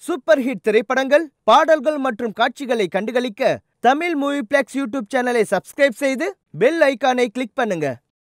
Super hit திரைப்படங்கள், பாடல்கள் மற்றும் காட்சிகளை கண்டுகளிக்க தமிழ் மூவிப்ளெக்ஸ் யூடியூப் சேனலை சப்ஸ்கிரைப் செய்து பெல் ஐகானை கிளிக் பண்ணுங்க.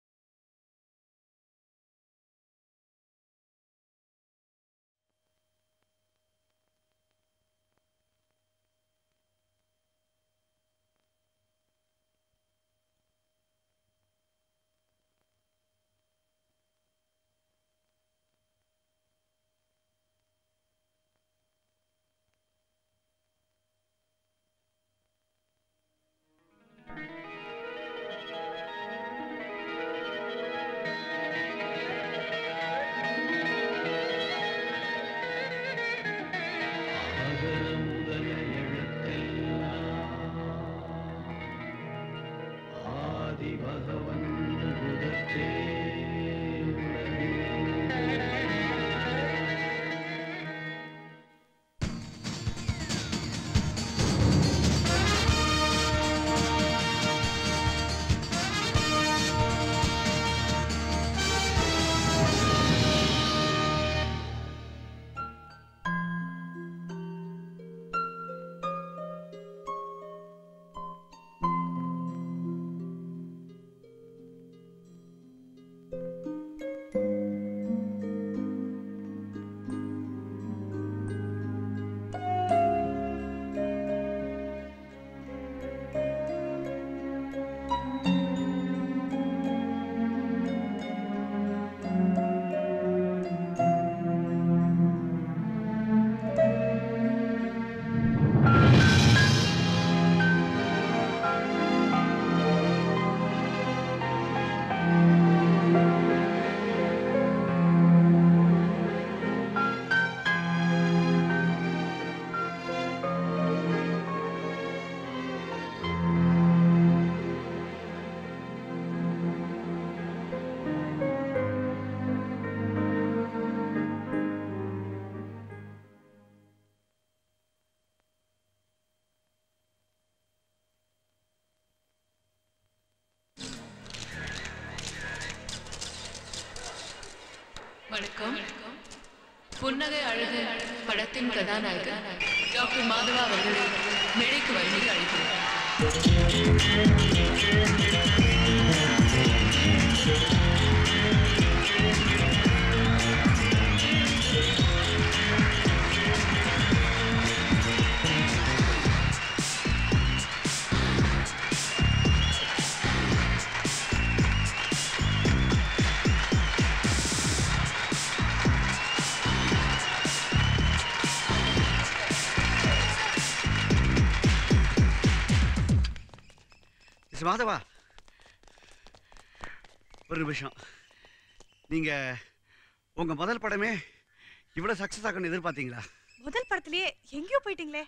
வணக்கம். புன்னகை அழகு படத்தின் கதாநாயகர் டாக்டர் மாதவா அவர்களை மேடைக்கு வருகை அழைக்கிறேன். மாதவா, ஒரு நிமிஷம். நீங்க உங்க முதல் படமே இவ்வளவு சக்சஸ் ஆகணும்னு எதிர்பார்த்தீங்களா? முதல் படத்திலேயே எங்கேயோ போயிட்டீங்களே.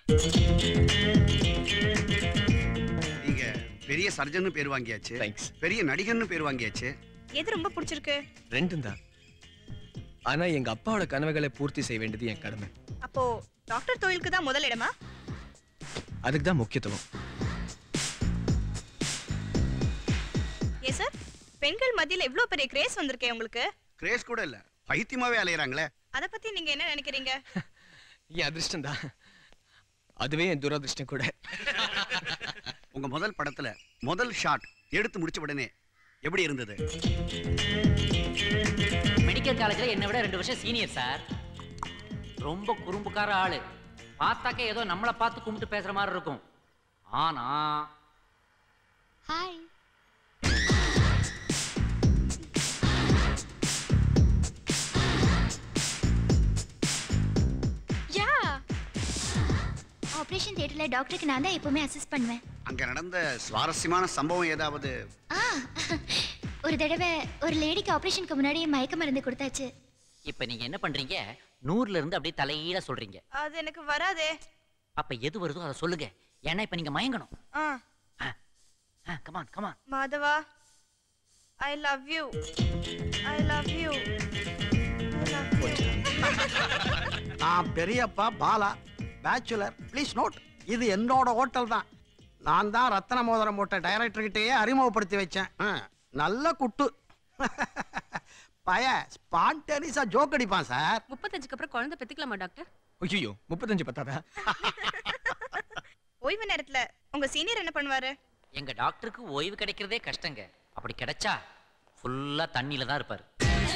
நீங்க பெரிய சர்ஜன் பேர் வாங்கியாச்சு, பெரிய நடிகர்னு பேர் வாங்கியாச்சு. எது ரொம்ப பிடிச்சிருக்கு? ரெண்டும் தான். ஆனா எங்க அப்பாவோட கனவுகளை பூர்த்தி செய்ய வேண்டியது என் கடமை. அப்போ டாக்டர் தொழிலுக்கு தான் முதல் இடமா? அதுக்கு தான் முக்கியத்துவம். ஏன் சார், பெண்கள் மத்தியில இவ்ளோ பெரிய கிரேஸ் வந்திருக்கே உங்களுக்கு? கிரேஸ் கூட இல்ல, பைத்தியமாவே அலையறாங்களே. அத பத்தி நீங்க என்ன நினைக்கிறீங்க? என் அதிர்ஷ்டம் தான், அதுவே என் துரதிர்ஷ்டம் கூட. உங்க முதல் படத்துல முதல் ஷாட் எடுத்து முடிச்ச உடனே எப்படி இருந்தது? மெடிக்கல் காலேஜ்ல என்னை விட 2 வருஷம் சீனியர் சார். ரொம்ப குறும்புக்கார ஆளு. பார்த்தாக்க ஏதோ நம்மளை பார்த்து கும்பிட்டு பேசுற மாதிரி இருக்கும். ஆனா ஹாய், ஆபரேஷன் தியேட்டர்ல டாக்டருக்கு நான் தான் எப்பவுமே அசிஸ்ட் பண்ணுவேன். அங்க நடந்த சுவாரஸ்யமான சம்பவம் ஏதாவது? ஒரு தடவை ஒரு லேடிக்கு ஆபரேஷனுக்கு முன்னாடி மயக்க மருந்து கொடுத்தாச்சு. இப்ப நீங்க என்ன பண்றீங்க? 100ல இருந்து அப்படியே தலையீழ சொல்றீங்க. அது எனக்கு வராதே. அப்ப எது வருதோ அதை சொல்லுங்க. ஏன்னா இப்ப நீங்க மயங்கணும். Come on come on. Madhava, I love you. I love you. I love you. நான் பெரியப்பா பாலா, பேச்சுலர். ப்ளீஸ் நோட், இது என்னோட ஹோட்டல் தான். நான் தான் ரத்தன மோதிரம் போட்ட டைரக்டர் கிட்டேயே அறிமுகப்படுத்தி வச்சேன். நல்ல குட்டு. பய ஸ்பான்டேனியஸா ஜோக் அடிப்பான் சார். 35க்கு அப்புறம் குழந்தை பெத்துக்கலாமா டாக்டர்? ஐயோ 35 பத்தாதா? ஓய்வு நேரத்துல உங்க சீனியர் என்ன பண்ணுவாரு? எங்க டாக்டருக்கு ஓய்வு கிடைக்கிறதே கஷ்டங்க. அப்படி கிடைச்சா ஃபுல்லா தண்ணியில தான் இருப்பாரு.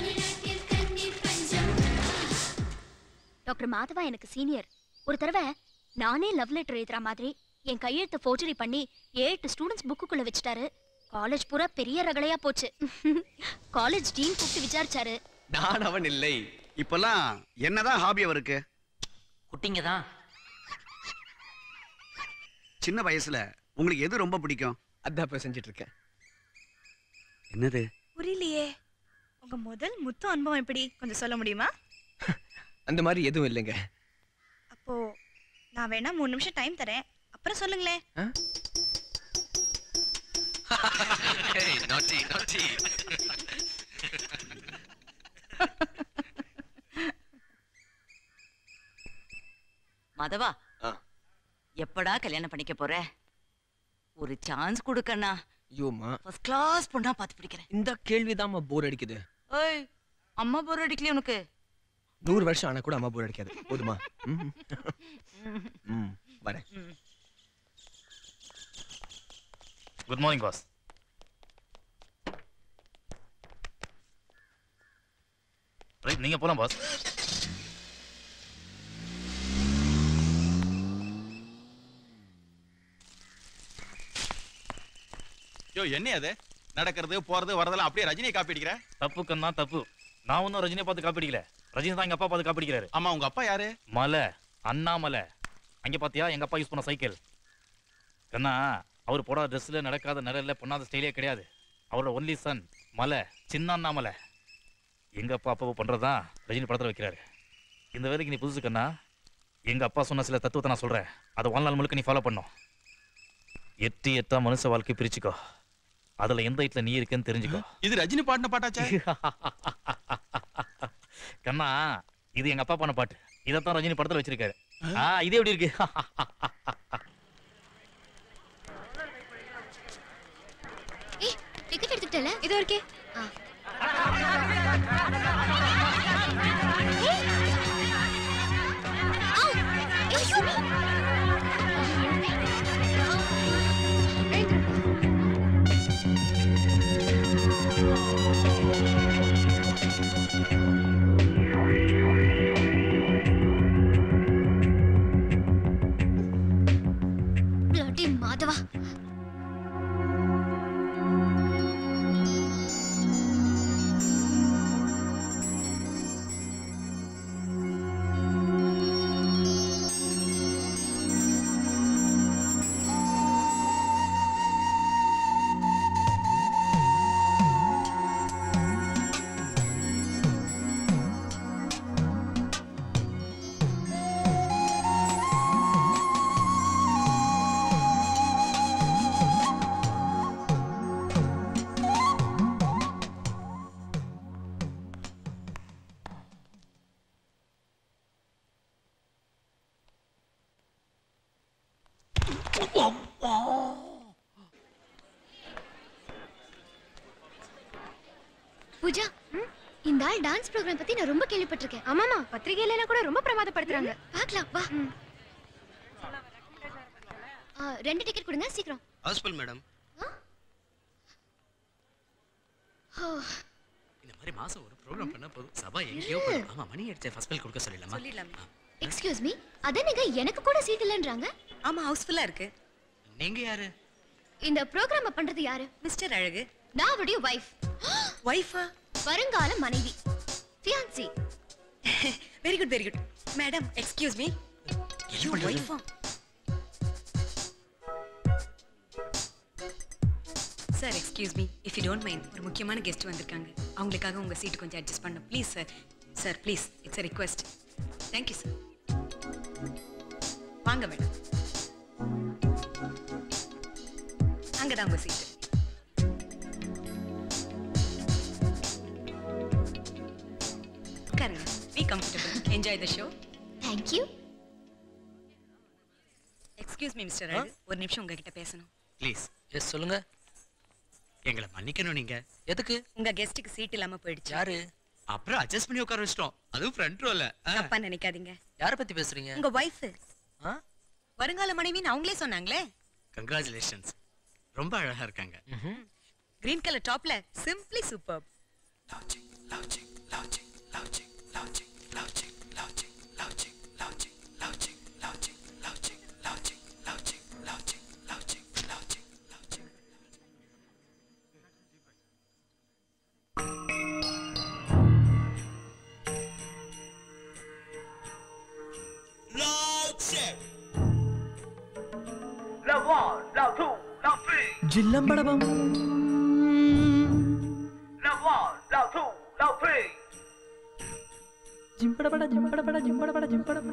டாக்டர் மாதவா எனக்கு சீனியர். ஒரு தடவை நானே லவ் லெட்டர் எழுதுற மாதிரி என் கையெழுத்து ஃபோர்ஜரி பண்ணி 8 ஸ்டூடெண்ட்ஸ் புக்குக்குள்ள வச்சுட்டாரு. காலேஜ் பூரா பெரிய ரகளையா போச்சு. காலேஜ் டீன் கூப்பிட்டு விசாரிச்சாரு. நான் அவன் இல்லை. இப்பெல்லாம் என்னதான் ஹாபி அவருக்கு? குட்டிங்க தான். சின்ன வயசுல உங்களுக்கு எது ரொம்ப பிடிக்கும்? அதான் இப்ப செஞ்சிட்டு இருக்கேன். என்னது? புரியலையே. உங்க முதல் முத்து அனுபவம் எப்படி கொஞ்சம் சொல்ல முடியுமா? அந்த மாதிரி எதுவும் இல்லைங்க. அப்போ நான் வேணா 3 நிமிஷம் டைம் தரேன், அப்புறம் சொல்லுங்களேன். மாதவா, எப்படா கல்யாணம் பண்ணிக்க போற? ஒரு சான்ஸ் கொடுக்கண்ணா. ஐயோமா, ஃபர்ஸ்ட் கிளாஸ் பொண்ணா பார்த்து பிடிக்கிறேன். இந்த கேள்விதான் போர் அடிக்குது. ஏய், அம்மா போர் அடிக்கலையே உனக்கு? 100 வருஷம் ஆனா கூட அம்மா போர் அடிக்காது. போதுமா? வரேன். Good morning boss. ரைட், நீங்க போலாம் பாஸ். யோ, என்ன அது நடக்கிறது போறது வரதெல்லாம் அப்படியே ரஜினியை காப்பி அடிக்கிற? தப்பு கண்ணா தப்பு. நான் ஒன்னும் ரஜினியை பார்த்து காப்பி அடிக்கல. ரஜினி தான் எங்க அப்பா பார்த்து காப்பி அடிக்கிறாரு. ஆமா, உங்க அப்பா யாரு? மலை, அண்ணாமலை. அங்க பாத்தியா எங்க அப்பா யூஸ் பண்ண சைக்கிள்? கண்ணா, அவர் போடாத ட்ரெஸ்ல நடக்காத நிழல்ல பண்ணாத ஸ்டைலே கிடையாது. அவரோட ஒன்லி சன் மலை, சின்ன அண்ணாமலை. எங்க அப்பா அப்பா பண்றதுதான் ரஜினி படத்துல வைக்கிறாரு. இந்த வேலைக்கு நீ புதுசு கண்ணா. எங்க அப்பா சொன்ன சில தத்துவத்தை நான் சொல்றேன், அதை வாழ்நாள் முழுக்க நீ ஃபாலோ பண்ணும். 8 மனுஷ வாழ்க்கை பிரிச்சுக்கோ. அதுல எந்த இடத்துல நீ இருக்குன்னு தெரிஞ்சுக்கோ. இது ரஜினி பாடின பாட்டாச்சா? கண்ணா, இது எங்க அப்பா பண்ண பாட்டு. இதைத்தான் ரஜினி படத்துல வச்சிருக்காரு. இது எப்படி இருக்கு? டிக்கெட் எடுத்துட்டல? இது இருக்கே. மாதவா, பூஜா, இந்த ஆள் டான்ஸ் ப்ரோகிராம் பத்தி நான் ரொம்ப கேள்விப்பட்டிருக்கேன். ஆமாமா, பத்திரிகையில எல்லாம் கூட ரொம்ப பிரமாதப்படுத்துறாங்க. பார்க்கலாம் வா. 2 டிக்கெட் கொடுங்க சீக்கிரம். House full madam. இந்த மாதிரி மாசம் ஒரு ப்ரோகிராம் பண்ணா போதும். சபா எங்கேயோ போகும். ஆமா, மணி அடிச்ச ஃபர்ஸ்ட் பெல் கொடுக்க சொல்லிடலாமா? எக்ஸ்கியூஸ் மீ, அதனங்க எனக்கு கூட சீட் இல்லன்றாங்க. ஆமா, ஹவுஸ்ஃபுல்லா இருக்கு. நீங்க யாரு? இந்த ப்ரோகிராம் பண்றது யாரு? மிஸ்டர் அழகு. நான் அவருடைய வைஃப். வைஃபா? வருங்கால மனைவி, fiancee. Very good very good. Madam, excuse me. You வைஃபா? Sir, excuse me, if you don't mind, ஒரு முக்கியமான கெஸ்ட் வந்திருக்காங்க. அவங்களுக்காக உங்க சீட் கொஞ்சம் அட்ஜஸ்ட் பண்ணணும் please sir. Sir please, it's a request. Thank you sir. வாங்க மேடம். அங்கதான் உங்க சீட். உட்காருங்க. Be comfortable. Enjoy the show. Thank you. Excuse me mister Azhagu, ஒரு நிமிஷம் உங்ககிட்ட பேசணும். ப்ளீஸ். எஸ், சொல்லுங்க. எங்களை மன்னிக்கணும். நீங்க எதுக்கு? உங்க கெஸ்ட்டுக்கு சீட் இல்லாம போயிடுச்சு. யாரு? அப்புறம் அட்ஜஸ்ட் பண்ணி உட்கார வச்சிட்டோம். அதுவும் ஃப்ரண்ட் ரோல. தப்பா நினைக்காதீங்க. யார பத்தி பேசுறீங்க? உங்க வைஃப். வருங்கால மனைவின்னு அவங்களே சொன்னாங்களே. கங்க்ராச்சுலேஷன்ஸ். ரொம்ப அழகா இருக்காங்க. கிரீன் கலர் டாப்ல சிம்பிளி சூப்பர். ஜில்லம்படபம் ஜிம்படபட ஜிம்படபட ஜிம்படபட ஜிம்படபட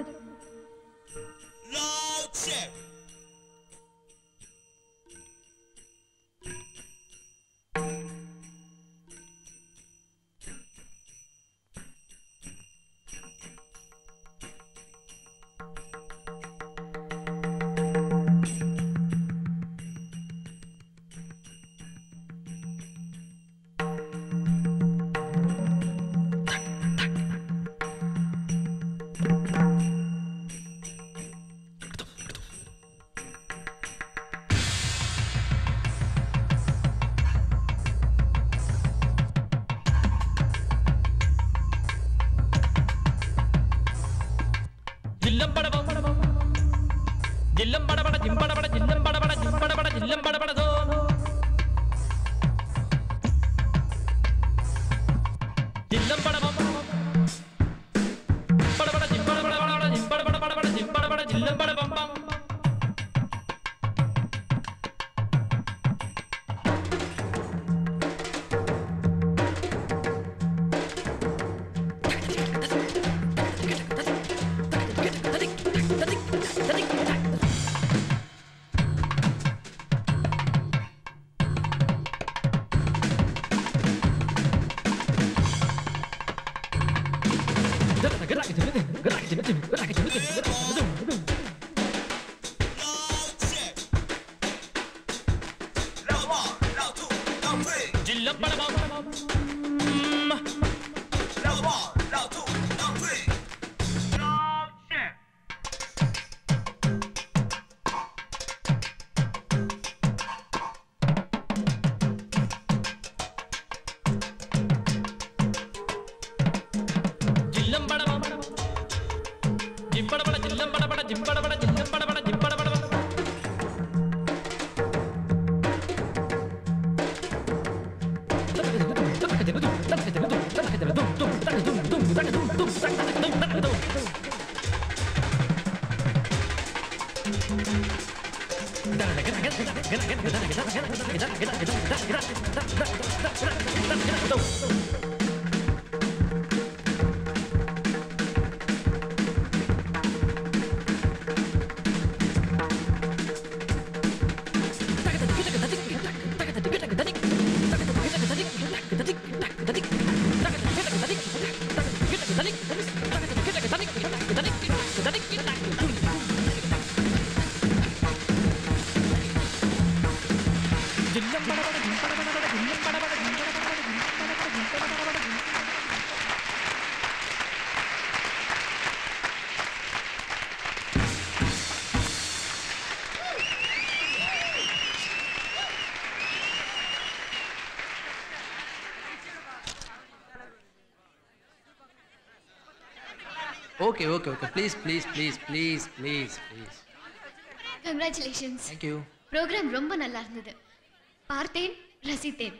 Okay, okay, okay. Please, please, please, please, please, please. Congratulations. Thank you. Program ரொம்ப நல்லா இருந்தது. பார்த்தேன், ரசித்தேன்.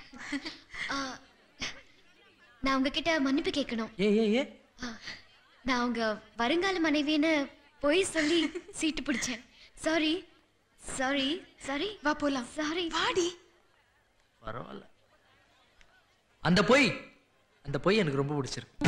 நான் உங்ககிட்ட மன்னிப்பு கேட்கணும். ஏ நான் உங்க வருங்கால மனைவின்னு போய் சொல்லி சீட்டு பிடிச்சேன். Sorry sorry sorry. வா போலாம். சாரி. வாடி. பரவாயில்ல. அந்த பொய் எனக்கு ரொம்ப பிடிச்சிருக்கு.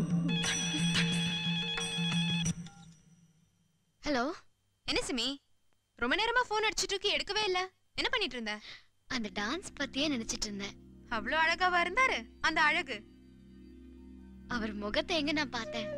ஹலோ. என்ன சிமி இல்ல. என்ன பண்ணிட்டு இருந்த? அந்த டான்ஸ் பத்தியே நினைச்சிட்டு இருந்தேன். அவ்வளவு அழகாவா இருந்தாரு அந்த அழகு? அவர் முகத்தை எங்க நான் பார்த்தேன்?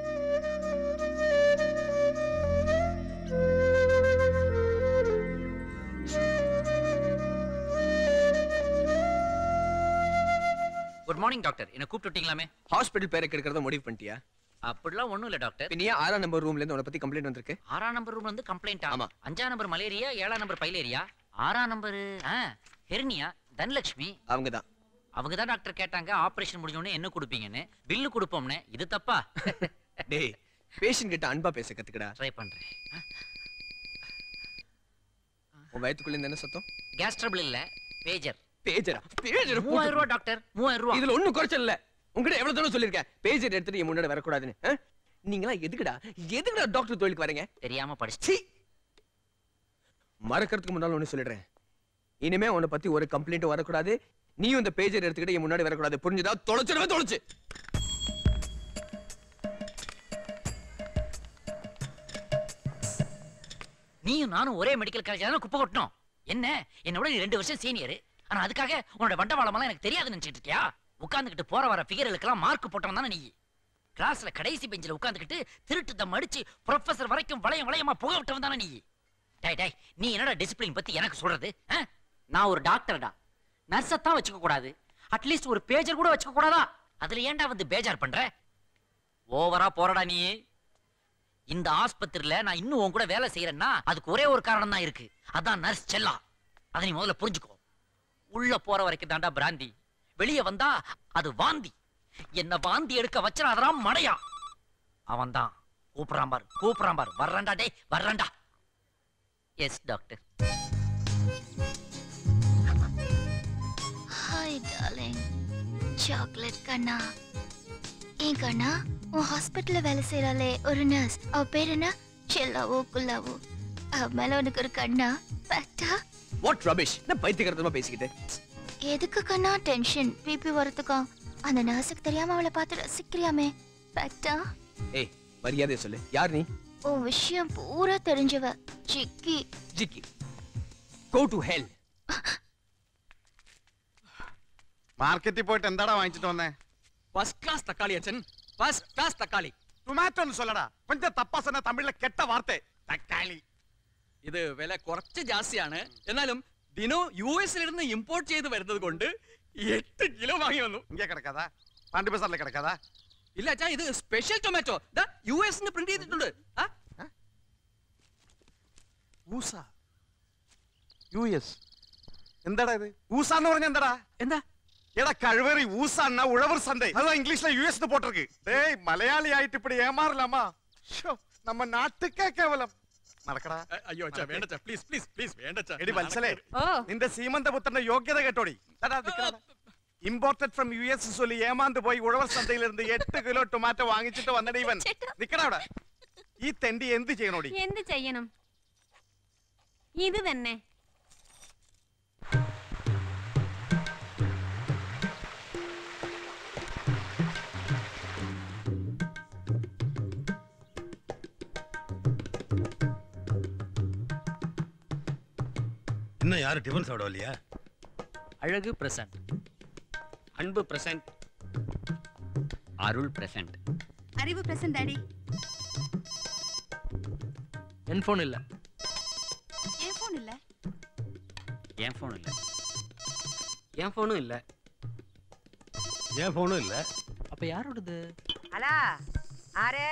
Good morning doctor. என்ன கூப்பிட்டுட்டீங்களாமே? ஹாஸ்பிடல் பேரை கெடுக்கிறத முடிவு பண்ணிட்டியா? அப்படிலாம் ஒண்ணும் இல்ல டாக்டர். நீ 6ஆம் நம்பர் ரூம்ல இருந்து உன பத்தி கம்ப்ளைண்ட் வந்திருக்கு. 6ஆம் நம்பர் ரூம்ல இருந்து கம்ப்ளைண்ட்? ஆமா. 5ஆம் நம்பர் மலேரியா, 7ஆம் நம்பர் பைலேரியா, 6ஆம் நம்பர் ஹெர்னியா, தனலட்சுமி. அவங்கதான். அவங்கதான் டாக்டர் கேட்டாங்க ஆபரேஷன் முடிஞ்ச உடனே என்ன கொடுப்பீங்கன்னு. பில்லு கொடுப்போம்னு. இது தப்பா? டேய், பேஷண்ட் கிட்ட அன்பா பேச கத்துக்கடா. ட்ரை பண்றேன். உன் வயித்துக்குள்ள இருந்து என்ன சத்தம்? கேஸ் ட்ரபிள் இல்ல, பேஜர். பேஜரா? பேஜர் 3000 ரூபாய் டாக்டர், 3000 ரூபாய். இதுல ஒண்ணும் குறைச்சல் இல்ல. உங்ககிட்ட எவ்வளவு தூரம் சொல்லிருக்கேன் பேஜர் எடுத்துட்டு என் முன்னாடி வரக்கூடாதுன்னு. நீங்களா எதுக்குடா டாக்டர் தொழிலுக்கு வரீங்க? தெரியாம படிச்சு. மறக்கிறதுக்கு முன்னால ஒண்ணு சொல்லிடுறேன். இனிமே உன்னை பத்தி ஒரு கம்ப்ளைண்ட் வரக்கூடாது. நீயும் இந்த பேஜர் எடுத்துக்கிட்டு என் முன்னாடி வரக்கூடாது. புரிஞ்சுதா? தொலைச்சிடவே தொலைச்சு. நீயும் நானும் ஒரே மெடிக்கல் காலேஜ் தான் குப்பை கொட்டணும். என்ன என்னோட நீ 2 வருஷம் சீனியர். ஆனா அதுக்காக உன்னோட வண்டவாளமெல்லாம் எனக்கு தெரியாதுன்னு நினைச்சிட்டு இருக்கியா? உட்கார்ந்துகிட்டு போற வர ஃபிகர்களுக்கெல்லாம் மார்க் போட்டவன் தானே நீ. கிளாஸ்ல கடைசி பெஞ்சில் உட்கார்ந்துகிட்டு திருட்டு தம் அடிச்சு ப்ரொஃபசர் வரைக்கும் வளையமா புக விட்டவன் தானே நீ. டேய் நீ என்னடா டிசிப்ளின் பத்தி எனக்கு சொல்றது? நான் ஒரு டாக்டர்டா. நர்ஸத்தான் வச்சுக்க கூடாது, அட்லீஸ்ட் ஒரு பேஜர் கூட வச்சுக்க கூடாதா? அதுல ஏன்டா வந்து பேஜார் பண்ற? ஓவரா போறடா நீ. இந்த ஆஸ்பத்திரியில நான் இன்னும் உன் கூட வேலை செய்யறேன்னா அதுக்கு ஒரே ஒரு காரணம் தான் இருக்கு. அதான் நர்ஸ் செல்லா. அதை நீ முதல்ல புரிஞ்சுக்கோ. உள்ள போற வரைக்கும் தாண்டா பிராந்தி, வெளியே வந்தா அது வாந்தி. என்ன வாந்தி எடுக்க வச்சிடாதான் மடையா. அவன் தான் கூப்பிடுறான் பார். வர்றண்டா டே வர்றண்டா. Yes doctor. Hi darling. Chocolate கண்ணா. ஏன் கண்ணா, உன் ஹாஸ்பிட்டல்ல வேலை செய்யறாளே ஒரு நர்ஸ், அவ பேர் என்ன? செல்லாவோ குல்லாவோ? அவ மேல உனக்கு ஒரு கண்ணா பட்டா? What rubbish. நான் பைத்தியக்காரத்தனமா பேசிக்கிட்டு. எதுக்கு கண்ணா டென்ஷன்? பிபி வரதுக்கா? அந்த நர்ஸுக்கு தெரியாம அவளை பார்த்து ரசிக்கிறியாமே பட்டா? ஏய், மரியாதையா சொல்லு. யார் நீ? உன் விஷயம் பூரா தெரிஞ்சவ Jikki. Jikki go to hell. மார்க்கெட்டில் போயிட்டு எந்தாடா வாங்கிட்டு வந்தேன்? ஃபர்ஸ்ட் கிளாஸ் தக்காளி அச்சன், ஃபர்ஸ்ட் கிளாஸ் தக்காளி. டொமேட்டோன்னு சொல்லடா. கொஞ்சம் தப்பா சொன்ன தமிழ்ல கெட்ட வார்த்தை தக்காளி. ഇത് വില കുറച്ച് ജാസ്തിയാണ്. എന്നാലും ദിനോ യുഎസിൽ നിന്ന് ഇമ്പോർട്ട് ചെയ്ത് വരുന്നത് കൊണ്ട് 8 കിലോ വാങ്ങി വന്നു. ഇങ്ങ കിടക്കാതാ? പാണ്ടി ബസാറിൽ കിടക്കാതാ? ഇല്ല അച്ഛാ, ഇത് സ്പെഷ്യൽ ടൊമാറ്റോ. ദാ യുഎസ് ന്ന് പ്രിന്റ് ചെയ്തിട്ടുണ്ട്. ഊസ യുഎസ് എന്താടാ ഇത്? ഊസാന്ന് പറഞ്ഞ എന്താടാ? എന്താ? എടാ കഴിവേറി ഊസാന്ന ഉഴവർ സந்தை. അതാ ഇംഗ്ലീഷ്ல യുഎസ് ന്ന് போட்டிருக்கு. டேய் மலையாளி ஆயிட்டு இப்படி ஏமாறலாமா? ஷோ, நம்ம நாட்டுக்கே கேவலம். നടക്കടാ. അയ്യോ അച്ഛാ വേണ്ടച്ചാ, പ്ലീസ് പ്ലീസ് പ്ലീസ് വേണ്ടച്ചാ. എടി വത്സലേ, നിന്റെ സീമന്തപുത്രന്റെ യോഗ്യത കേട്ടോടി. ഇമ്പോർട്ടഡ് ഫ്രം യുഎസ് சொல்லி ஏமாந்து போய் உழவர் சந்தையில இருந்து 8 കിലോ ടൊമാറ്റോ വാങ്ങിച്ചിട്ട് വന്നടി ഇവൻ. നിക്കടാ അവിടെ. ഈ തെണ്ടി എന്ത് ചെയ്യണോടി? എന്ത് ചെയ്യണം? ഇത് തന്നെ. இன்னும் யாரும் டிஃபன் சாப்பிட இல்லையா? Azhagu present, Anbu present, Arul present, Arivu present daddy. என் ஃபோன் இல்ல. என் ஃபோன் இல்ல. என் ஃபோன் இல்ல. என் ஃபோனும் இல்ல. என் ஃபோனும் இல்ல. அப்ப யாரோடது? அலா ஆரே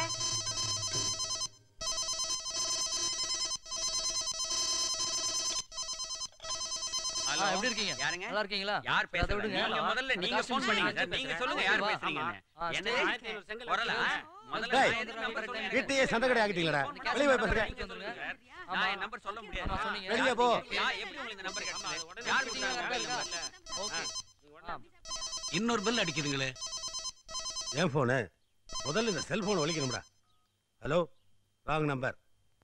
ஹலோ, எப்படி இருக்கீங்க? யாருங்க? நல்லா இருக்கீங்களா? யார் பேசுறது? விடுங்க. நீங்க முதல்ல நீங்க ஃபோன் பண்ணீங்க. நீங்க சொல்லுங்க யார் பேசுறீங்கன்னு. என்ன 1500 செங்கல் வரல? முதல்ல நான் எதுக்கு நம்பர் சொல்றேன்? வீட்டையே சண்டை கடை ஆக்கிட்டீங்களா? வெளிய போய் பேசுங்க. நான் என் நம்பர் சொல்ல முடியாது. வெளிய போ. எப்படி உங்களுக்கு இந்த நம்பர் கிடைச்சது? யார் கொடுத்தாங்க? ஓகே. இன்னொரு பெல் அடிக்குதுங்களே. என் ஃபோனு. முதல்ல இந்த செல்போன் ஒலிக்கணும்டா. Hello, wrong number.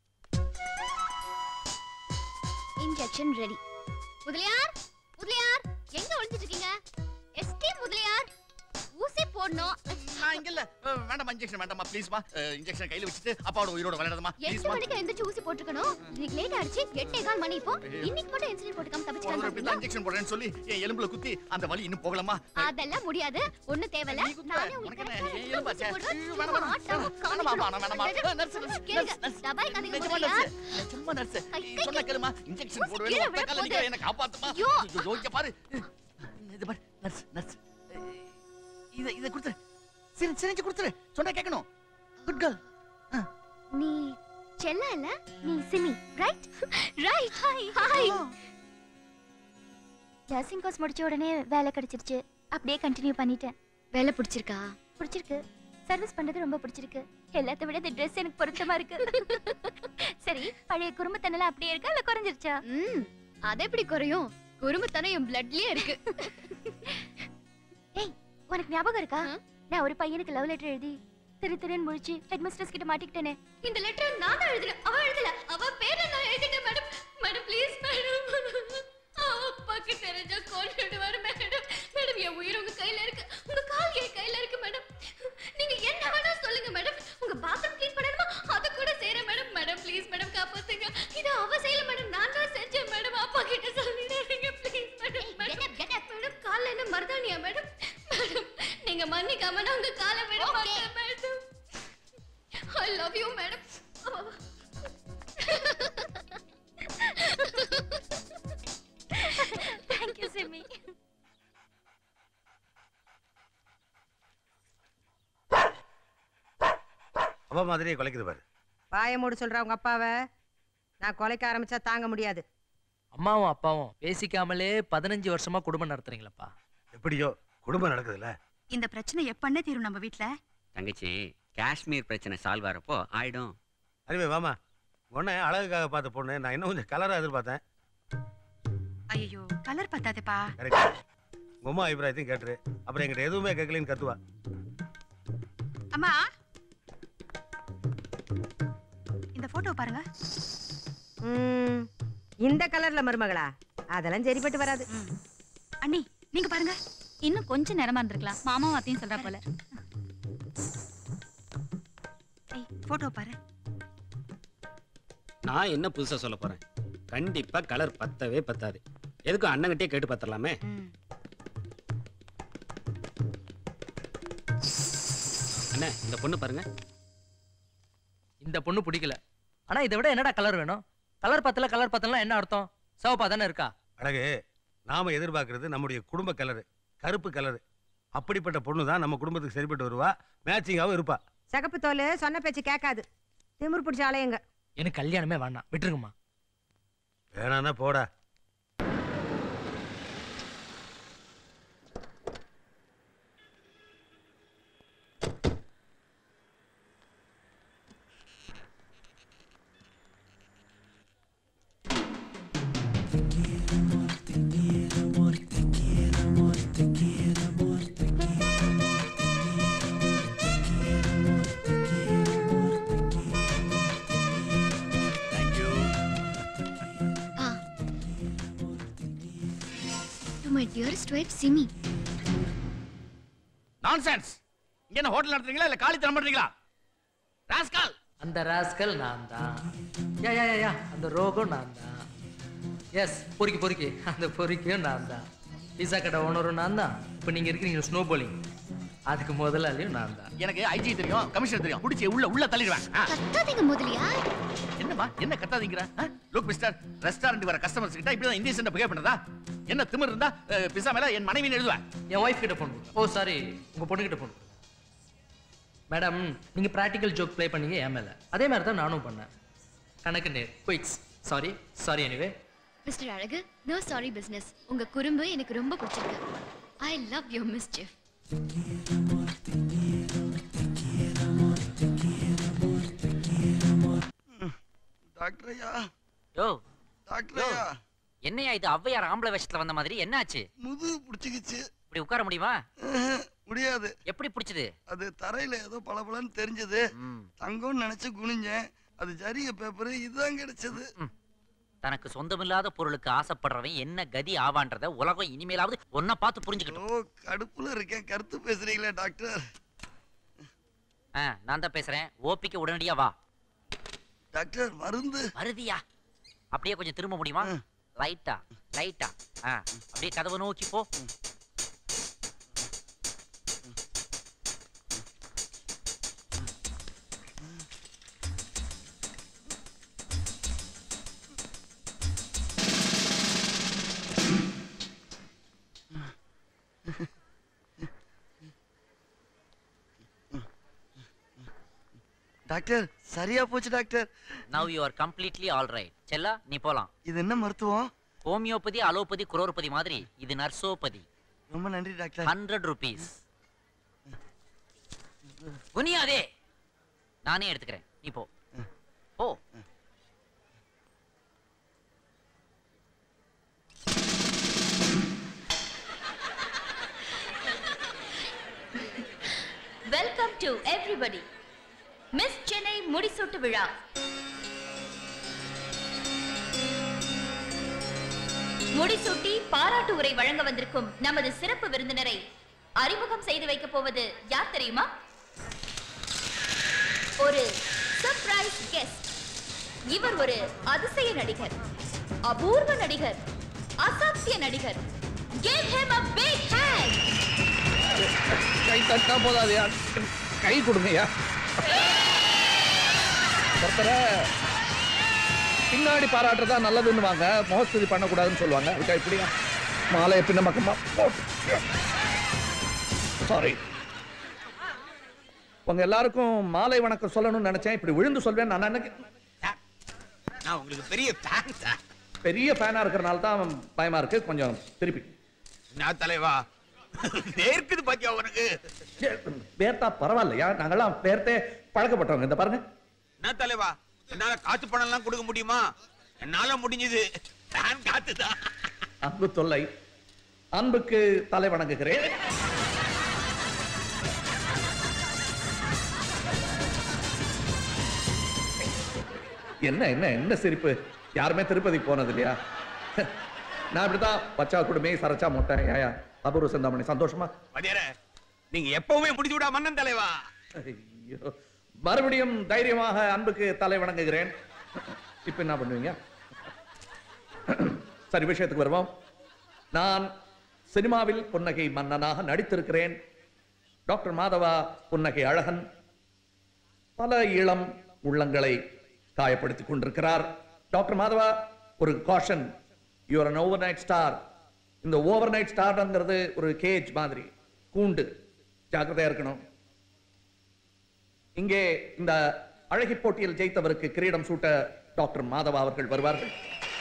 Injection ready. Mudaliar, Mudaliar, எங்க ஒளிஞ்சிட்டு இருக்கீங்க? எஸ்கே முதலியார், ஊசி போடணும். நான் இங்க இல்ல. வேண்டாம் இன்ஜெக்ஷன் வேண்டாமா ப்ளீஸ்மா. இன்ஜெக்ஷன் கையில வச்சிட்டு அப்பாவோட உயிரோட விளையாடுமா 8 மணிக்கு எந்திரச்சு ஊசி போட்டுக்கணும். இன்னைக்கு லேட் ஆயிடுச்சு. 8:15 மணி இப்போ. இன்னைக்கு மட்டும் இன்சுலின் போட்டுக்காம தப்பிச்சலாம். இன்ஜெக்ஷன் போடுறேன்னு சொல்லி என் எலும்புல குத்தி அந்த வலி இன்னும் போகலமா? அதெல்லாம் முடியாது. ஒண்ணு தேவல. நானே உங்களுக்கு எலும்பு பாச்சே. நர்ஸ் தபாய் கண்டிங்க போறியா? சும்மா நர்ஸ். சொன்ன கேளுமா. இன்ஜெக்ஷன் போடுவேன். ஒத்தக்கால நிக்க என்ன காப்பாத்துமா? யோசிக்க பாரு. இது பாரு நர்ஸ். இத குடுத்து. சிரிஞ்சு குடுத்துரு. சொன்னா கேட்கணும். Good girl. நீ செல்ல இல்ல? நீ Simi, right? Right. Hi. Nursing course முடிச்ச உடனே வேலை கிடைச்சிருச்சு. அப்படியே கண்டினியூ பண்ணிட்டேன். வேலை பிடிச்சிருக்கா? பிடிச்சிருக்கு. சர்வீஸ் பண்றது ரொம்ப பிடிச்சிருக்கு. எல்லாத்தை விட இந்த Dress எனக்கு பொருத்தமா இருக்கு. சரி, பழைய குறும்புத்தனம் அப்படியே இருக்கா இல்ல குறைஞ்சிருச்சா? அது எப்படி குறையும்? குறும்புத்தனம் என் பிளட்லயே இருக்கு. ஏய், உனக்கு ஞாபகம் இருக்கா? நான் ஒரு பையனுக்கு லவ் லெட்டர் எழுதி திருன்னு முழிச்சு ஹெட் மிஸ்ட்ரஸ் கிட்ட மாட்டிக்கிட்டேனே. இந்த லெட்டர் நான் தான் எழுதுறேன். அவ எழுதல. அவ பேரை நான் எழுதிட்டேன் மேடம். Madam please madam. அப்பாக்கு தெரிஞ்சா கொன்னுடுவாரு மேடம். மேடம் என் உயிர் உங்க கையில இருக்கு. உங்க கால் என் கையில இருக்கு மேடம். நீங்க என்ன வேணா சொல்லுங்க மேடம். உங்க பாத்ரூம் க்ளீன் பண்ணணுமா? அது கூட செய்றேன் மேடம். மேடம் ப்ளீஸ் மேடம் காப்பாத்துங்க. இது அவ செய்யல மேடம். நான் தான் செஞ்சேன் மேடம். அப்பா கிட்ட சொல்லிடுறீங்க ப்ளீஸ் மேடம். மேடம் கால்ல என்ன மருதாணியா மேடம்? மேடம் நீங்க மன்னிக்காம நான் உங்க காலை விட மாட்டேன் madam. I love you madam. Thank you Simi. அப்பா மாதிரியே கொலைக்குது பாரு. வாயை மூடு சொல்ற உங்க அப்பாவை. நான் கொலைக்க ஆரம்பிச்சா தாங்க முடியாது. அம்மாவும் அப்பாவும் பேசிக்காமலே 15 வருஷமா குடும்பம் நடத்துறீங்களப்பா. எப்படியோ குடும்பம் நடக்குதுல்ல. இந்த பிரச்சனை எப்பன்னே தீரும் நம்ம வீட்ல? தங்கச்சி, காஷ்மீர் பிரச்சனை சால்வ் ஆறப்போ ஆயிடும். அறிவே வாமா. உன்னை அழகுக்காக பார்த்த பொண்ணு. நான் இன்னும் கொஞ்சம் கலரா எதிர்பார்த்தேன். ஐயோ, கலர் பத்தாதேப்பா. கரெக்ட். உமா அபிப்பிராயத்தையும் கேட்டுரு. அப்புறம் எங்கிட்ட எதுவுமே கேட்கலன்னு கத்துவா. அம்மா, இந்த போட்டோ பாருங்க. இந்த கலர்ல மருமகளா? அதெல்லாம் சரிப்பட்டு வராது. அண்ணி நீங்க பாருங்க. இன்னும் கொஞ்சம் நேரமா இருந்திருக்கலாம். மாமாவும் அத்தையும் சொல்றா போல. ஏய், போட்டோ பாரு. நான் என்ன புதுசா சொல்ல போறேன்? கண்டிப்பா கலர் பத்தவே பத்தாது. எதுக்கும் அண்ணங்கிட்டே கேட்டு பார்த்தலாமே. அண்ணா, இந்த பொண்ணு பாருங்க. இந்த பொண்ணு பிடிக்கல. ஆனா இதை விட என்னடா கலர் வேணும்? கலர் பத்தல என்ன அர்த்தம்? சிவப்பா தானே இருக்கா? அழகு, நாம எதிர்பார்க்கறது நம்முடைய குடும்ப கலரு, கருப்பு கலரு. அப்படிப்பட்ட பொண்ணு தான் நம்ம குடும்பத்துக்கு சரிப்பட்டு வருவா, மேட்சிங்காவும் இருப்பா. சகப்பு தோல் சொன்ன பேச்சு கேட்காது. திமிர் பிடிச்ச ஆலயங்க. எனக்கு கல்யாணமே வேண்டாம், விட்டுருங்கம்மா. வேணான்னா போடா. My dearest wife Simi. Nonsense. இங்க என்ன ஹோட்டல் நடத்துறீங்களா இல்ல காலி தரம் பண்றீங்களா? ராஸ்கல். அந்த ராஸ்கல் நான் தான். யா அந்த ரோகம் நான் தான். எஸ், பொறுக்கி அந்த பொறுக்கியும் நான் தான். பீஸா கடை ஓனரும் நான் தான். இப்போ நீங்க இருக்கிறீங்க ஸ்னோ போலிங், அதுக்கு முதலாளியும் நான் தான். எனக்கு ஐஜி தெரியும், கமிஷனர் தெரியும். புடிச்சு உள்ள தள்ளிடுவேன். கத்தாதீங்க முதலியா. என்னமா என்ன கத்தாதீங்கற? லுக் மிஸ்டர், ரெஸ்டாரன்ட் வர கஸ்டமர்ஸ் கிட்ட இப்படி தான் இந்தியன்ஸ் பிஹேவ் பண்றதா? என்ன திமிர் இருந்தா பிஸா மேல என் மனைவின்னு எழுதுவேன். என் வைஃப் கிட்ட போன். ஓ சாரி, உங்க பொண்ணு கிட்ட போன். மேடம், நீங்க பிராக்டிகல் ஜோக் ப்ளே பண்ணீங்க என் மேல. அதே மாதிரி தான் நானும் பண்ணேன். கணக்கு நேர் quits. Sorry anyway. Mister Azhagu, no sorry business. உங்க குறும்பு எனக்கு ரொம்ப பிடிச்சிருக்கு. I love your mischief. டாக்டரையா. யோ டாக்டரையா. என்னையா இது ஔவையார் ஆம்பளை வேஷத்துல வந்த மாதிரி? என்னாச்சு? முதுகு பிடிச்சிக்கிச்சு. இப்படி உட்கார முடியுமா? முடியாது. எப்படி பிடிச்சது? அது தரையில ஏதோ பளபளன்னு தெரிஞ்சது. தங்கம்னு நினைச்சு குனிஞ்சேன். அது ஜரிகை பேப்பர் இதுதான் கிடைச்சது. தனக்கு சொந்தமில்லாத பொருளுக்கு ஆசைப்படுறவன் என்ன கதி ஆவான்றத உலகம் இனிமேலாவது ஒன்ன பார்த்து புரிஞ்சுக்கிட்டோம். கடுப்புல இருக்கேன், கருத்து பேசுறீங்களே டாக்டர். நான் தான் பேசுறேன். ஓபிக்கு உடனடியா வா. டாக்டர் மருந்து மருதியா? அப்படியே கொஞ்சம் திரும்ப முடியுமா? லைட்டா லைட்டா. அப்படியே கதவை நோக்கி போ. டாக்டர் சரியா போச்சு doctor. Now you are completely all right. செல்லா நீ போலாம். இது என்ன மருத்துவம்? ஹோமியோபதி, அலோபதி, குரோர்பதி மாதிரி இது நர்சோபதி. ரொம்ப நன்றி டாக்டர். 100 rupees. குனியாதே. நானே எடுத்துக்கிறேன். நீ போ. போ. Welcome to everybody. Miss Chennai முடிசூட்டு விழா. முடிசூட்டி பாராட்டு உரை வழங்க வந்திருக்கும் நமது சிறப்பு விருந்தினரை அறிமுகம் செய்து வைக்க போவது யார் தெரியுமா? ஒரு சர்ப்ரைஸ் கெஸ்ட். இவர் ஒரு அதிசய நடிகர், அபூர்வ நடிகர், அசாத்திய நடிகர். Give him a big hand. கை தட்டா போதாதையா, கை கொடுங்கயா. ஒருத்தர பின்னாடி பாராட்டுறதா நல்லதுன்னு வாங்க, முகஸ்துதி பண்ணக்கூடாதுன்னு சொல்லுவாங்க. அதுக்கா இப்படியா மாலையை பின்ன பக்கமா போட்டு. சாரி, உங்க எல்லாருக்கும் மாலை வணக்கம் சொல்லணும்னு நினைச்சேன். இப்படி விழுந்து சொல்வேன் நான் நான் உங்களுக்கு பெரிய ஃபேன் சார். பெரிய ஃபேனா இருக்கிறனால தான் பயமா இருக்கு. கொஞ்சம் திருப்பி. நான் தலைவா வேர்க்குது பாத்தியா உனக்கு? வேர்த்தா பரவாயில்லையா, நாங்கெல்லாம் வேர்த்தே பழக்கப்பட்டவங்க. இந்த பாருங்க. என்ன தலைவா, என்னால காத்து பணம் எல்லாம் கொடுக்க முடியுமா? என்னால முடிஞ்சது நான் காத்துதான். அன்பு தொல்லை, அன்புக்கு தலை வணங்குகிறேன். என்ன என்ன என்ன சிரிப்பு? யாருமே திருப்பதிக்கு போனது இல்லையா? நான் இப்படிதான் பச்சா குடுமே சரச்சா மொட்டேன். ஏயா அபூர்வ சிந்தாமணி சந்தோஷமா? நீங்க எப்பவுமே முடிச்சு விடா மன்னன் தலைவா. ஐயோ, மறுபடியும் தைரியமாக அன்புக்கு தலை வணங்குகிறேன். இப்ப என்ன பண்ணுவீங்க? சரி, விஷயத்துக்கு வருவோம். நான் சினிமாவில் புன்னகை மன்னனாக நடித்திருக்கிறேன். டாக்டர் மாதவா புன்னகை அழகன் பல இளம் உள்ளங்களை காயப்படுத்திக் கொண்டிருக்கிறார். டாக்டர் மாதவா, ஒரு caution, you are an overnight star. இந்த ஓவர் நைட் ஸ்டார்ங்கிறது ஒரு கேஜ் மாதிரி, கூண்டு, ஜாக்கிரதையா இருக்கணும். இங்கே இந்த அழகி போட்டியில் ஜெயித்தவருக்கு கிரீடம் சூட்ட டாக்டர் மாதவா அவர்கள் வருவார்கள்.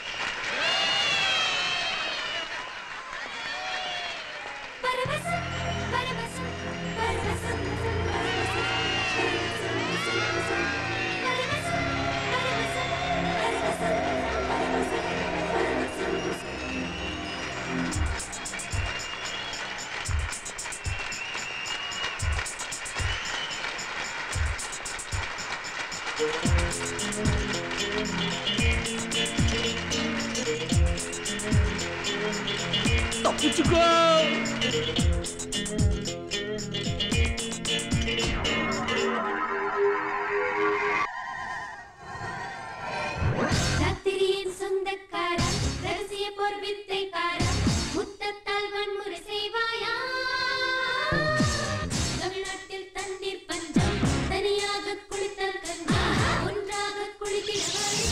தப்பிச்சுக்கோ. ராத்திரியின் சொந்தக்கார, ரகசிய போர் வித்தைக்கார, முத்தத்தால் வன்முறை செய்வாயா? தமிழ்நாட்டில் தண்ணீர் பஞ்சம், தனியாக குளித்தல் கஞ்சம், ஒன்றாக குளிக்கிறவாயா?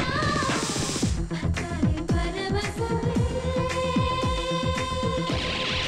பார்த்தாலே பரவசமே.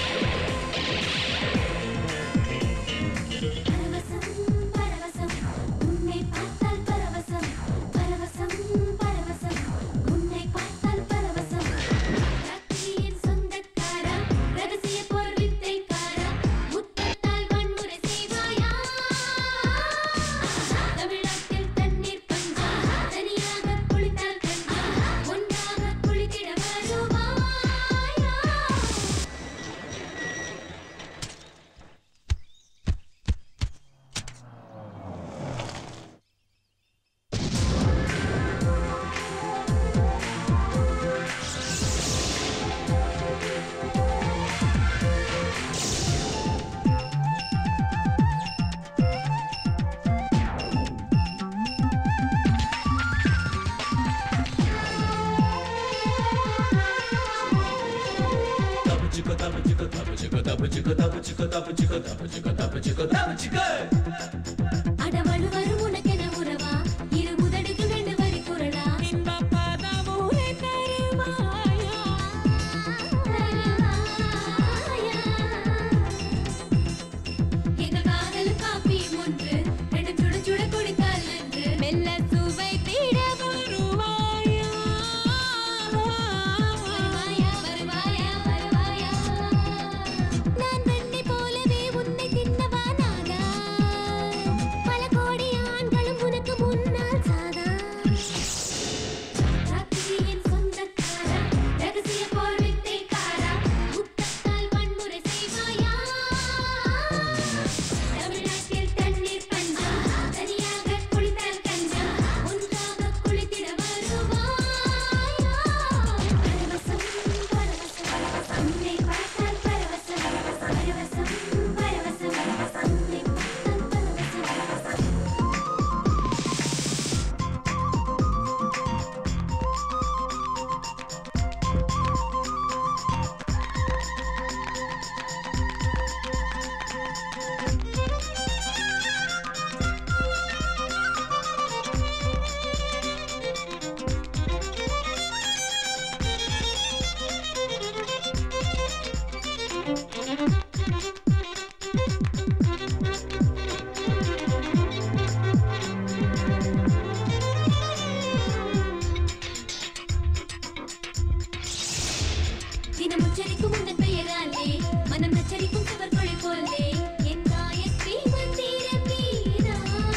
அடவழு வரும் உனக்கென உறவா இரு முதடுக்கு ரெண்டு வரி குரலா இன்பப்பதமூரை தருவாயா எங்கள் காதல் காப்பி ஒன்று ரெண்டு சுட சுட குடித்தால் நன்று மெல்ல சுவை தீட வருவாயா வருவாயா வருவாயா வருவாயா நான் வெண்ணி போலவே உன்னை தின்னவா நாதா பல கோடி ஆண்களும் உனக்கு முன்னால் சாதா ராத்திரியின் சொந்தக்காரா ரகசிய போர் வித்தைக்காரா முத்தத்தால் வன்முறை செய்வாயா தமிழ்நாட்டில் தண்ணீர் பஞ்சம் தனியாக குளித்தால் கஞ்சம் ஒன்றாக குளித்திட வருவாயா பரவசம் பரவசம் உன்னை பார்த்தால் பரவசம் பரவசம் பரவசம் உன்னை பார்த்தால் பரவசம் தினம் உச்சரிக்கும் உந்தன் பெயராலே மனம் நச்சரிக்கும் சுவர்களை போலே என் காயத்ரி மந்திர வீரா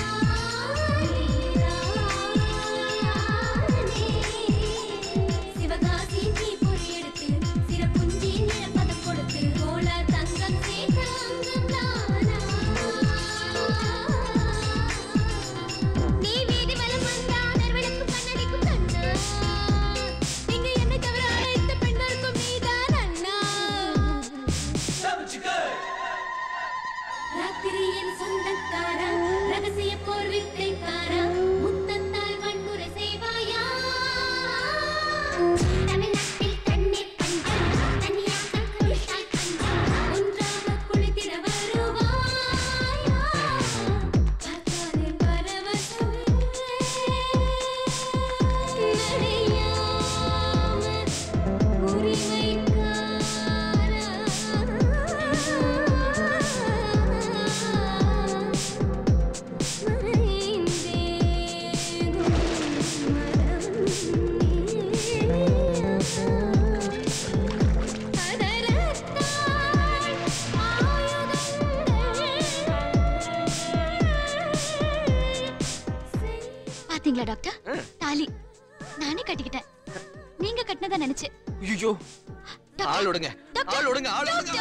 சிவகாசியின் நீ பொறி எடுத்து சிறப்புஞ்சியின் நிழற்பதம் கொடுத்து கோலார் தங்கம் சேர்த்த அங்கம் தானா நீ வீதி வலம் வந்தால் நெருவிளக்கும் கண்ணடிக்கும் கண்ணா இங்கு என்னை தவிர அனைத்து பெண்களுக்கும் நீதான் அண்ணா ராத்திரியின் சொந்தக்காரா ரகசிய போர் வித்தைக்காரா முத்தத்தால் வன்முறை செய்வாயா தமிழ்நாட்டில் தண்ணீர் பஞ்சம் தனியாக குளித்தால் கஞ்சம் ஒன்றாக குளித்திட வருவாயா பார்த்தாலே பரவசம் நடையாமல் உரிமைக்காரா பாத்தீங்களா டாக்டர் தாலி நானே கட்டிக்கிட்டேன் நீங்க கட்டினதா நினைச்சேன் ஐயோ ஆள் விடுங்க ஆள் விடுங்க ஆள் விடுங்க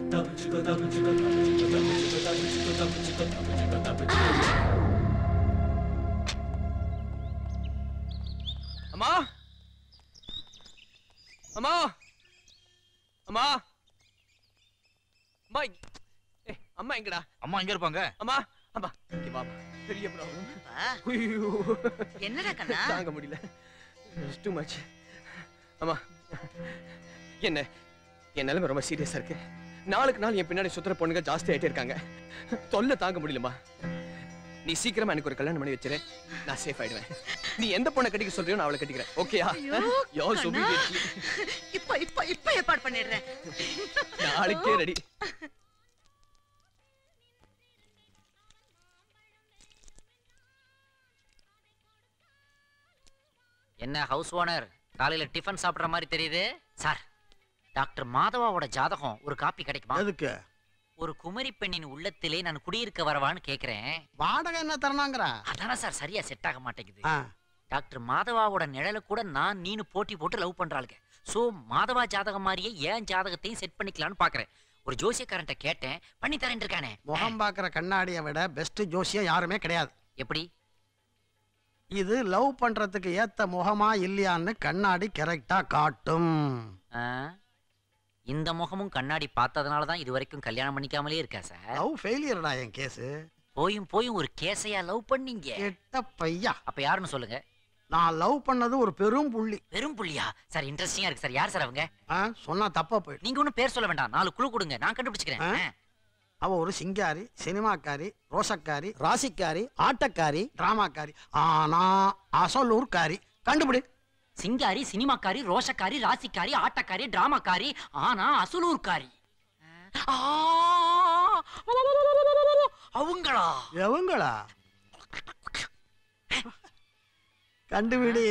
அம்மா அம்மா அம்மா அம்மா அம்மா எங்கடா அம்மா எங்க இருப்பாங்க அம்மா அம்மா இங்க வா பெரிய ப்ராப்ளம் என்னடா கண்ணா தாங்க முடியல டூ மச் அம்மா என்ன என் நிலைமை ரொம்ப சீரியஸா இருக்கு நாளுக்கு நாள் என் பின்னாடி சுத்துற பொண்ணுங்க ஜாஸ்தி ஆயிட்டே இருக்காங்க தொல்லை தாங்க முடியலமா நீ சீக்கிரமா எனக்கு ஒரு கல்யாணம் பண்ணி வச்சிரு நான் சேஃப் ஆயிடுவேன் நீ எந்த பொண்ணை கட்டிக்க சொல்றியோ நான் அவளை கட்டிக்கிறேன் ஓகேயா யோ சுபி இப்ப ஏற்பாடு பண்ணிடுறேன் நாளைக்கே ரெடி என்ன ஹவுஸ் ஓனர் காலையில டிஃபன் சாப்பிடுற மாதிரி தெரியுது சார் டாக்டர் மாதவாவோட ஜாதகம் ஒரு காப்பி கிடைக்குமா எதுக்கு ஒரு குமரி பெண்ணின் உள்ளத்திலே நான் குடியிருக்க வரவான்னு கேக்குறேன் வாடகை என்ன தரனாங்கற அதானே சார் சரியா செட் ஆக மாட்டேங்குது டாக்டர் மாதவாவோட நிழல கூட நான் நீனு போட்டி போட்டு லவ் பண்றாளுங்க சோ மாதவா ஜாதகம் மாதிரியே ஏன் ஜாதகத்தையும் செட் பண்ணிக்கலாம்னு பாக்குறேன் ஒரு ஜோசியக்காரன்ட்ட கேட்டேன் பண்ணி தரேன் இருக்கானே முகம் பாக்குற கண்ணாடியை விட பெஸ்ட் ஜோசியம் யாருமே கிடையாது எப்படி இது லவ் பண்றதுக்கு ஏத்த முகமா இல்லையான்னு கண்ணாடி கரெக்டா காட்டும் இந்த முகமும் கண்ணாடி பார்த்ததுனால தான் இது வரைக்கும் கல்யாணம் பண்ணிக்காமலே இருக்கா சார் லவ் ஃபெயிலியர்டா என் கேஸ் போயும் ஒரு கேஸையா லவ் பண்ணீங்க கெட்ட பையா அப்ப யாருன்னு சொல்லுங்க நான் லவ் பண்ணது ஒரு பெரும் புள்ளி. பெரும் புள்ளியா சார்? இன்ட்ரெஸ்டிங்கா இருக்கு சார். யார் சார் அவங்க? சொன்னா தப்பா போயிடும். நீங்க ஒன்னும் பேர் சொல்ல வேண்டாம், 4 குழு கொடுங்க, நான் கண்டுபிடிச்சுக்கிறேன். அவ ஒரு சிங்காரி, சினிமாக்காரி, ரோசக்காரி, ராசிக்காரி, ஆட்டக்காரி, டிராமாக்காரி, ஆனா அசலூர்காரி. கண்டுபிடி. சிங்காரி, சினிமாக்காரி, ரோஷக்காரி, ராசிக்காரி, ஆட்டக்காரி, டிராமாக்காரி, ஆனா அசலூர்காரி. அவங்களா? எவங்களா? கண்டுபிடி.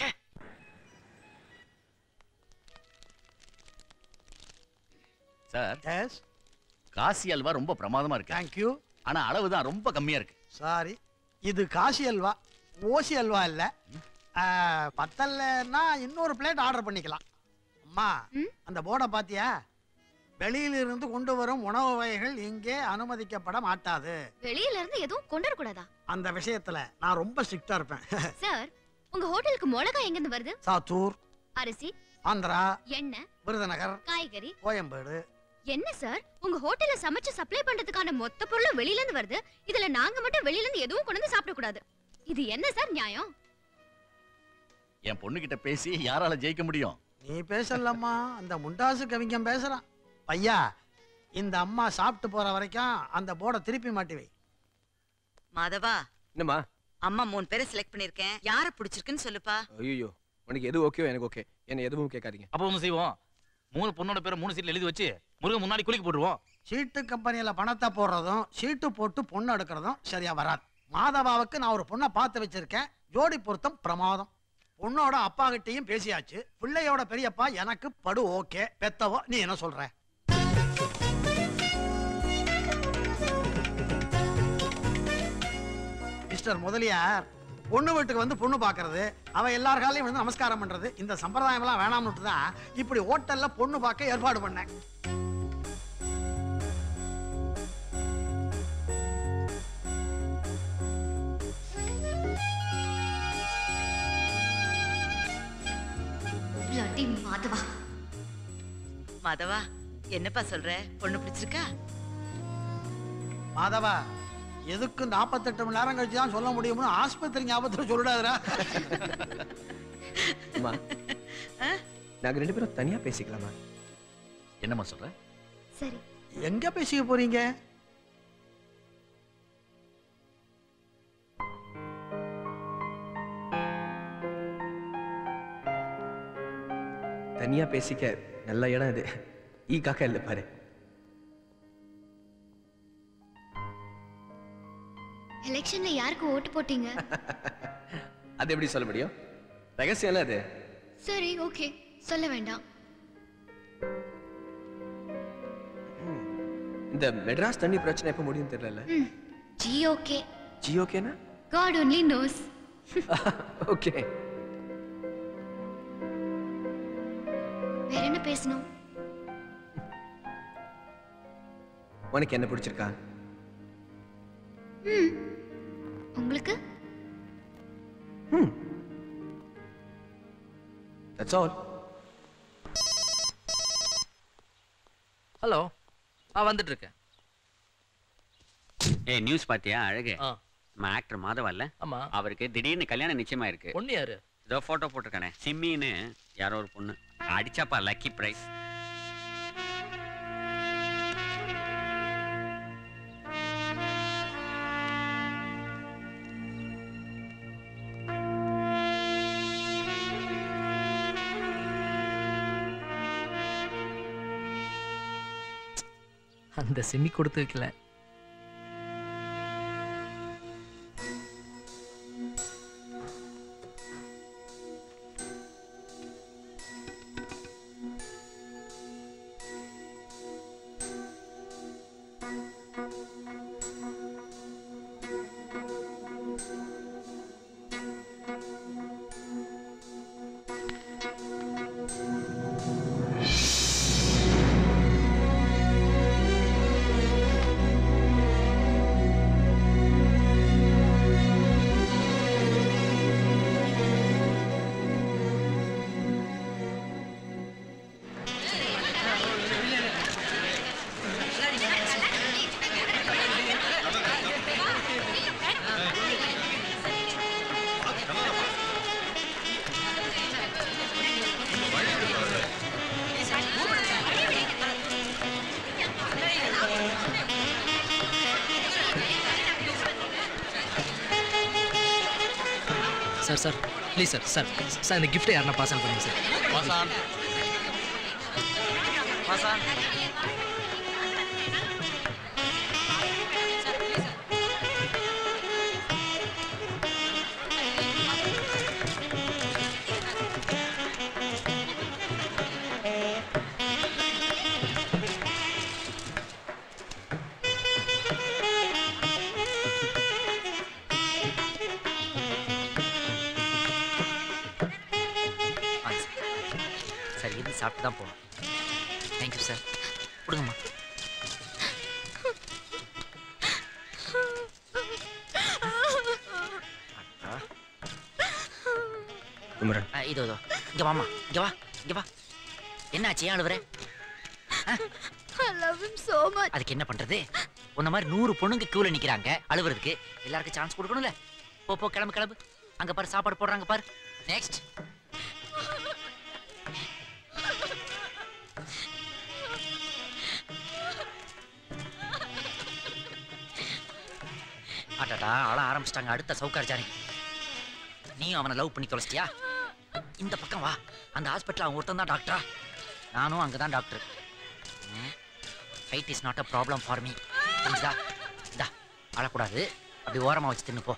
சார் காசி அல்வா ரொம்ப பிரமாதமா இருக்கு. தேங்க்யூ. ஆனா அளவு தான் ரொம்ப கம்மியா இருக்கு. சாரி, இது காசி அல்வா, ஓசி அல்வா இல்ல. பத்தல்னா இன்னொரு பிளேட் ஆர்டர் பண்ணிக்கலாம். அம்மா, அந்த போர்டை பாத்தியா? வெளியிலிருந்து கொண்டு வரும் உணவு வகைகள் இங்கே அனுமதிக்கப்பட மாட்டாது. வெளியில இருந்து எதுவும் கொண்டு வரக்கூடாதா? அந்த விஷயத்துல நான் ரொம்ப ஸ்ட்ரிக்டா இருப்பேன். சார், உங்க ஹோட்டலுக்கு மிளகாய் எங்க இருந்து வருது? சாத்தூர், அரிசி, ஆந்திரா, எண்ணெய், விருதுநகர், காய்கறி, கோயம்பேடு. என்ன சார், உங்க ஹோட்டல்ல சமைச்சு சப்ளை பண்றதுக்கான மொத்த பொருளும் வெளியில இருந்து வருது. இதுல நாங்க மட்டும் வெளியில இருந்து எதுவும் கொண்டு வந்து சாப்பிட கூடாது. இது என்ன சார் நியாயம்? என் பொண்ணு கிட்ட பேசி யாரால ஜெயிக்க முடியும்? நீ பேசலம்மா, அந்த முண்டாசு கவிஞன் பேசுறான். பையா, இந்த அம்மா சாப்பிட்டு போற வரைக்கும் அந்த போர்டை திருப்பி மாட்டி வை. மாதவா, என்னம்மா? அம்மா 3 பேரை செலக்ட் பண்ணிருக்கேன். யார பிடிச்சிருக்குன்னு சொல்லுப்பா. ஐயோ, உனக்கு எது ஓகே எனக்கு ஓகே. என்ன எதுவும் கேட்காதீங்க. அப்போ ஒண்ணு செய்வோம், 3 பொண்ணோட பேரை 3 சீட்ல எழுதி வச்சு முருகன் முன்னாடி குளிக்க போட்டுருவோம். சீட்டு கம்பெனியில பணத்தை போடுறதும் சீட்டு போட்டு பொண்ணு எடுக்கிறதும் சரியா வராது. மாதவாவுக்கு நான் ஒரு பொண்ணை பார்த்து வச்சிருக்கேன். ஜோடி பொருத்தம் பிரமாதம். பொண்ணோட அப்பா கிட்டையும் பேசியாச்சு. பிள்ளையோட பெரியப்பா எனக்கு படு ஓகே. பெத்தவோ நீ என்ன சொல்ற? மிஸ்டர் முதலியார், பொண்ணு வீட்டுக்கு வந்து பொண்ணு பாக்குறது, அவ எல்லார் காலையும் வந்து நமஸ்காரம் பண்றது, இந்த சம்பிரதாயம் எல்லாம் வேணாம்னு தான் இப்படி ஹோட்டல்ல பொண்ணு பார்க்க ஏற்பாடு பண்ணேன். மாதவா, மாதவா, என்னப்பா சொல்ற? பொண்ணு பிடிச்சிருக்கா? மாதவா, எதுக்கு 48 மணி நேரம் கழிச்சு தான் சொல்ல முடியும்னு ஆஸ்பத்திரி ஞாபகத்தில் சொல்லிடாதரா. நாங்க 2 பேரும் தனியா பேசிக்கலாமா? என்னம்மா சொல்ற? சரி. எங்க பேசிக்க போறீங்க? தனியா பேசிக்க நல்ல இடம் இது. ஈ காக்கா இல்ல பாரு. எலெக்ஷன்ல யாருக்கு ஓட்டு போட்டீங்க? அது எப்படி சொல்ல முடியும்? ரகசியம் இல்ல அது. சரி, ஓகே, சொல்ல வேண்டாம். இந்த மெட்ராஸ் தண்ணி பிரச்சனை எப்ப முடியும் தெரியல. G okay. ஜி ஓகேனா? God only knows. ஓகே. வேற என்ன பேசணும்? உனக்கு என்ன பிடிச்சிருக்கா? உங்களுக்கு? That's all. ஹலோ, வந்துட்டு இருக்கேன். ஏய், நியூஸ் பாத்தியா? அழகு நம்ம ஆக்டர் மாதவா இல்ல? ஆமா. அவருக்கு திடீர்னு கல்யாணம் நிச்சயமா இருக்கு. பொண்ணு யாரு? இதோ போட்டோ போட்டிருக்கானே, சிம்மின்னு யாரோ ஒரு பொண்ணு. அடிச்சாப்பா லக்கி பிரைஸ். அந்த சிம்மி கொடுத்து வைக்கல. Sir sir please sir sir sir இந்த கிஃப்ட்டை யாருன்னா பாஸ் ஆன் பண்ணுங்க sir. Pass on pass on. சாப்பிட்டு தான் போகணும். Thank you sir. கொடுங்கம்மா. இதோ இதோ இங்க வாமா, இங்க வா, இங்க வா. என்னாச்சு, ஏன் அழுவுற? I love him so much. அதுக்கு என்ன பண்றது? உன்ன மாதிரி 100 பொண்ணுங்க கியூல நிக்கிறாங்க அழுவுறதுக்கு. எல்லாருக்கும் சான்ஸ் கொடுக்கணும்ல. போ போ, கிளம்பு கிளம்பு. அங்க பாரு சாப்பாடு போடுறாங்க பாரு. நெக்ஸ்ட். அடடா, அழ ஆரம்பிச்சிட்டாங்க. அடுத்த சவுக்கார் ஜானி. நீ அவனை லவ் பண்ணி தொலைச்சிட்டியா? இந்த பக்கம் வா. அந்த ஹாஸ்பிட்டல் அவன் ஒருத்தன் தான் டாக்டரா? நானும் அங்கதான் doctor. Fight is not a problem for me. புரியுதா? இந்தா அழக்கூடாது, அப்படி ஓரமா வச்சு தின்னு போ.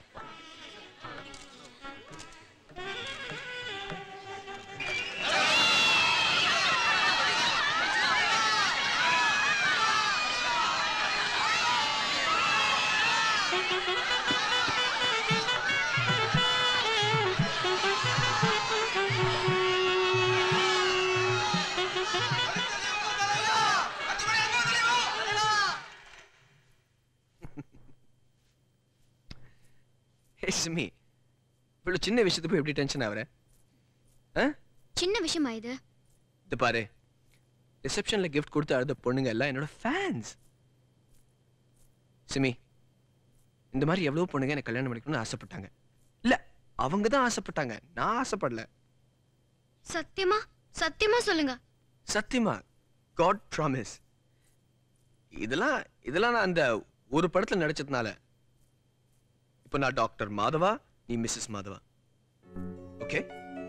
சிம்மி, இவ்வளவு சின்ன விஷயத்துக்கு எப்படி டென்ஷன் ஆகுற? சின்ன விஷயமா இது? இது பாரு, ரிசப்ஷன்ல கிஃப்ட் கொடுத்து அழுத பொண்ணுங்க எல்லாம் என்னோட ஃபேன்ஸ். சிம்மி, இந்த மாதிரி எவ்வளவு பொண்ணுங்க எனக்கு கல்யாணம் பண்ணிக்கணும்னு ஆசைப்பட்டாங்க. இல்ல, அவங்க தான் ஆசைப்பட்டாங்க, நான் ஆசைப்படல. சத்தியமா சத்தியமா சொல்லுங்க. சத்தியமா, காட் ப்ராமிஸ். இதெல்லாம் நான் அந்த ஒரு படத்துல நடிச்சதுனால. இப்போ நான் டாக்டர் மாதவா, நீ மிஸ்ஸஸ் மாதவா. ஓகே?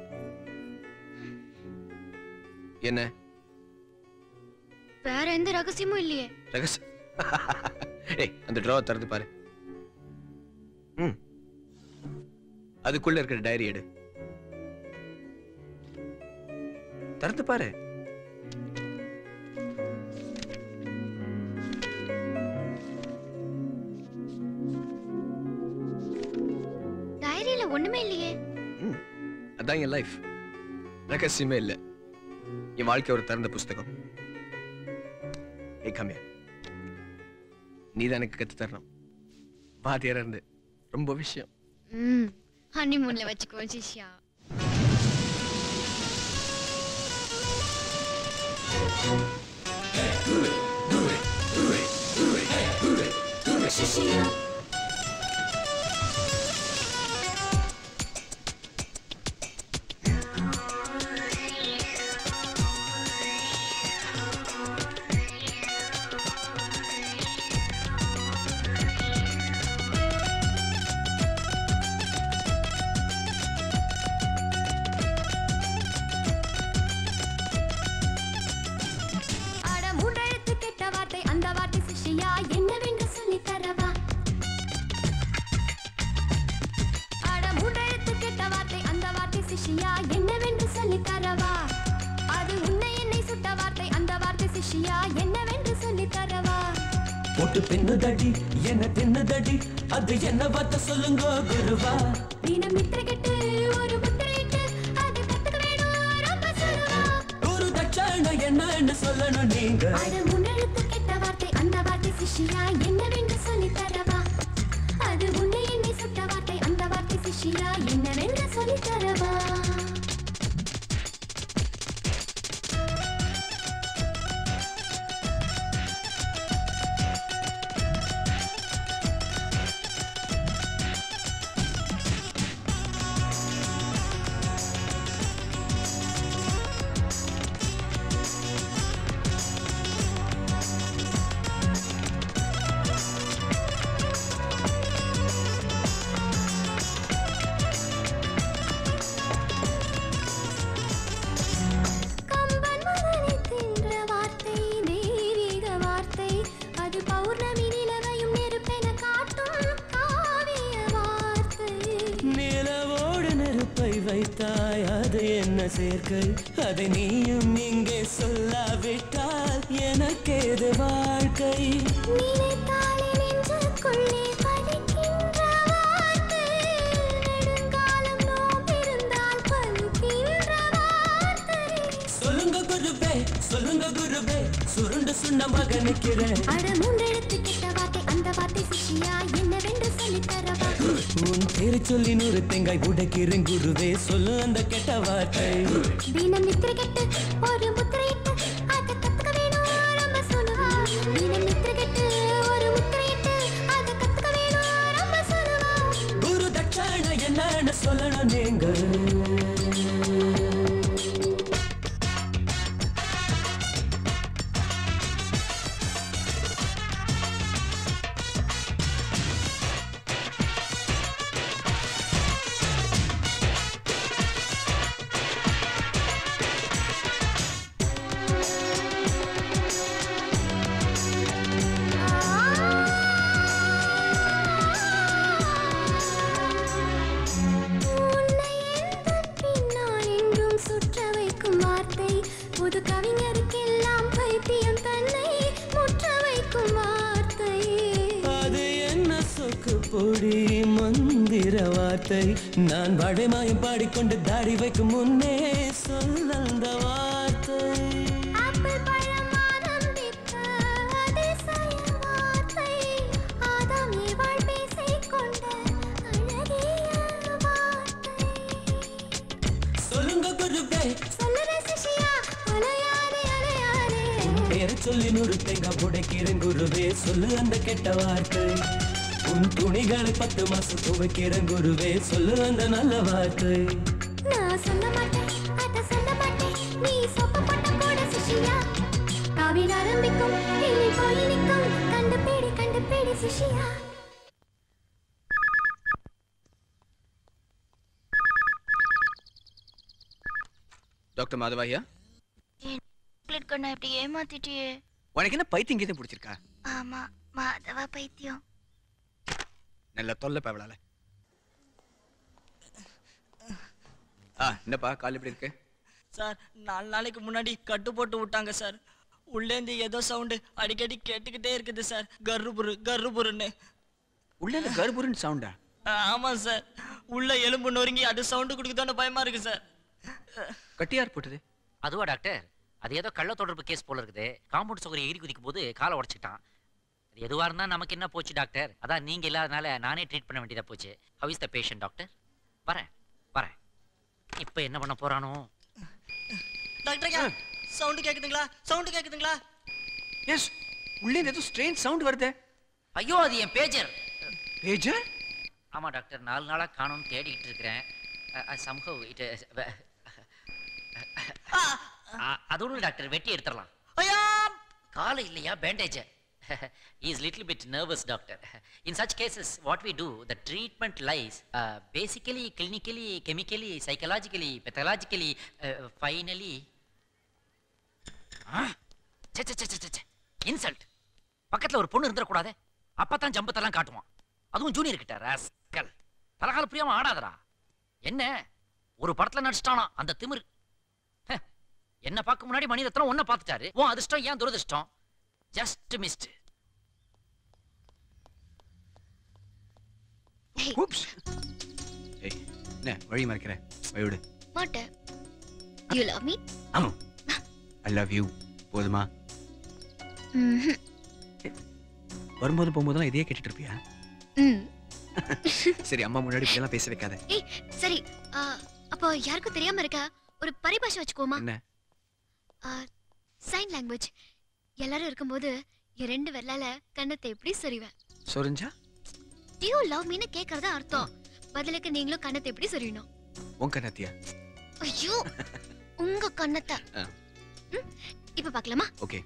என்ன? வேற எந்த ரகசியமும் இல்லையே. ரகசியம்? ஏய், அந்த டிராவர் திறந்து பாரு. அதுக்குள்ள இருக்கிற டைரி எடு. திறந்து பாரு. டைரியில ஒண்ணுமே இல்லையே. அதான் என் லைஃப். ரகசியமே இல்ல, என் வாழ்க்கை ஒரு திறந்த புஸ்தகம். ஏய் கம்மியா, நீதான் எனக்கு கத்து தரணும். வாத்தியாரா இருந்து ரொம்ப விஷயம். ஹனிமூன்ல வச்சுக்கோ சிஷ்யா. சிஷ்யா பின்னுதடி என்ன தின்னுதடி அது என்ன வார்த்தை சொல்லுங்க குருவா. தினம் மித்திர கெட்டு ஒரு முத்திரையிட்டு அது கத்துக்க வேணும் ரொம்ப சொல்லுவா. ஒரு தட்சணை என்னன்னு சொல்லணும் நீங்க. அட முன்னெழுத்து கெட்ட வார்த்தை அந்த வார்த்தை சிஷ்யா என்னவென்று சொல்லி தரவா. அது உன்னை என்னை சுட்ட வார்த்தை அந்த வார்த்தை சிஷ்யா என்னவென்று சொல்லி தரவா. வைத்தாய் அது என்ன சேர்க்கை அதை நீயும் இங்கே சொல்லாவிட்டால் எனக்கேது வாழ்க்கை நினைத்தாலே நெஞ்சுக்குள்ளே பலிக்கின்ற வார்த்தை நெடுங்காலம் நோம்பிருந்தால் பலிக்கின்ற வார்த்தை சொல்லுங்க குருவே சுருண்டு சுண்ண மகனுக்கிறேன் அட மூன்றெழுத்து கெட்ட வார்த்தை அந்த வார்த்தை சிஷியா என்னவென்று சொல்லித் தரவா உன் பேரு சொல்லி 100 தேங்காய் உடைக்கிறேன் குருவே சொல்லு அந்த கெட்ட வார்த்தை தினம் நித்திரை கெட்டு ஒரு முத்திரையிட்டு அதை கத்துக்க வேணும் ரொம்ப சொல்லுவா தினம் நித்திரை கெட்டு ஒரு முத்திரையிட்டு அதை கத்துக்க வேணும் ரொம்ப சொல்லுவா குரு தட்சணை என்னன்னு சொல்லணும் நீங்க பொடி மந்திர வார்த்தை நான் வடைமாயம் பாடிக்கொண்டு தாடி வைக்கும் முன்னே சொல்ல அந்த வார்த்தை சொல்லுங்க குருவே பேரு சொல்லி 100 தேங்காய் உடைக்கிறேன் குருவே சொல்லு அந்த கெட்ட வார்த்தை உன் துணிகளை 10 மாசம் துவைக்கிறேன் குருவே சொல்லு அந்த நல்ல வார்த்தை நான் சொல்ல மாட்டேன் அத சொல்ல மாட்டேன் நீ சொப்ப போட்ட கூட சிஷியா காவில் ஆரம்பிக்கும் இல்லை போய் நிற்கும் கண்டுபிடி சிஷியா டாக்டர் மாதவாயா கண்ணா இப்படி ஏமாத்திட்டியே உனக்கு என்ன பைத்தியம் கீதம் பிடிச்சிருக்கா ஆமா மாதவா பைத்தியம் நல்ல தொல்லை பவளால என்னப்பா கால் எப்படி இருக்கு சார் 4 நாளைக்கு முன்னாடி கட்டு போட்டு விட்டாங்க சார் உள்ளேந்து ஏதோ சவுண்டு அடிக்கடி கேட்டுக்கிட்டே இருக்குது சார் கர்ருபுருன்னு உள்ளேந்து கர்ருபுருன்னு சவுண்டா ஆமா சார் உள்ள எலும்பு நொறுங்கி அது சவுண்டு கொடுக்குதோன்னு பயமா இருக்கு சார் கட்டியார் போட்டது அதுவா டாக்டர் அது ஏதோ கள்ள தொடர்பு கேஸ் போல இருக்குது காம்பவுண்ட் சுவரை எகிரி குதிக்கும் போது காலை உடைச்சிட்டான் அது எதுவா இருந்தா நமக்கு என்ன போச்சு டாக்டர் அதான் நீங்க இல்லாதனால நானே ட்ரீட் பண்ண வேண்டியதா போச்சு how is the patient doctor வரேன் இப்போ என்ன பண்ண போறானோ டாக்டர் சவுண்ட் கேக்குதுங்களா எஸ் உள்ளே ஏதோ ஸ்ட்ரேஞ்ச் சவுண்ட் வருது ஐயோ அது என் பேஜர் ஆமா டாக்டர் 4 நாளா காணோம் தேடிட்டு இருக்கேன் somehow it அதோட டாக்டர் வெட்டி எடுத்துறலாம் ஐயா காலை இல்லையா bandage he is little bit nervous doctor in such cases what we do the treatment lies basically clinically chemically psychologically pathologically finally insult பக்கத்துல ஒரு பொண்ணு இருந்துற கூடாதே அப்பதான் ஜம்பத்தெல்லாம் காட்டுவான் அதுவும் ஜூனியர் கிட்ட ராஸ்கல் தலகால புரியாம ஆடாதடா என்ன ஒரு படத்துல நடிச்சிட்டானா அந்த திமிரு என்ன பார்க்க முன்னாடி மணிரத்னம் ஒன்ன பார்த்துட்டாரு உன் அதிர்ஷ்டம் ஏன் துரதிர்ஷ்டம் ஜஸ்ட் மிஸ்ட் oops ஏய் என்ன வழி மறக்கற வழிவிடு மாட்டேன் you love me ஆமா I love you போதுமா வரும்போது போகும்போதெல்லாம் இதையே கேட்டுட்டு இருப்பியா சரி அம்மா முன்னாடி இப்படியெல்லாம் பேச வைக்காத ஏய் சரி அப்போ யாருக்கும் தெரியாம இருக்க ஒரு பரிபாஷை வச்சுக்கோமா என்ன சைன் லாங்குவேஜ் எல்லாரும் இருக்கும்போது என் 2 விரலால கண்ணத்தை எப்படி சொறிவேன் சொரிஞ்சா do you love me ன்னு கேக்குறது அர்த்தம் பதிலுக்கு நீங்களும் கண்ணத்தை எப்படி சொறியணும் உன் கண்ணத்தியா ஐயோ உங்க கண்ணத்தை இப்ப பார்க்கலாமா ஓகே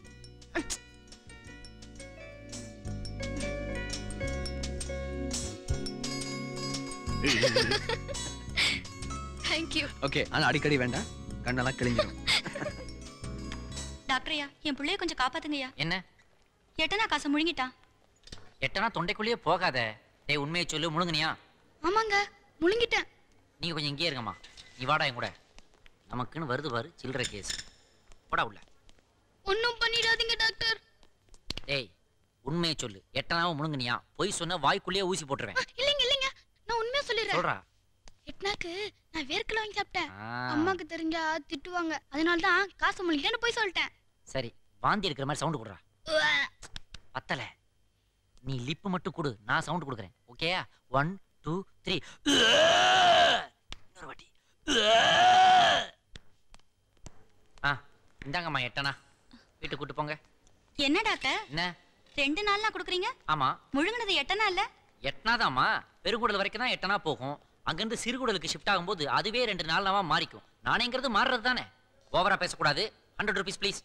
thank you ஓகே ஆனா அடிக்கடி வேண்டாம் கண்ணெல்லாம் கிழிஞ்சிரும் டாக்டர்யா என் பிள்ளைய கொஞ்சம் காப்பாத்துங்கய்யா என்ன எட்டனா காசை முழுங்கிட்டான் எட்டனா தொண்டைக்குள்ளேயே போகாத டேய் உண்மையை சொல்லு முழுங்குனியா ஆமாங்க முழுங்கிட்டேன் நீங்க கொஞ்சம் இங்கே இருங்கம்மா நீ வாடா என் கூட. நமக்குன்னு வருது பாரு சில்லறை கேஸ். போடா உள்ள. ஒன்னும் பண்ணிடாதீங்க டாக்டர். ஏய் உண்மையை சொல்லு. எட்டனாவை முழுங்குனியா? பொய் சொன்ன வாய்க்குள்ளேயே ஊசி போட்டுருவேன். இல்லைங்க நான் உண்மையா சொல்லிடுறேன். சொல்றா. எட்னாக்கு நான் வேர்க்கல வாங்கி சாப்பிட்டேன். அம்மாக்கு தெரிஞ்சா திட்டுவாங்க. அதனால தான் காசு முழுங்கிட்டேன்னு போய் சொல்லிட்டேன். சரி வாந்தி எடுக்கிற மாதிரி சவுண்ட் கொடுறா. பத்தல. நீ லிப் மட்டும் கொடு, நான் சவுண்ட் கொடுக்குறேன். ஓகேயா? 1 2 3. இன்னொரு வாட்டி. இந்தாங்கம்மா எட்டனா. வீட்டுக்கு கூட்டு போங்க. என்ன டாக்டர்? என்ன 2 நாள்லாம் கொடுக்குறீங்க? ஆமா. முழுங்குனது எட்டனா இல்ல? எட்டனாதாம்மா. பெருங்குடல் வரைக்கும் தான் எட்டனா போகும். அங்கிருந்து சிறுகுடலுக்கு ஷிஃப்ட் ஆகும்போது அதுவே 2 நாள்லாமா மாறிக்கும். நானேங்கிறது மாறுறது தானே. ஓவரா பேசக்கூடாது. 100 rupees ப்ளீஸ்.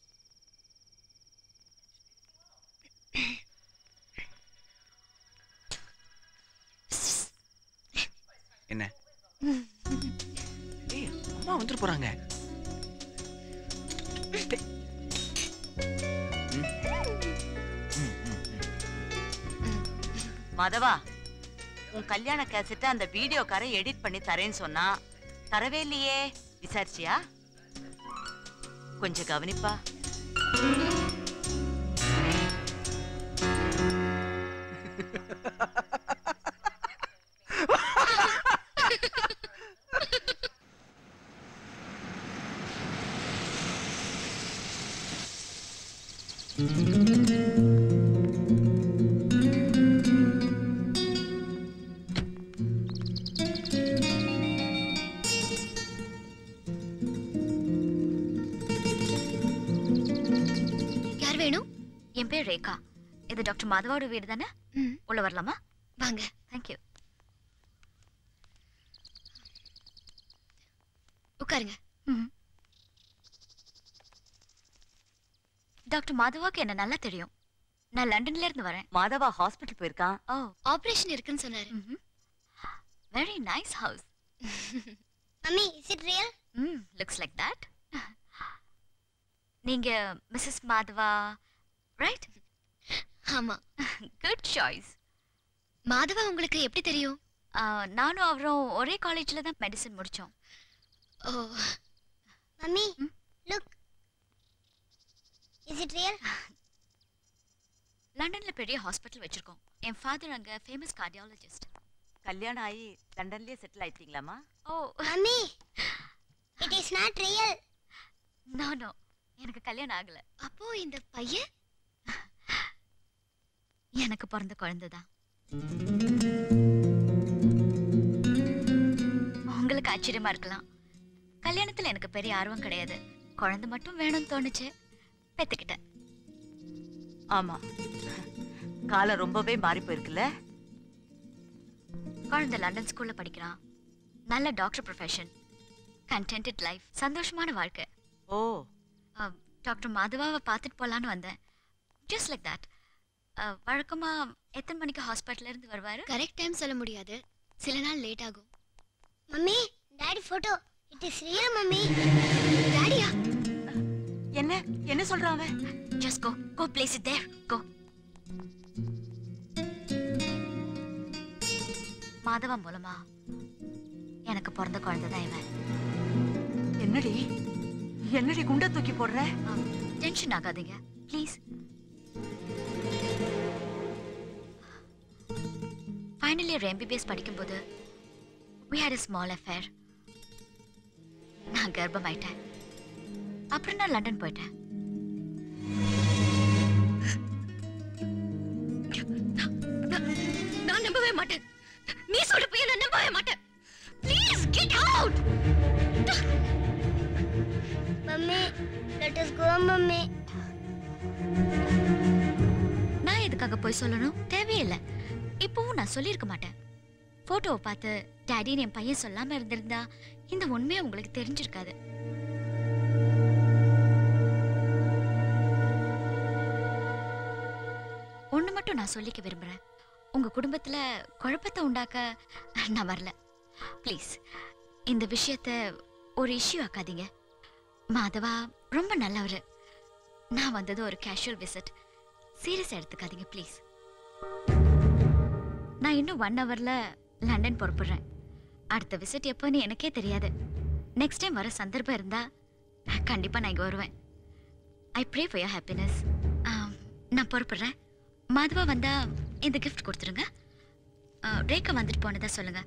என்ன? ஏய் அம்மா வந்துட்டு போறாங்க. மதவா, உன் கல்யாண கேசட்டை அந்த வீடியோக்கார எடிட் பண்ணி தரேன்னு சொன்னா தரவே இல்லையே. விசாரிச்சியா? கொஞ்சம் கவனிப்பா. யார் வேணும்? என் பேர் ரேகா. இது டாக்டர் மாதவோட வீடு தானே? உள்ள வரலாமா? வாங்க. தேங்க்யூ. உட்காருங்க. டாக்டர் மாதவாக்கு என்ன நல்லா தெரியும். நான் லண்டன்ல இருந்து வரேன். மாதவா ஹாஸ்பிடல் போயிருக்கான். ஓ, ஆபரேஷன் இருக்குன்னு சொன்னாரு. Very nice house. Mummy, is it real? Looks like that. நீங்க மிஸ்ஸஸ் மாதவா ரைட்? ஆமா. Good choice. மாதவா உங்களுக்கு எப்படி தெரியும்? நானும் அவரும் ஒரே காலேஜ்ல தான் மெடிசன் முடிச்சோம். Oh mummy, look. Is it real? லண்டன்ல பெரிய ஹாஸ்பிடல் வச்சிருக்கோம். என் ஃபாதர் அங்க ஃபேமஸ் கார்டியாலஜிஸ்ட். கல்யாணம் ஆகி லண்டன்லயே செட்டில் ஆயிட்டீங்களாமா? Oh mummy, it is not real. No no, எனக்கு கல்யாணம் ஆகல. அப்போ இந்த பையன் எனக்கு பிறந்த குழந்தைதான். உங்களுக்கு ஆச்சரியமா இருக்கலாம். கல்யாணத்துல எனக்கு பெரிய ஆர்வம் கிடையாது. குழந்தை மட்டும் வேணும்னு தோணுச்சு, பெத்துக்கிட்டேன். ஆமா, காலம் ரொம்பவே மாறி போயிருக்குல்ல. குழந்தை லண்டன் ஸ்கூல்ல படிக்கிறான். நல்ல டாக்டர் ப்ரொஃபஷன், கண்டென்டட் லைஃப், சந்தோஷமான வாழ்க்கை. ஓ, டாக்டர் மாதவாவை பார்த்துட்டு போலான்னு வந்தேன். Just like that. வழக்கமா எத்தனை மணிக்கு ஹாஸ்பிட்டல்ல இருந்து வருவாரு? கரெக்ட் டைம் சொல்ல முடியாது, சில நாள் லேட் ஆகும். Mummy, daddy photo. It is real mummy. டாடியா? என்ன என்ன சொல்றான் அவன்? Just go go place it there. Go. Madhava மூலமா எனக்கு பிறந்த குழந்தை தான் இவன். என்னடி என்னடி குண்டை தூக்கி போடுற? டென்ஷன் ஆகாதீங்க ப்ளீஸ். ஃபைனல் இயர் MBBS படிக்கும்போது we had a small affair. நான் கர்ப்பமாயிட்டேன். அப்புறம் நான் லண்டன் போயிட்டேன். நான் நம்பவே மாட்டேன். நீ சொல்ற போய் நான் நம்பவே மாட்டேன். Please get out. Mummy, let us go mummy. நான் எதுக்காக போய் சொல்லணும்? தேவையில்லை. இப்பவும் நான் சொல்லியிருக்க மாட்டேன். போட்டோவை பார்த்து டாடின்னு என் பையன் சொல்லாம இருந்திருந்தா இந்த உண்மையை உங்களுக்கு தெரிஞ்சிருக்காது. ஒண்ணு மட்டும் நான் சொல்லிக்க விரும்புறேன். உங்க குடும்பத்துல குழப்பத்தை உண்டாக்க நான் வரல. ப்ளீஸ் இந்த விஷயத்த ஒரு இஷ்யூ ஆக்காதீங்க. மாதவா ரொம்ப நல்லவரு. நான் வந்தது ஒரு கேஷுவல் விசிட். சீரியஸா எடுத்துக்காதீங்க ப்ளீஸ். நான் இன்னும் 1 ஹவர்ல லண்டன் புறப்படுறேன். அடுத்த விசிட் எப்போன்னு எனக்கே தெரியாது. நெக்ஸ்ட் டைம் வர சந்தர்ப்பம் இருந்தா கண்டிப்பா நான் இங்க வருவேன். I pray for your happiness. நான் பொறுப்படுறேன். மாதவா வந்தா இந்த கிஃப்ட் கொடுத்துருங்க. ரேகா வந்துட்டு போனதா சொல்லுங்க.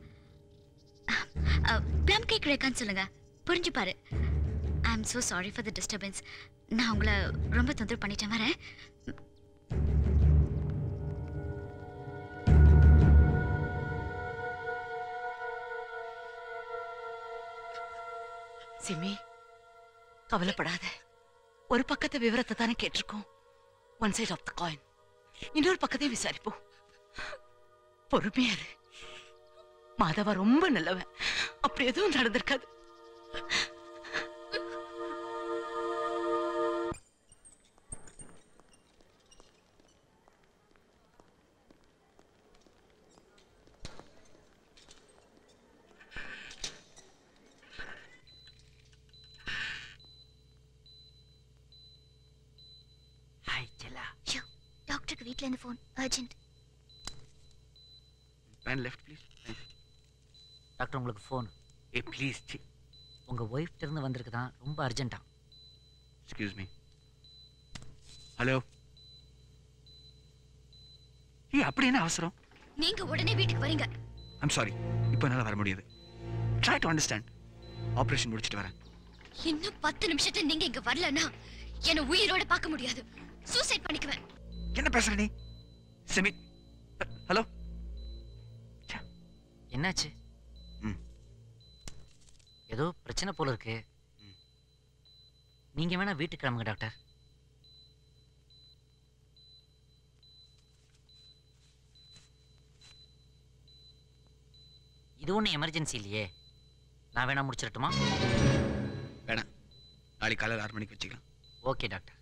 ப்ளம் கேக் ரேகான்னு சொல்லுங்க. புரிஞ்சு பாரு. I am so sorry for the disturbance. நான் உங்களை ரொம்ப தொந்தரவு பண்ணிட்டேன். வரேன். சிமி, கவலைப்படாத. ஒரு பக்கத்தை விவரத்தை தானே கேட்டிருக்கோம். One side of the coin. இன்னொரு பக்கத்தையும் விசாரிப்போம். பொறுமையா இரு. மாதவா ரொம்ப நல்லவன். அப்படி எதுவும் நடந்திருக்காது. டாக்டருக்கு வீட்ல இருந்து phone. Urgent. Pan left please. Doctor உங்களுக்கு ஃபோன். ப்ளீஸ். உங்க ஒய்ஃப்ட்ட இருந்து வந்திருக்குதான். ரொம்ப அர்ஜென்ட்டா. Excuse me. ஹலோ. அப்படி என்ன அவசரம்? நீங்க உடனே வீட்டுக்கு வரீங்க. ஐம் சாரி, இப்போ என்னால வர முடியாது. Try to understand. ஆபரேஷன் முடிச்சிட்டு வரேன். இன்னும் 10 நிமிஷத்துல நீங்க இங்க வரலன்னா என்ன உயிரோட பார்க்க முடியாது. சூசைட் பண்ணிக்குவேன். என்ன பேசுற நீ? சிமி. ஹலோ. என்னாச்சு? ஏதோ பிரச்சனை போல இருக்கு. நீங்க வேணா வீட்டுக்கு கிளம்புங்க டாக்டர். இது ஒன்றும் எமர்ஜென்சி இல்லையே. நான் வேணா முடிச்சிடட்டுமா? வேணாம், நாளைக்கு காலையில் 6 மணிக்கு வச்சுக்கலாம். Okay doctor.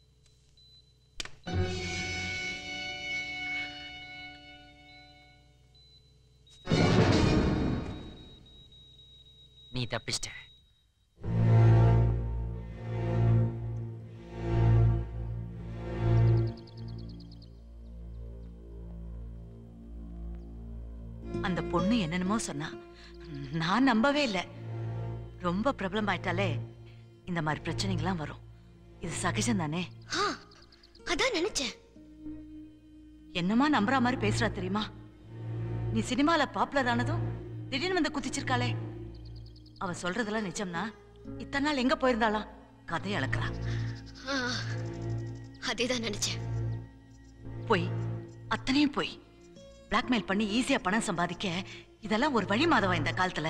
நீ தப்பிச்சிட்ட. அந்த பொண்ணு என்னென்னமோ சொன்னா. நான் நம்பவே இல்லை. ரொம்ப பிரபலம் ஆயிட்டாலே இந்த மாதிரி பிரச்சனைகள்லாம் வரும். இது சகஜம் தானே? அதான் நினைச்சேன். என்னமா நம்புற மாதிரி பேசுறா தெரியுமா? நீ சினிமால பாப்புலர் ஆனதும் திடீர்னு வந்து குதிச்சிருக்காளே. அவ சொல்றதெல்லாம் நிஜம்னா இத்தனை நாள் எங்க போயிருந்தாலாம்? கதை அளக்குறா. அதேதான் நினைச்சேன். போய் அத்தனையும் போய் பிளாக்மெயில் பண்ணி ஈஸியா பணம் சம்பாதிக்க இதெல்லாம் ஒரு வழி மாதவா இந்த காலத்துல?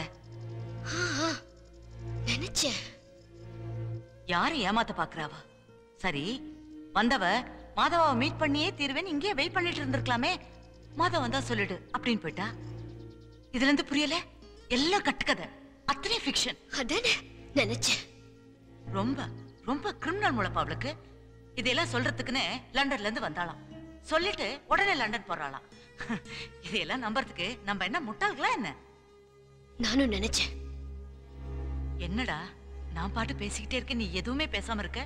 நினைச்சேன். யாரை ஏமாத்த பாக்குறாவா? சரி, வந்தவ மாதவாவை மீட் பண்ணியே தீர்வேன் இங்கே வெயிட் பண்ணிட்டு இருந்திருக்கலாமே. மாதவ வந்தா சொல்லிடு அப்படின்னு போயிட்டா. இதுல இருந்து புரியல? எல்லாம் கட்டுக்கதை, அத்தனை ஃபிக்ஷன். அதானே நினைச்சேன். ரொம்ப ரொம்ப கிரிமினல் முளைப்பா அவளுக்கு. இதெல்லாம் சொல்றதுக்குன்னு லண்டன்ல இருந்து வந்தாளாம். சொல்லிட்டு உடனே லண்டன் போறாளாம். இதையெல்லாம் நம்புறதுக்கு நம்ம என்ன முட்டாள்களா என்ன? நானும் நினைச்சேன். என்னடா நான் பாட்டு பேசிக்கிட்டே இருக்க, நீ எதுவுமே பேசாம இருக்க?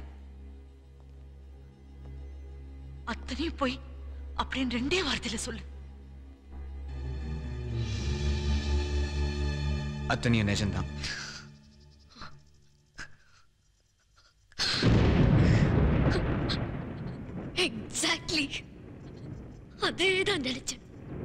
அத்தனையும் போய் அப்படின்னு 2 வார்த்தையில சொல்லு. அத்தனையும் நிஜம்தான். எக்ஸாக்ட்லி அதேதான் நினைச்சேன்.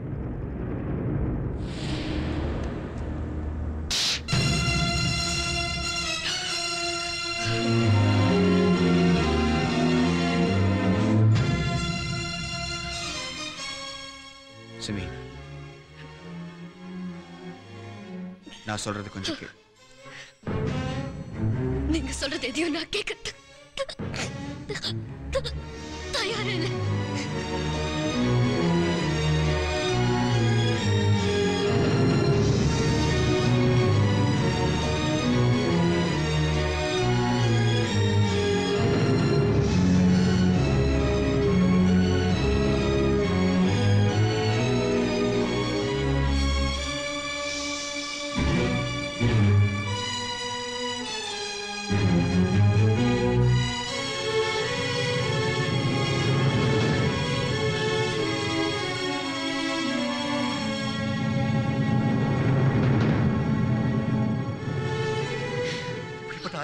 சிமி, நான் சொல்றது கொஞ்சம் கேளு. நீங்க சொல்றது எதையும் நான் கேட்க தயாரா இல்லை.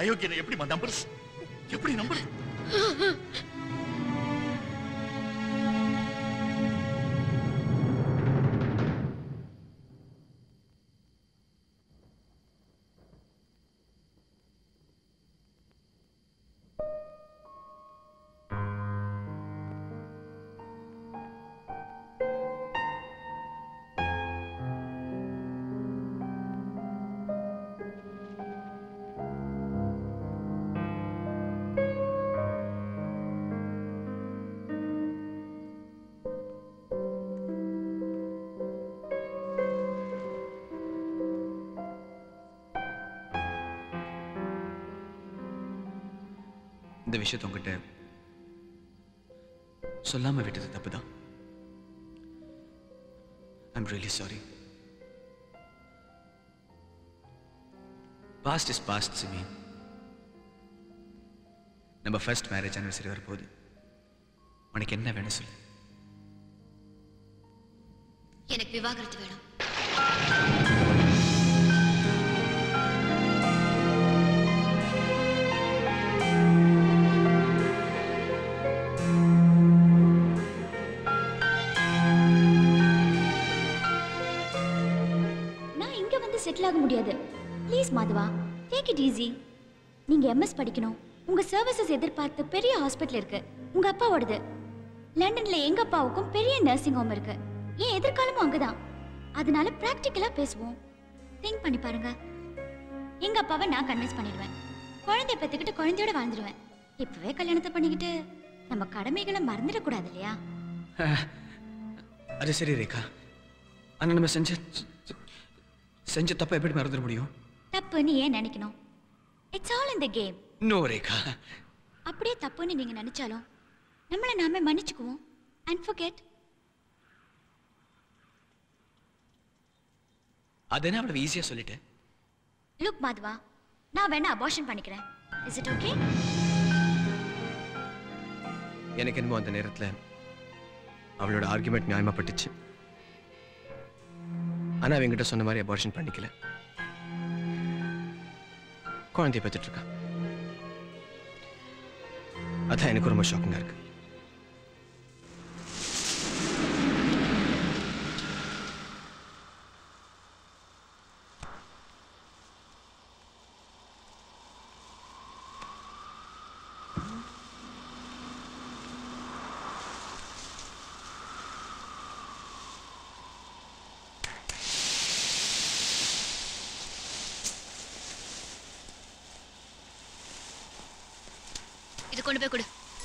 அயோக்கியனை எப்படி நம்புறது? எப்படி நம்புறது? இந்த விஷயத்தை உங்ககிட்ட சொல்லாம விட்டது தப்புதான். I'm really sorry. Past is past Simi. நம்ம ஃபர்ஸ்ட் மேரேஜ் ஆனிவர்சரி வரப்போகுது. உனக்கு என்ன வேணும் சொல்லு. எனக்கு விவாகரத்து வேணும். செட்டில் ஆக முடியாது. Please Madhava, take it easy. நீங்க எம்எஸ் படிக்கணும். உங்க சர்வீசஸ் எதிர்பார்த்து பெரிய ஹாஸ்பிட்டல் இருக்கு. உங்க அப்பாவோடது. லண்டன்ல எங்க அப்பாவுக்கும் பெரிய நர்சிங் ஹோம் இருக்கு. என் எதிர்காலமும் அங்கதான். அதனால பிராக்டிக்கலா பேசுவோம். திங்க் பண்ணி பாருங்க. எங்க அப்பாவை நான் கன்வின்ஸ் பண்ணிடுவேன். குழந்தைய பெத்துக்கிட்டு குழந்தையோட வாழ்ந்துடுவேன். இப்பவே கல்யாணத்தை பண்ணிக்கிட்டு நம்ம கடமைகளை மறந்துடக்கூடாது இல்லையா? அது சரி ரேகா. ஆனா நம்ம செஞ்ச தப்ப எப்படி மறந்துட முடியும்? தப்புன்னு ஏன் நினைக்கணும்? It's all in the game. No Rekha. அப்படியே தப்புன்னு நீங்க நினைச்சாலும் நம்மள நாமே மன்னிச்சுக்குவோம். And forget. அதென்ன அவ்வளவு ஈஸியா சொல்லிட்டு? லுக் மாதவா, நான் வேணா அபார்ஷன் பண்ணிக்கிறேன். Is it okay? எனக்கு என்னமோ அந்த நேரத்துல அவளோட ஆர்குமெண்ட் நியாயமா பட்டுச்சு. ஆனா அவங்கிட்ட சொன்ன மாதிரி அபார்ஷன் பண்ணிக்கல. குழந்தைய பெற்றுட்டு இருக்கா. அதான் எனக்கு ரொம்ப ஷாக்கிங்கா இருக்கு. இது கொண்டு போய் கொடு.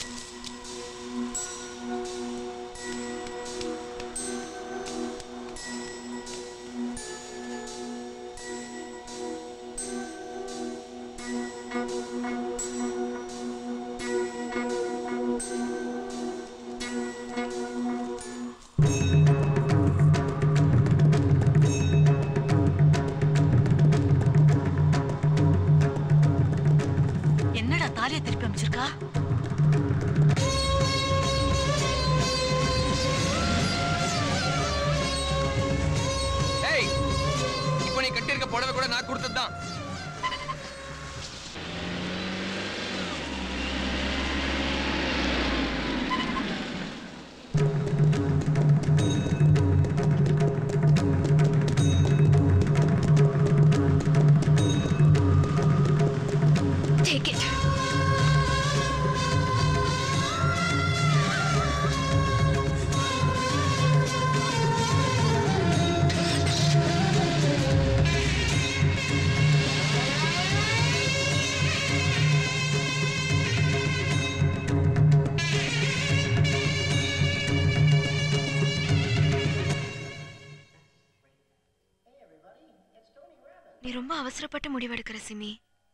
என்னடா தாலியை திருப்பி அமைச்சிருக்கா? இப்போ நீ கட்டியிருக்க புடவை கூட நான் கொடுத்ததுதான். Take it. நீ ரொம்ப அவசரப்பட்டு முடிவெடுக்கிற சிமி.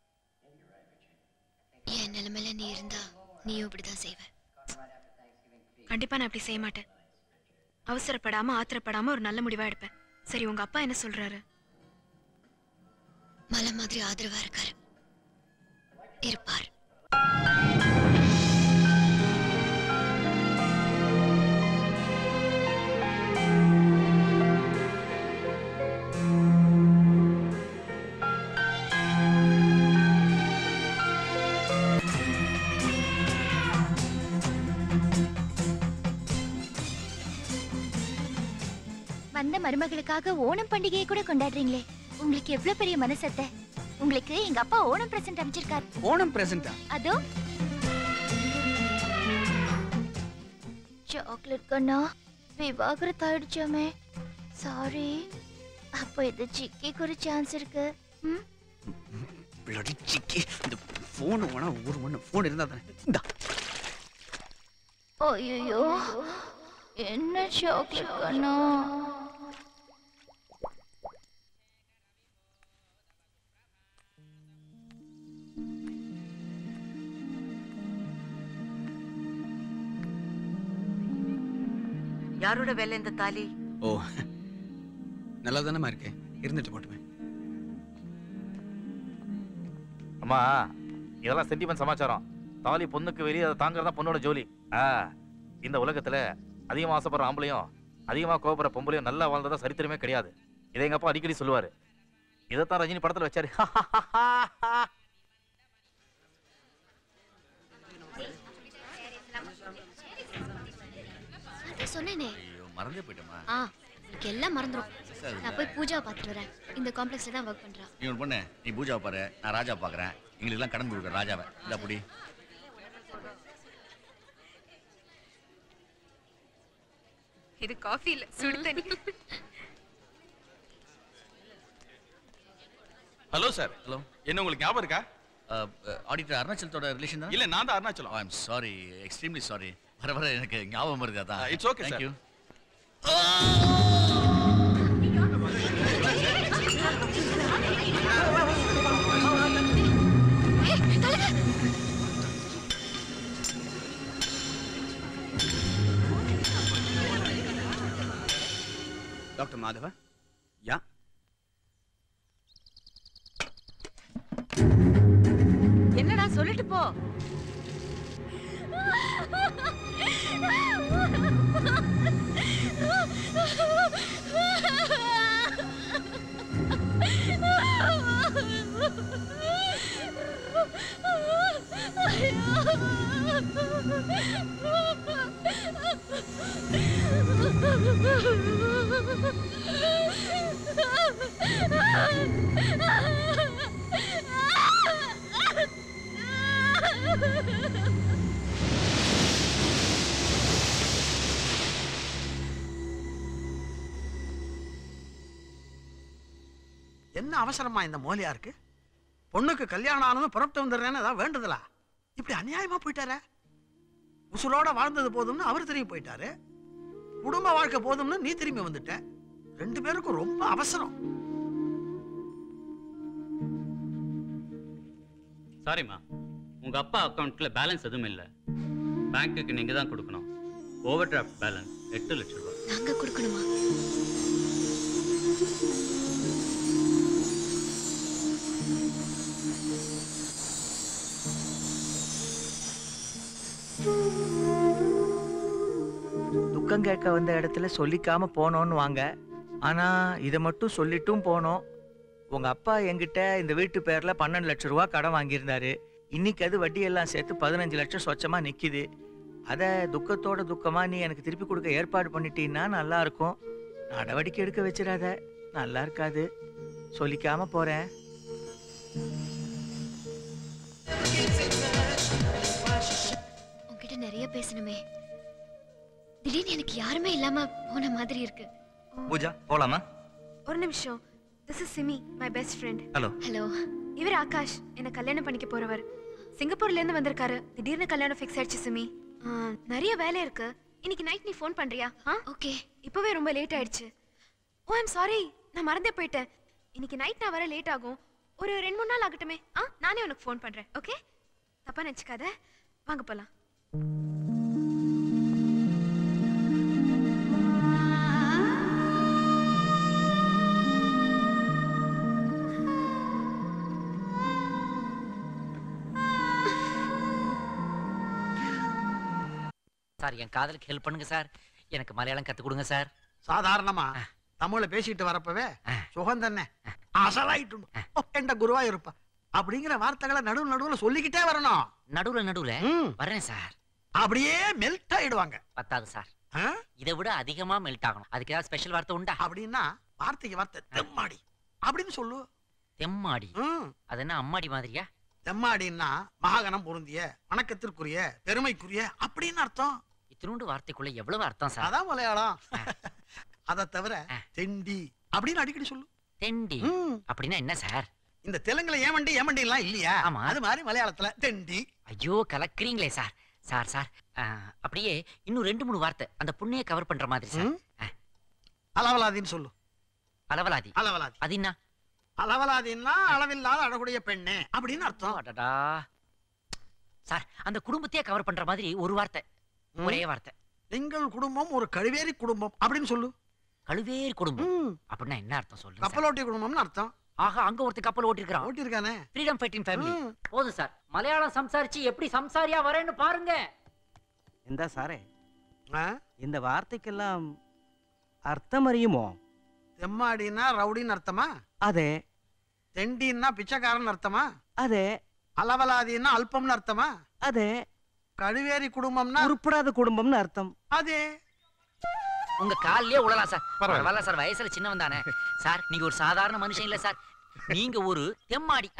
என் நிலைமையில நீ இருந்தா நீயும் இப்படிதான் செய்வ. கண்டிப்பா நான் அப்படி செய்ய மாட்டேன். அவசரப்படாம ஆத்திரப்படாம ஒரு நல்ல முடிவா எடுப்பேன். சரி, உங்க அப்பா என்ன சொல்றாரு? மலை மாதிரி ஆதரவா இருக்காரு. இருப்பார். வந்த மருமகளுக்காக ஓணம் பண்டிகையை கூட கொண்டாடுறீங்களே, உங்களுக்கு எவ்வளவு பெரிய மனசத்தை. உங்களுக்கு எங்க அப்பா ஓணம் பிரசன்ட் அமைச்சிருக்காரு. ஓணம் பிரசன்டா? அதோ சாக்லேட் கண்ணா, விவாகரத்து ஆயிடுச்சாமே. சாரி. அப்போ இது சிக்கிக்கு ஒரு சான்ஸ் இருக்கு. பிளடி சிக்கி, இந்த போன் வேணா ஒரு மணி போன் இருந்தா தானே. இந்தா. ஐயோ, என்ன சாக்லேட் கண்ணா. யாரோட வேலை இந்த தாலி? ஓ, நல்லா தானே இருக்கேன், இருந்துட்டு போட்டுவேன். அம்மா, இதெல்லாம் சென்டிமெண்ட் சமாச்சாரம். தாலி பொண்ணுக்கு வெளியே அதை தாங்கிறதா பொண்ணோட ஜோலி. இந்த உலகத்துல அதிகமா ஆசைப்படுற ஆம்பளையும் அதிகமா கோபப்படுற பொம்பளையும் நல்லா வாழ்ந்ததா சரித்திரமே கிடையாது. இதை எங்க அப்பா அடிக்கடி சொல்லுவாரு. இதைத்தான் ரஜினி படத்துல வச்சாரு. சொன்னேனே. மறந்தே போயிட்டேமா. எல்லாம் மறந்துரும். நான் போய் பூஜாவை பார்த்துட்டு வரேன். இந்த காம்ப்ளெக்ஸ்ல தான் ஒர்க் பண்றா. நீ ஒன்று பண்ணு, நீ பூஜாவை பாரு, நான் ராஜா பார்க்குறேன். எங்களுக்கெல்லாம் கடன் கொடுக்குற ராஜாவை. இந்த புடி. இது காஃபி இல்ல, சுடு தண்ணி. Hello sir. ஹலோ. என்ன உங்களுக்கு ஞாபகம் இருக்கா? ஆடிட்டர் அருணாச்சலத்தோட ரிலேஷன் தான்? இல்ல, நான் தான் Arunachalam. I am sorry, extremely sorry. வர வர எனக்கு ஞாபகம் இருக்கு. அதான். It's okay sir. Thank you. Doctor Madhavan, yeah. என்னடா சொல்லிட்டு போ. என்ன அவசரமா இந்த மோலியாருக்கு? பொண்ணுக்கு கல்யாணம் ஆனதும் புறப்பட்டு வந்துடுறேன்னு ஏதாவது வேண்டுதலா? இப்படி அநியாயமா போயிட்டார. உசுரோட வாழ்ந்தது போதும்னு அவர் திரும்பி போயிட்டாரு. குடும்ப வாழ்க்கை போதும்னு நீ திரும்பி வந்துட்ட. ரெண்டு பேருக்கும் ரொம்ப அவசரம். சாரிம்மா, உங்க அப்பா அக்கவுண்ட்ல பேலன்ஸ் எதுவும் இல்ல. பேங்க்குக்கு நீங்க தான் கொடுக்கணும். ஓவர் டிராஃப்ட் பேலன்ஸ் 8 லட்சம் ரூபாய். நாங்க கொடுக்கணுமா? துக்கம் கேட்க வந்த இடத்துல சொல்லிக்காம போனோன்னு வாங்க. ஆனா இதை மட்டும் சொல்லிட்டும் போனோம். உங்க அப்பா என்கிட்ட இந்த வீட்டு பேர்ல 12 லட்சம் ரூபாய் கடன் வாங்கியிருந்தாரு. இன்னைக்கு அது வட்டி எல்லாம் சேர்த்து 15 லட்சம் சொச்சமா நிக்குது. அத துக்கத்தோட துக்கமா நீ எனக்கு திருப்பி கொடுக்க ஏற்பாடு பண்ணிட்டீன்னா நல்லா இருக்கும். நடவடிக்கை எடுக்க வச்சிடாத, நல்லா இருக்காது. சொல்லிக்காம போறேன். உன்கிட்ட நிறைய பேசணுமே. திடீர்னு எனக்கு யாருமே இல்லாம போன மாதிரி இருக்கு. பூஜா, போலாமா? ஒரு நிமிஷம். This is Simi, my best friend. Hello. Hello. இவர் ஆகாஷ், என்ன கல்யாணம் பண்ணிக்க போறவர். சிங்கப்பூர்ல இருந்து வந்திருக்காரு. திடீர்னு கல்யாணம் ஃபிக்ஸ் ஆயிடுச்சு சிமி. நிறைய வேலை இருக்கு. இன்னைக்கு நைட் நீ ஃபோன் பண்றியா? ஓகே. இப்பவே ரொம்ப லேட் ஆயிடுச்சு. ஓ ஐம் சாரி, நான் மறந்தே போயிட்டேன். இன்னைக்கு நைட் நான் வர லேட் ஆகும். ஒரு 2-3 நாள் ஆகட்டுமே. நானே உனக்கு ஃபோன் பண்றேன். ஓகே? தப்பா நினைச்சுக்காத. வாங்க போலாம். சார், என் காதலுக்கு ஹெல்ப் பண்ணுங்க சார். எனக்கு மலையாளம் கத்து கொடுங்க சார். சாதாரணமா தமிழ்ல பேசிட்டு வரப்பவே சுகம் தானே அசலாயிட்டு என்ற குருவா இருப்பா அப்படிங்கிற வார்த்தைகளை நடுவுல சொல்லிக்கிட்டே வரணும். நடுவுல வரேன் சார். அப்படியே மெல்ட் ஆயிடுவாங்க. பத்தாது சார். இதை விட அதிகமா மெல்ட் ஆகணும். அதுக்கு ஏதாவது ஸ்பெஷல் வார்த்தை உண்டா? அப்படின்னா வார்த்தைக்கு வார்த்தை தெம்மாடி அப்படின்னு சொல்லு. தெம்மாடி? அது என்ன அம்மாடி மாதிரியா? தெம்மாடின்னா மகாகணம் பொருந்திய, வணக்கத்திற்குரிய, பெருமைக்குரிய அப்படின்னு அர்த்தம். இத்தினூண்டு வார்த்தைக்குள்ள எவ்வளவு அர்த்தம் சார்? அதான் மலையாளம். அதை தவிர தெண்டி அப்படின்னு அடிக்கடி சொல்லு. தெண்டி அப்படின்னா என்ன சார்? இந்த தெலுங்குல ஏமண்டி ஏமண்டி எல்லாம் இல்லையா? அது மாதிரி மலையாளத்துல தெண்டி. ஐயோ கலக்குறீங்களே சார். சார் சார் அப்படியே இன்னும் 2-3 வார்த்தை அந்த புண்ணைய கவர் பண்ற மாதிரி சார். அளவலாதின்னு சொல்லு. அளவலாதி? அளவலாதி அது என்ன? அளவலாதின்னா அளவில்லாத அழகுடைய பெண்ணே அப்படின்னு அர்த்தம். அடடா சார், அந்த குடும்பத்தையே கவர் பண்ற மாதிரி ஒரு வார்த்தை, ஒரே வார்த்தை. எங்கள் குடும்பம் ஒரு கழுவேரி குடும்பம் அப்படின்னு சொல்லு. கழுவேரி குடும்பம் அப்படின்னா என்ன அர்த்தம் சொல்லுங்க? கப்பலோட்டிய குடும்பம்னு அர்த்தம். ஆஹா, அங்க ஒருத்தர் கப்பல் ஓட்டிருக்கான். ஓட்டிருக்கானே. Freedom fighting family. போதும் சார், மலையாளம் சம்சாரிச்சு எப்படி சம்சாரியா வரேன்னு பாருங்க. എന്താ സാറേ, இந்த வார்த்தைக்கெல்லாம் அர்த்தம் அறியுமோ? தெம்மாடினா ரவுடின்னு அர்த்தமா? அதே. தெண்டின்னா பிச்சைக்காரன் அர்த்தமா? அதே. அளவலாதின்னா அல்பம்னு அர்த்தமா? அதே. கழுவேரி குடும்பம்னா உருப்படாத குடும்பம்னு அர்த்தம். அதே. உங்க கால்லயே உளலாம் சார். பரவாயில்ல சார், வயசுல சின்னவன் தானே சார். நீங்க ஒரு சாதாரண மனுஷன் இல்ல சார், நீங்க ஒரு தெம்மாடி.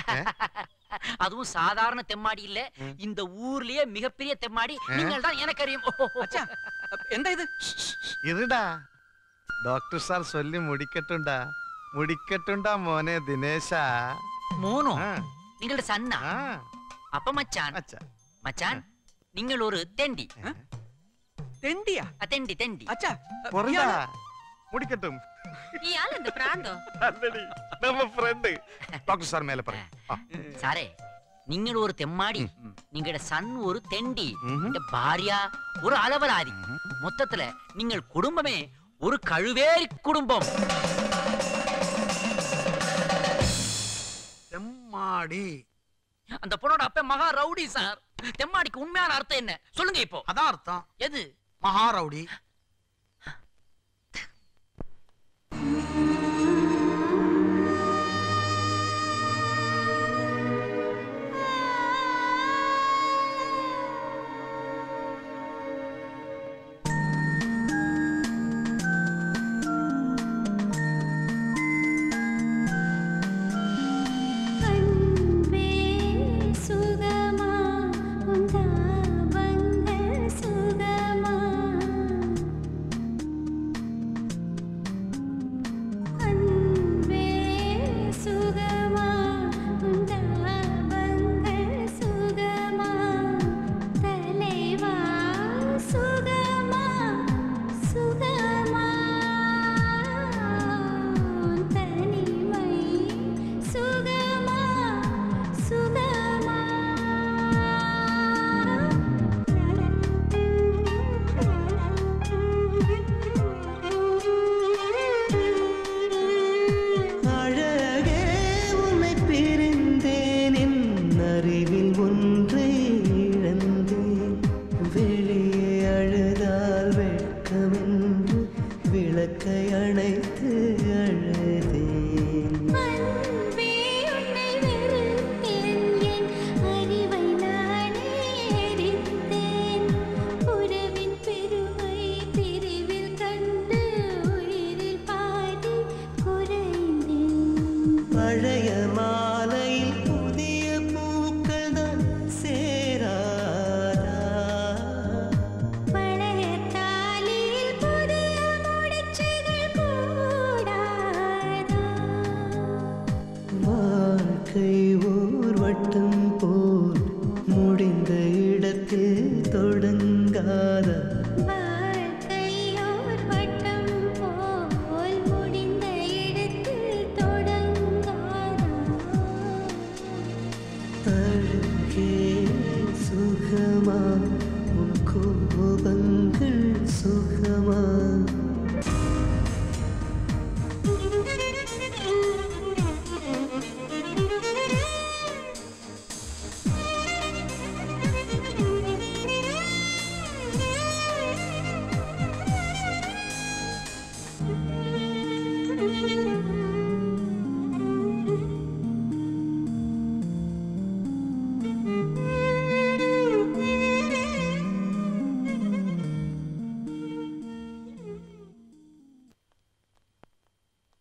அதுவும் சாதாரண தெம்மாடி இல்ல, இந்த ஊர்லயே மிகப்பெரிய தெம்மாடி நீங்கள் தான் எனக்கு அறியும். എന്താ ഇത്? ഇരുടാ, ഡോക്ടർ സാർ ചൊല്ലി മുടിക്കട്ടുണ്ടാ. മുടിക്കട്ടുണ്ടാ മോനെ ദിനേശ. മോനോ? നിങ്ങളുടെ സണ്ണാ? അപ്പൊ മച്ചാൻ. മച്ചാൻ, നിങ്ങൾ ഒരു തെണ്ടി. തെണ്ടിയാ? തെണ്ടി തെണ്ടി. അച്ഛാ പൊറടാ മുടിക്കട്ടും. ഇയാൾ എന്ത് പ്രാന്തോ? അല്ലടി, നമ്മ ഫ്രണ്ട്. ഡോക്ടർ സാർ മേലെ പറ. സാറേ, നിങ്ങൾ ഒരു തെമ്മാടി, നിങ്ങളുടെ സൺ ഒരു തെണ്ടി, എന്റെ ഭാര്യ ഒരു അലവലാതി. മൊത്തത്തില് നിങ്ങൾ കുടുംബമേ ഒരു കഴുവേരി കുടുംബം. தெம்மாடி. அந்த பொண்ணோட அப்ப மகா ரவுடி சார். தெம்மாடிக்கு உண்மையான அர்த்தம் என்ன சொல்லுங்க இப்போ? அதான் அர்த்தம். எது? மகா ரவுடி.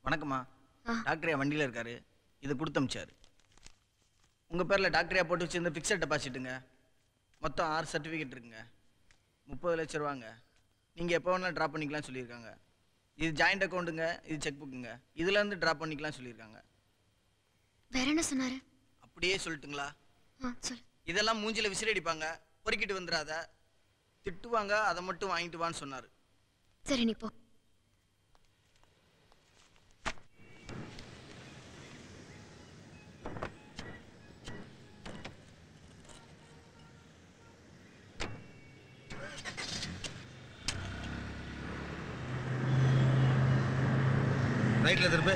வணக்கம்மா. டாக்டரையா வண்டியில் இருக்காரு. இது கொடுத்து அமிச்சாரு. உங்கள் பேரில் டாக்டரையா போட்டு வச்சிருந்த ஃபிக்ஸட் டெபாசிட்டுங்க. மொத்தம் 6 சர்டிஃபிகேட் இருக்குங்க. 30 லட்சம் ரூபாங்க. நீங்கள் எப்போ வேணாலும் ட்ராப் பண்ணிக்கலாம்னு சொல்லியிருக்காங்க. இது ஜாயிண்ட் அக்கௌண்ட்டுங்க, இது செக் புக்குங்க. இதுலேருந்து ட்ராப் பண்ணிக்கலாம் சொல்லியிருக்காங்க. வேற என்ன சொன்னாரு? அப்படியே சொல்லட்டுங்களா? சொல்லு. இதெல்லாம் மூஞ்சில விசிறடிப்பாங்க, பொறுக்கிட்டு வந்துடாத, திட்டுவாங்க, அதை மட்டும் வாங்கிட்டு வான்னு சொன்னார். சரி நீ போ. ரைட்ல திரும்ப.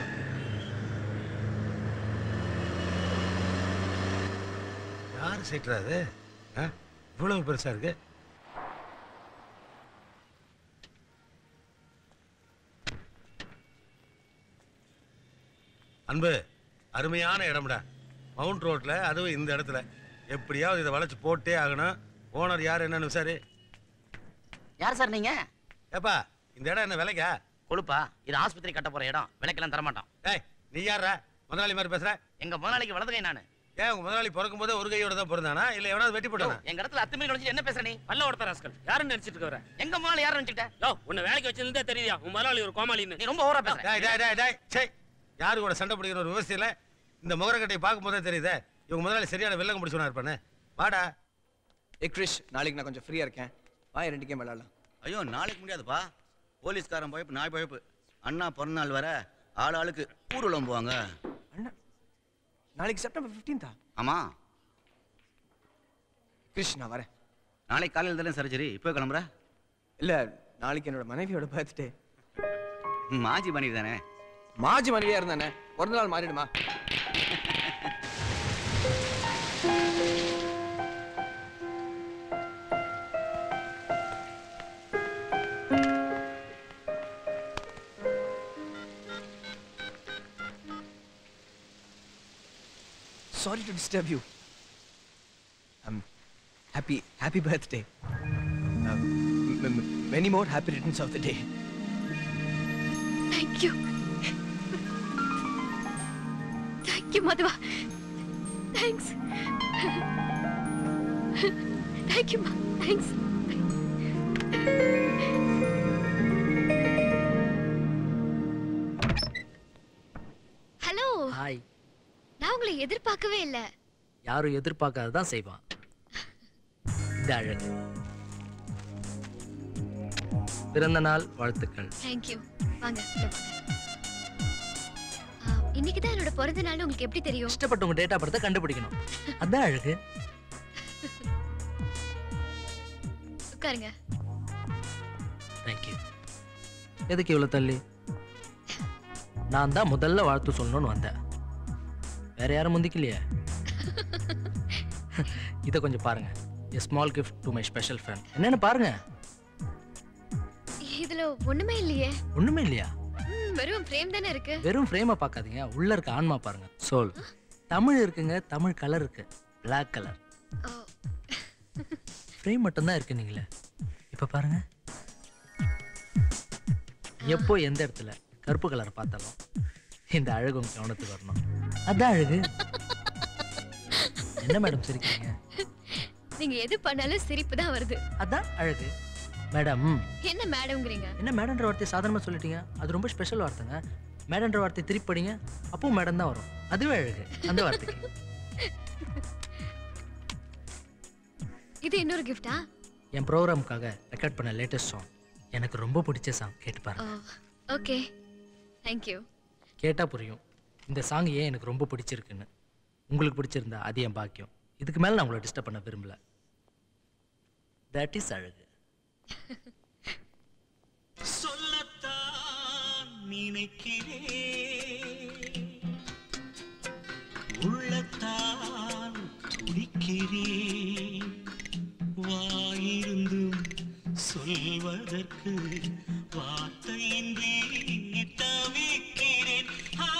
யார் சைட்ரா அது? இவ்வளவு பெருசா இருக்கு. அன்பு, அருமையான இடம்டா. மவுண்ட் ரோட்ல, அதுவும் இந்த இடத்துல. எப்படியாவது இதை வளைச்சு போட்டே ஆகணும். ஓனர் யார் என்னன்னு விசாரி. யார் சார் நீங்க? ஏப்பா, இந்த இடம் என்ன விலைக்கா? கொழுப்பா, இது ஆஸ்பத்திரி கட்ட போற இடம். விலைக்கெல்லாம் தரமாட்டோம். ஏய், நீ யாரா? முதலாளி மாதிரி பேசுற? எங்க முதலாளிக்கு வலது கை நானு. ஏன் உங்க முதலாளி பிறக்கும் போதே ஒரு கையோட தான் பிறந்தானா, இல்ல எவனாவது வெட்டி போட்டானா? எங்க இடத்துல அத்துமீறி நுழைஞ்சு என்ன பேசுற நீ? பல்ல ஓடத்த ராஸ்கல். யாருன்னு நினைச்சிட்டு இருக்கற? எங்க முதலாளி யாரு நினைச்சிட்ட? உன்னை வேலைக்கு வச்சிருந்தே தெரியுதா உன் முதலாளி ஒரு கோமாளின்னு? நீ ரொம்ப ஓவரா பேசுற. டேய் டேய் டேய் டேய், சே. யாரு கூட சண்டை பிடிக்கிற ஒரு விவசாயம் இல்ல. இந்த முகரக்கட்டையை பார்க்கும்போதே தெரியுதே இவங்க முதலாளி சரியான வில்லங்க முடிச்சவனா இருப்பானே. வாடா. கிரிஷ், நாளைக்கு நான் கொஞ்சம் ஃப்ரீயா இருக்கேன். வா, 2 கேம் விளையாடலாம். ஐயோ, நாளைக்கு முடியாதுப்பா. போலீஸ்காரன் போயப்பு நாய் போயப்பு. அண்ணா பிறந்தநாள் வர ஆள் ஆளுக்கு ஊர்வலம் போவாங்க. அண்ணா, நாளைக்கு செப்டம்பர் 15th. ஆமா கிரிஷ், நான் வரேன். நாளைக்கு காலையில் தானே சர்ஜரி. இப்போ கிளம்புற? இல்ல, நாளைக்கு என்னோட மனைவியோட பர்த்டே. மாஜி மனைவி தானே? மாஜி மனைவியா இருந்தானே, பிறந்த நாள் மாறிடுமா? Sorry to disturb you. Happy birthday. Many more happy returns of the day. Thank you. Thank you, Madhav. Thanks. Thank you, Ma. Thanks. Hello. Hi. நான் உங்களை எதிர்பார்க்கவே இல்ல. யாரும் எதிர்பார்க்காததான் செய்வான். இந்த அழகு. பிறந்த நாள் வாழ்த்துக்கள். Thank you. வாங்க. இன்னைக்கு தான் என்னோட பிறந்த நாள். உங்களுக்கு எப்படி தெரியும்? இஷ்டப்பட்டு உங்க டேட்டா பர்த்தை கண்டுபிடிக்கணும். அதான் அழகு. உட்காருங்க. Thank you. எதுக்கு இவ்வளவு தள்ளி? நான் தான் முதல்ல வாழ்த்து சொல்லணும்னு வந்தேன். வேற யாரும் முந்திக்கலையே. இதை கொஞ்சம் பாருங்க. A small gift to my special friend. என்னன்னு பாருங்க. இதுல ஒண்ணுமே இல்லையே. ஒண்ணுமே இல்லையா? வெறும் ஃப்ரேம் தானே இருக்கு. வெறும் ஃப்ரேமை பார்க்காதீங்க, உள்ள இருக்க ஆன்மா பாருங்க. சோல். தமிழ் இருக்குங்க, தமிழ் கலர் இருக்கு. Black colour. ஃப்ரேம் மட்டும் தான் இருக்கு. நீங்களே இப்ப பாருங்க. எப்போ எந்த இடத்துல கருப்பு கலர் பார்த்தாலும் இந்த அழகு உங்க கவனத்துக்கு வரணும். அதான் அழகு. என்ன மேடம் சிரிக்கிறீங்க? நீங்க எது பண்ணாலும் சிரிப்பு தான் வருது. அதான் அழகு. மேடம். என்ன மேடம்ங்கறீங்க? என்ன மேடம்ன்ற வார்த்தை சாதாரணமா சொல்லிட்டீங்க. அது ரொம்ப ஸ்பெஷல் வார்த்தைங்க. மேடம்ன்ற வார்த்தை திருப்பி படிங்க, அப்போ மேடம் தான் வரும். அதுவே அழகு அந்த வார்த்தைக்கு. இது இன்னொரு கிஃப்டா? என் ப்ரோக்ராமுக்காக ரெக்கார்ட் பண்ண லேட்டஸ்ட் சாங். எனக்கு ரொம்ப பிடிச்ச சாங். கேட்டு பாருங்க. ஓகே. Thank you. கேட்டா புரியும் இந்த சாங் ஏன் எனக்கு ரொம்ப பிடிச்சிருக்குன்னு. உங்களுக்கு பிடிச்சிருந்தா அது என் பாக்கியம். இதுக்கு மேல நான் உங்களை டிஸ்டர்ப் பண்ண விரும்பல. தட் இஸ் அழகு. சொல்லத்தான் நினைக்கிறேன், உள்ளத்தான் துடிக்கிறேன், வாயிருந்தும் சொல்வதற்கு வார்த்தையின்றி தவிக்கிறேன்.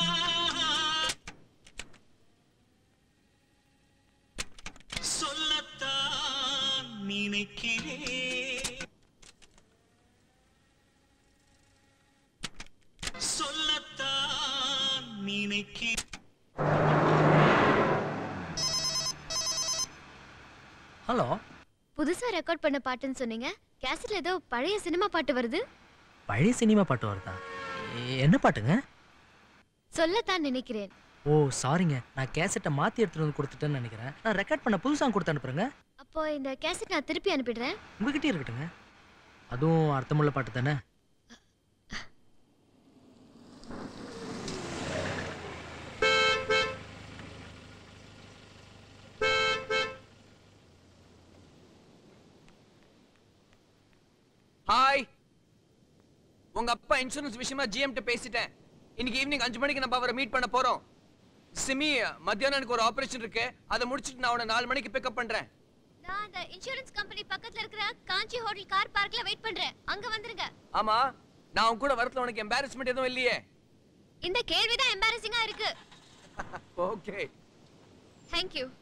சொல்லத்தான் நினைக்கிறேன், சொல்லத்தான் புதுசா ரெக்கார்ட் பண்ண பாட்டுன்னு சொன்னீங்க. கேசட்ல ஏதோ பழைய சினிமா பாட்டு வருது. பழைய சினிமா பாட்டு வருதா? என்ன பாட்டுங்க? சொல்லத்தான் நினைக்கிறேன். ஓ சாரிங்க, நான் கேசட்டை மாத்தி எடுத்துட்டு வந்து கொடுத்துட்டேன்னு நினைக்கிறேன். நான் ரெக்கார்ட் பண்ண புது சாங் கொடுத்து அனுப்புறேங்க. அப்போ இந்த கேசட் நான் திருப்பி அனுப்பிடுறேன். உங்ககிட்டயே இருக்கட்டுங்க. அதுவும் அர்த்தமுள்ள பாட்டு தானே? ஹாய், உங்க அப்பா இன்சூரன்ஸ் விஷயமா ஜிஎம் கிட்ட பேசிட்டேன். இன்னைக்கு ஈவினிங் 5 மணிக்கு நம்ம அவரை மீட் பண்ண போறோம். சிமி, மத்தியானம் எனக்கு ஒரு ஆபரேஷன் இருக்கு. அதை முடிச்சிட்டு நான் அவனை 4 மணிக்கு பிக்கப் பண்றேன். நான் அந்த இன்சூரன்ஸ் கம்பெனி பக்கத்துல இருக்கிற காஞ்சி ஹோட்டல் கார் பார்க்ல வெயிட் பண்றேன். அங்க வந்துருங்க. ஆமா, நான் உன் கூட வரதுல உனக்கு எம்பாரஸ்மென்ட் எதுவும் இல்லையே? இந்த கேள்விதான் எம்பாரசிங்கா இருக்கு. Okay, Thank you.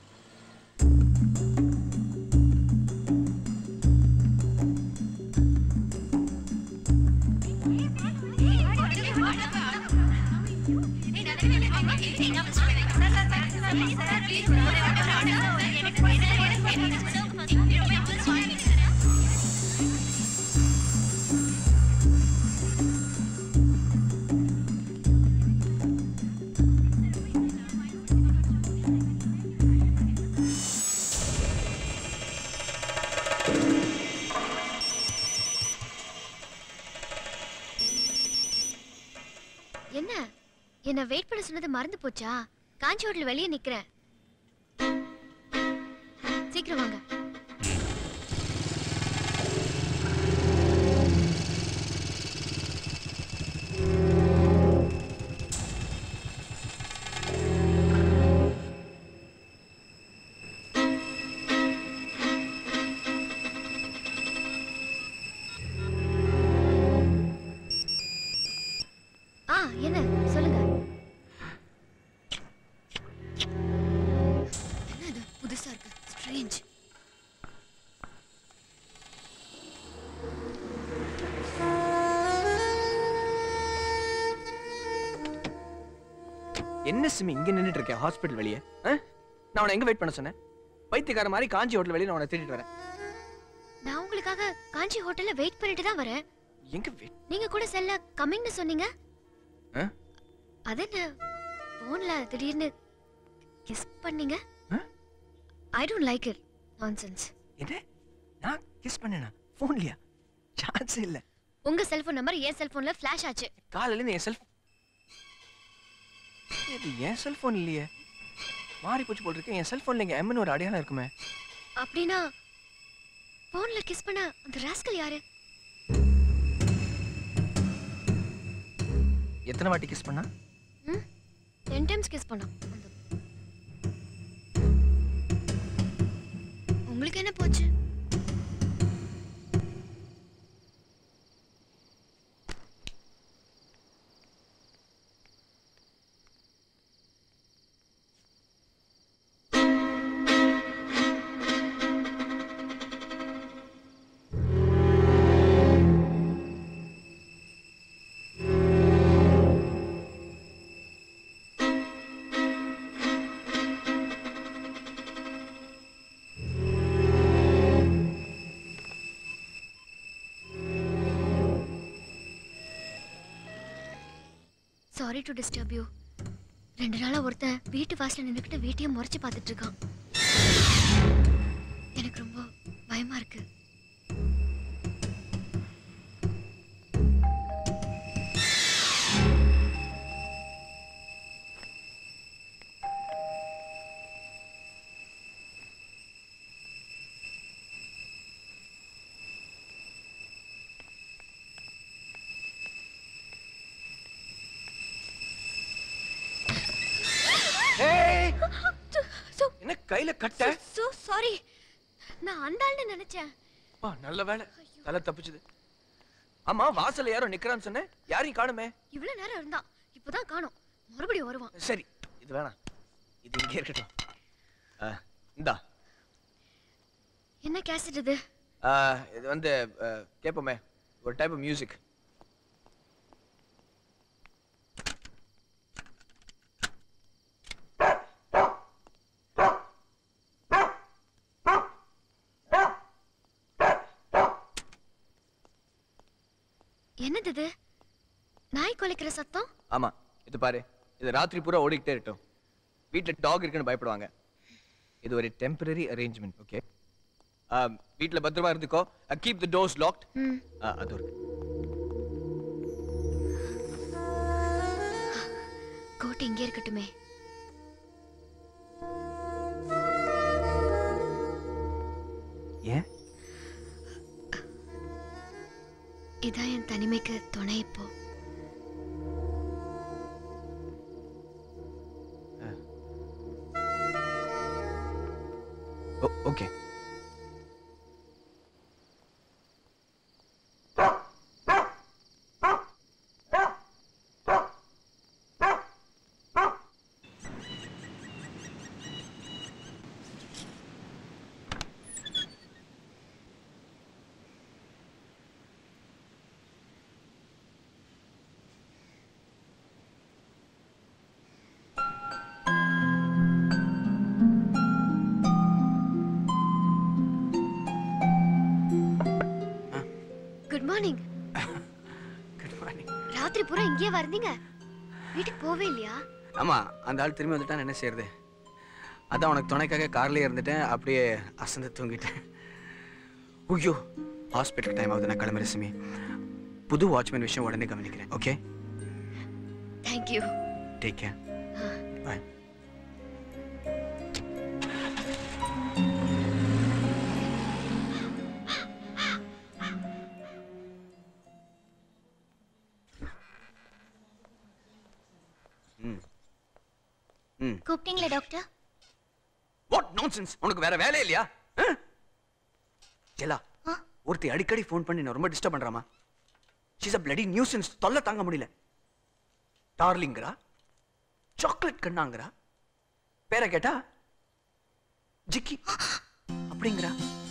என்ன வெயிட் பண்ண சொன்னது மறந்து போச்சா? காஞ்சி ஹோட்டல் வெளியே நிக்கிறேன். சீக்கிரம் வாங்க. என்ன சொல்லுங்க. என்னது புதுசா இருக்கு, ஸ்ட்ரேஞ்ச். என்ன சிமி இங்க நின்னுட்டு இருக்கேன் ஹாஸ்பிடல் வெளியே? நான் உன்னை எங்க வெயிட் பண்ண சொன்னேன்? பைத்தியக்கார மாதிரி காஞ்சி ஹோட்டல் வெளியே நான் உன்னை தேடிட்டு வரேன். நான் உங்களுக்காக காஞ்சி ஹோட்டல்ல வெயிட் பண்ணிட்டு தான் வரேன். எங்க வெயிட்? நீங்க கூட செல்ல கமிங்னு சொன்னீங்க. அதென்ன போன்ல திடீர்னு கிஸ் பண்ணீங்க? I don't like it. Nonsense. என்ன? நான் கிஸ் பண்ணேனா? போன்லயா? சான்ஸ் இல்ல. உங்க செல்போன் நம்பர் என் செல்போன்ல ஃபிளாஷ் ஆச்சு. காலையில இருந்து என் செல்போன். இது என் செல்போன் இல்லையே. மாறி போச்சு போல இருக்கு. என் செல்போன்ல இங்க எம்னு ஒரு அடையாளம் இருக்குமே. அப்படினா போன்ல கிஸ் பண்ண அந்த ராஸ்கல் யாரு? எத்தனை வாட்டி கிஸ் பண்ணா? 10 times கிஸ் பண்ணா. உங்களுக்கு என்ன போச்சு? Sorry to disturb you. 2 நாளா ஒருத்தன் வீட்டு வாசல்ல நின்னுக்கிட்டு வீட்டையே முறைச்சு பார்த்துட்டு இருக்கான். எனக்கு ரொம்ப பயமா இருக்கு. என்ன கையில கட்ட? So sorry. நான் அந்தாள்னு நினைச்சேன். பா நல்ல வேளை. தலை தப்பிச்சது. அம்மா வாசல்ல யாரோ நிக்கறான்னு சொன்னே. யாரையும் காணுமே. இவ்வளவு நேரம் இருந்தான். இப்போதான் காணோம். மறுபடியும் வருவான். சரி, இது வேணாம். இது இங்கே இருக்கட்டும். இந்தா. என்ன கேசட் இது? இது வந்து கேப்போமே. ஒரு டைப் ஆஃப் மியூசிக். என்னது இது? நாய் குலைக்கிற சத்தம்? ஆமா, இது பாரு. இது ராத்திரி பூரா ஓடிக்கிட்டே இருக்கட்டும். வீட்ல டாக் இருக்குன்னு பயப்படுவாங்க. இது ஒரு டெம்பரரி அரேஞ்ச்மெண்ட், ஓகே? வீட்ல பத்திரமா இருந்துக்கோ. Keep the doors locked. அது இருக்கு. கோட் இங்கே இருக்கட்டுமே. ஏன்? இதான் என் தனிமைக்கு துணை இப்போ. Okay. Good morning. Good morning. ராத்திரி பூரா இங்கேயே வந்தீங்க? வீட்டுக்கு போவே இல்லையா? ஆமா, அந்த ஆள் திரும்பி வந்துட்டான். என்ன செய்யறது? அதான் உனக்கு துணைக்காக கார்லயே இருந்துட்டேன். அப்படியே அசந்து தூங்கிட்டேன். ஐயோ, ஹாஸ்பிட்டல் டைம் ஆகுது. நான் கிளம்புறேன் சிமி. புது வாட்ச்மேன் விஷயம் உடனே கவனிக்கிறேன். Okay? Thank you. Take care. By. கூப்பிட்டீங்களா டாக்டர்? What nonsense! உனக்கு வேற வேலை இல்லையா? ஜெலா, ஒருத்தி அடிக்கடி ஃபோன் பண்ணி நான் ரொம்ப டிஸ்டர்ப் பண்றாமா. She's a bloody nuisance. தொல்லை தாங்க முடியல. டார்லிங்கிறா, சாக்லேட் கண்ணாங்கிறா, பேரை கேட்டா ஜிக்கி அப்படிங்கிறா.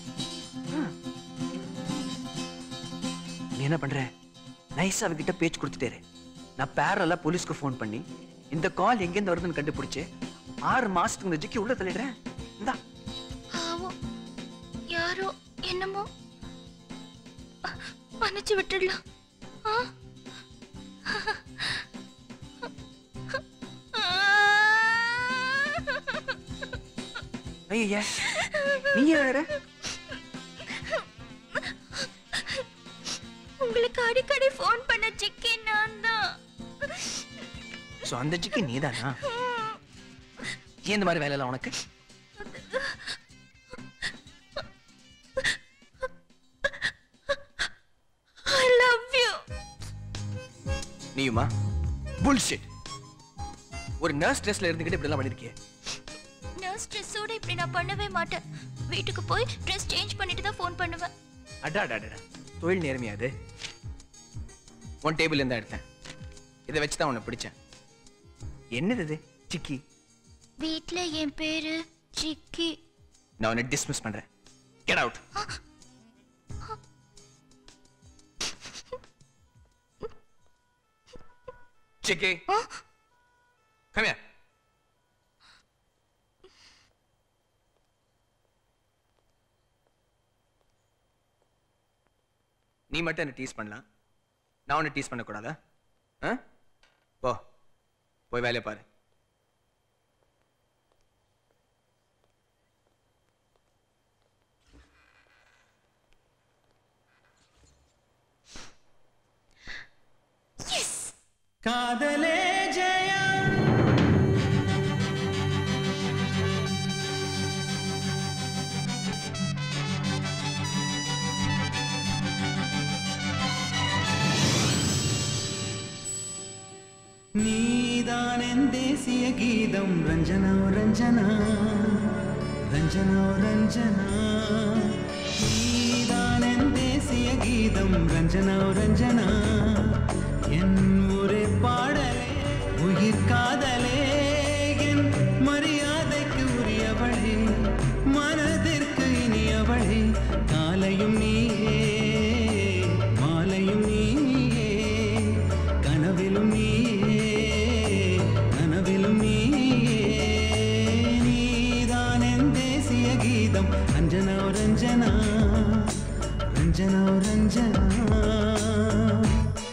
நீ என்ன பண்ற? நைஸா அவகிட்ட பேச்சு கொடுத்துட்டேரு. நான் பேரலா போலீஸ்க்கு ஃபோன் பண்ணி இந்த கால் எங்கேருந்து வருதுன்னு கண்டுபிடிச்சு 6 மாசத்துக்கு இந்த ஜிக்கி உள்ள தள்ளிடுறேன். இந்தா. யாரோ என்னமோ மன்னிச்சு விட்டுடலாம். ஐயா, நீ யார? உங்களுக்கு அடிக்கடி ஃபோன் பண்ண ஜிக்கி நான் தான். சோ அந்த ஜிக்கி நீதானா? ஏன் இந்த மாதிரி வேலை எல்லாம் உனக்கு? I love you. நீயுமா? bullshit. ஒரு நர்ஸ் ட்ரெஸ்ல இருந்துகிட்டு இப்படி எல்லாம் பண்ணிருக்கியே. நர்ஸ் ட்ரெஸ்ஸோட இப்படி நான் பண்ணவே மாட்டேன். வீட்டுக்கு போய் ட்ரெஸ் சேஞ்ச் பண்ணிட்டு தான் ஃபோன் பண்ணுவேன். அடடடடா, தொழில் நேர்மையா அது? உன் டேபிள் இருந்தா எடுத்தேன். இதை வச்சு தான் உன்னை பிடிச்சேன். என்னது இது? சிக்கி. வீட்ல என் பேரு சிக்கி. நான் உன்னை டிஸ்மிஸ் பண்றேன். Get out. Chikki, come here. நீ மட்டும் என்ன டீஸ் பண்ணலாம், நான் உன்னை டீஸ் பண்ணக்கூடாதா? போ, போய் வேலையை பாரு. காதலே ஜெயம். நீதான் என் தேசிய கீதம். ரஞ்சனா ரஞ்சனா ரஞ்சனா ரஞ்சனா. நீதான் என் தேசிய கீதம். ரஞ்சனா ரஞ்சனா. என் ஒரே பாடலே, உயிர் காதலே, என் மரியாதைக்கு உரியவளே, மனதிற்கு இனியவளே. காலையும் நீயே, மாலையும் நீயே, கனவிலும் நீயே, கனவிலும் நீயே. நீதான் என் தேசிய கீதம். ரஞ்சனா ரஞ்சனா ரஞ்சனா ரஞ்சனா.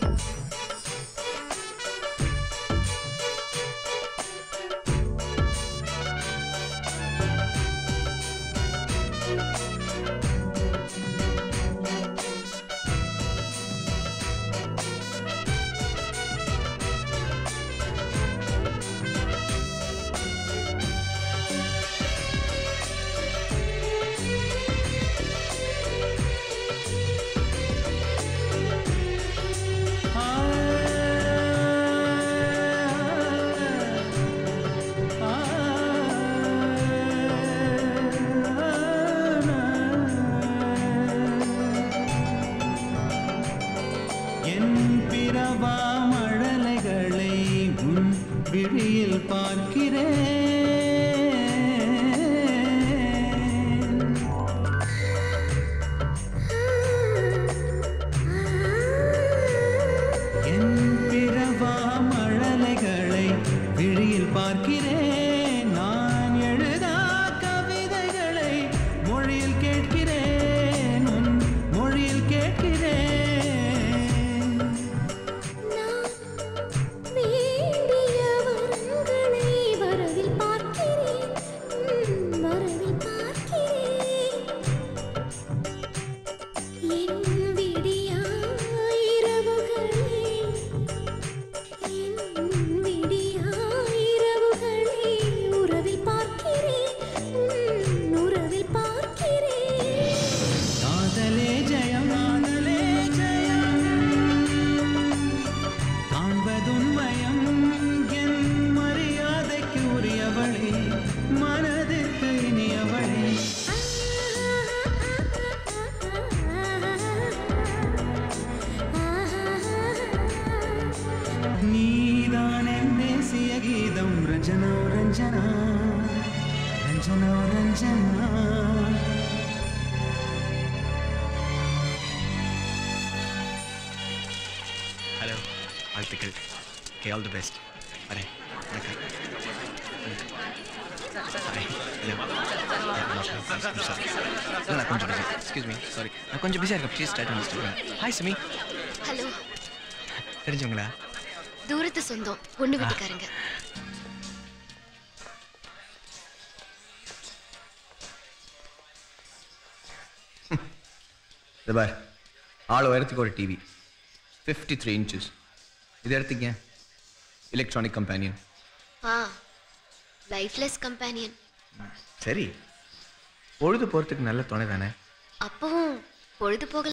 பிறவா மழலைகளை உன் விழியில் பார்க்கிறேன். என் பிறவா மழலைகளை விழியில் பார்க்கிறேன். நான் எழுதா கவிதைகளை மொழியில் கேட்கிறேன். உன் மொழியில் கேட்கிறேன். ஹலோ, வாழ்த்துக்கள். Okay, all the best. வரேன். கொஞ்சம் பிஸி. Excuse me, sorry. நான் கொஞ்சம் பிஸியாக இருக்கேன். Please try to understand. Hi Simi. Hello. தெரிஞ்சவங்களா? தூரத்து சொந்தம், பொண்ணு வீட்டுக்காரங்க. இது பார், ஆள் உயரத்துக்கு ஒரு டிவி, 53 inches. இது எடுத்துக்க. Electronic companion. Lifeless companion. சரி, பொழுது போகிறதுக்கு நல்ல துணை தானே. அப்பவும் பொழுது போகல.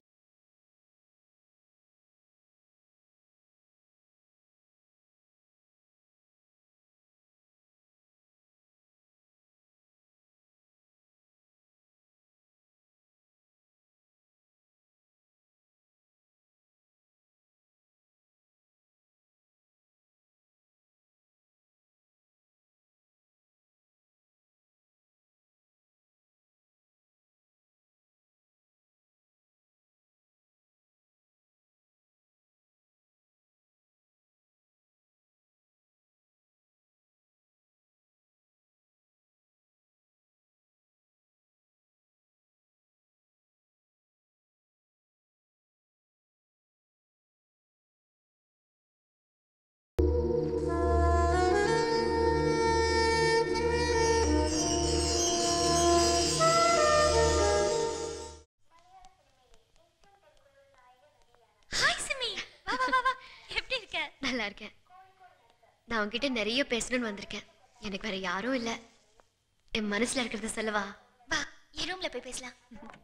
நல்லா இருக்கேன். நான் உன்கிட்ட நிறைய பேசணும்னு வந்திருக்கேன். எனக்கு வேற யாரும் இல்ல. என் மனசுல இருக்கிறத சொல்லவா? வா, என் ரூம்ல போய் பேசலாம்.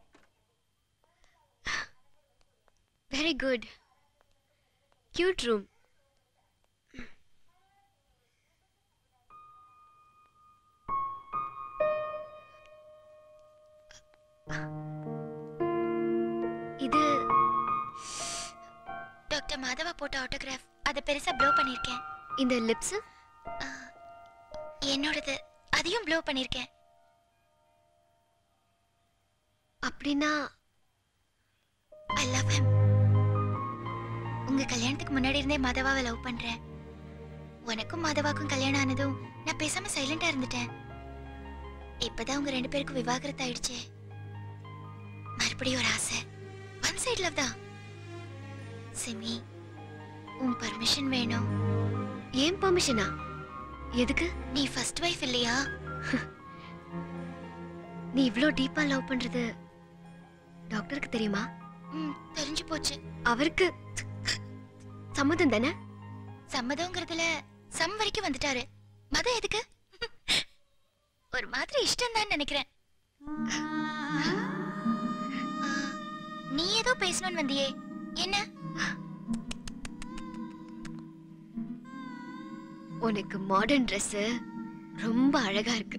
Very good, cute room. இது டாக்டர் மாதவா போட்ட ஆட்டோகிராஃப். அதை பெருசா ப்ளோ பண்ணிருக்கேன். இந்த லிப்ஸ் என்னோடது, அதையும் ப்ளோ பண்ணிருக்கேன். அப்படின்னா ஐ லவ் ஹிம். உங்க கல்யாணத்துக்கு முன்னாடி இருந்தே மாதவாவை லவ் பண்றேன். உனக்கும் மாதவாக்கும் கல்யாணம் ஆனதும் நான் பேசாம சைலண்டா இருந்துட்டேன். இப்பதான் உங்க 2 பேருக்கும் விவாகரத்து ஆயிடுச்சு. மறுபடியும் ஒரு ஆசை. ஒன் சைடு லவ் தான். சிமி, உன் பர்மிஷன் வேணும். ஏன் பர்மிஷனா? எதுக்கு? நீ ஃபர்ஸ்ட் வைஃப் இல்லையா? நீ இவ்ளோ டீப்பா லவ் பண்றது டாக்டருக்கு தெரியுமா? தெரிஞ்சு போச்சு. அவருக்கு சம்மதம் தானே? சம்மதம்ங்கிறதுல சம் வரைக்கும் வந்துட்டாரு. மதம் எதுக்கு? ஒரு மாதிரி இஷ்டம் தான் நினைக்கிறேன். நீ ஏதோ பேசணும்னு வந்தியே, என்ன? உனக்கு மாடர்ன் Dress ரொம்ப அழகா இருக்கு.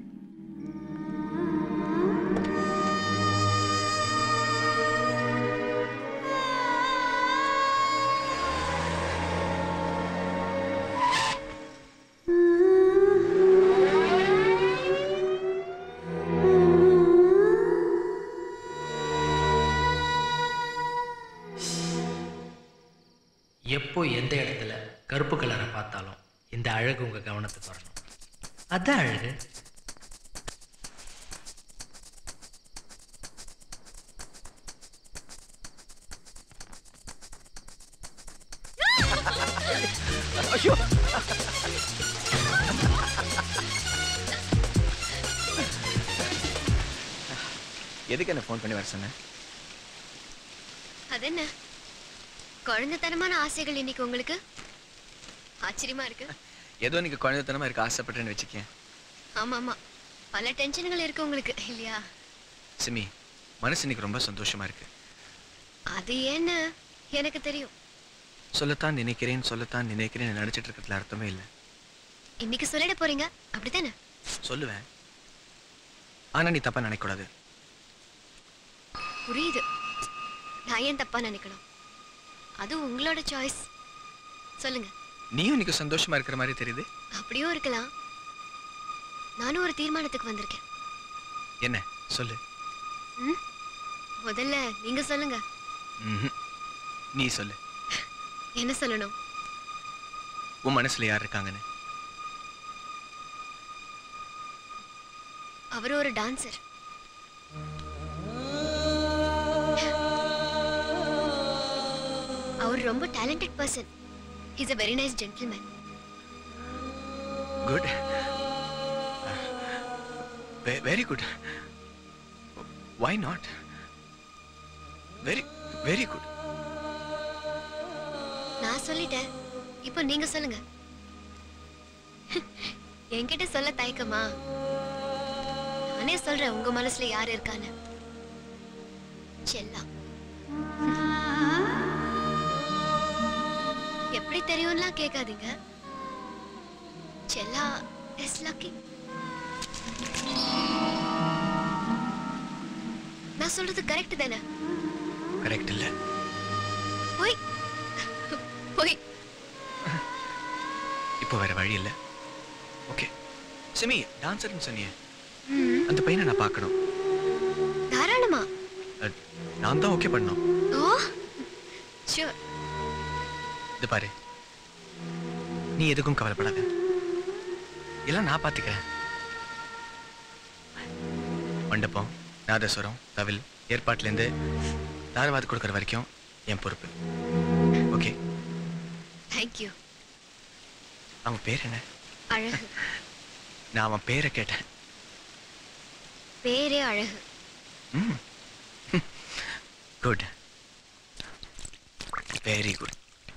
எப்போ எந்த இடத்துல கருப்பு கலரை பார்த்தாலும் இந்த அழகு உங்கள் கவனத்துக்கு வரணும். அதான் அழகு. ஐயோ எதுக்கு என்ன ஃபோன் பண்ணி வர சொன்னேன்? அது என்ன குழந்தைத்தனமான ஆசைகள் இன்னைக்கு உங்களுக்கு? ஆச்சரியமா இருக்கு. ஏதோ நீங்க குழந்தைத்தனமா இருக்க ஆசைப்பட்டேன்னு வச்சுக்கேன். ஆமா ஆமா, பல டென்ஷன்கள் இருக்கு உங்களுக்கு இல்லையா? சிமி, மனசு இன்னைக்கு ரொம்ப சந்தோஷமா இருக்கு. அது ஏன்னு எனக்கு தெரியும். சொல்லத்தான் நினைக்கிறேன் நினைச்சிட்டு இருக்கிறதுல அர்த்தமே இல்லை. இன்னைக்கு சொல்லிட போறீங்க அப்படித்தானே? சொல்லுவேன், ஆனா நீ தப்பா நினைக்கூடாது. புரியுது. நான் ஏன் தப்பா நினைக்கணும்? அது உங்களோட சாய்ஸ். சொல்லுங்க. நீயும் இன்னைக்கு சந்தோஷமா இருக்கிற மாதிரி தெரியுது. அப்படியும் இருக்கலாம். நானும் ஒரு தீர்மானத்துக்கு வந்திருக்கேன். என்ன சொல்லு. முதல்ல நீங்க சொல்லுங்க. நீ சொல்லு. என்ன சொல்லணும்? உன் மனசுல யார் இருக்காங்கன்னு. அவர் ஒரு டான்சர். அவர் ரொம்ப talented person. He's a very nice gentleman. Good. Very good. Why not? Very good. நான் சொல்லிட்டேன். இப்போ நீங்க சொல்லுங்க. என்கிட்ட சொல்ல தயக்கமா? நானே சொல்றேன் உங்க மனசுல யார் இருக்கான்னு. செல்லா. எப்படி தெரியும்லாம் கேட்காதீங்க. செல்லா இஸ் லக்கி. நான் சொல்றது கரெக்ட் தானே? கரெக்ட் இல்ல. போய் போய். இப்போ வேற வழி இல்ல. ஓகே சிமி, டான்சர்னு சொன்னியே, அந்த பையனை நான் பார்க்கணும். தாராளமா. நான் தான் ஓகே பண்ணணும். Oh sure. இது பாரு, நீ எதுக்கும் கவலைப்படாத, எல்லாம் நான் பார்த்துக்கிறேன். மண்டபம், நாதஸ்வரம், தவில் ஏற்பாட்டிலேருந்து தாரவாது கொடுக்குற வரைக்கும் என் பொறுப்பு. ஓகே? தேங்க்யூ. அவன் பேர் என்ன? அழகு. நான் அவன் பேரை கேட்டேன். பேரே அழகு. Good, very good.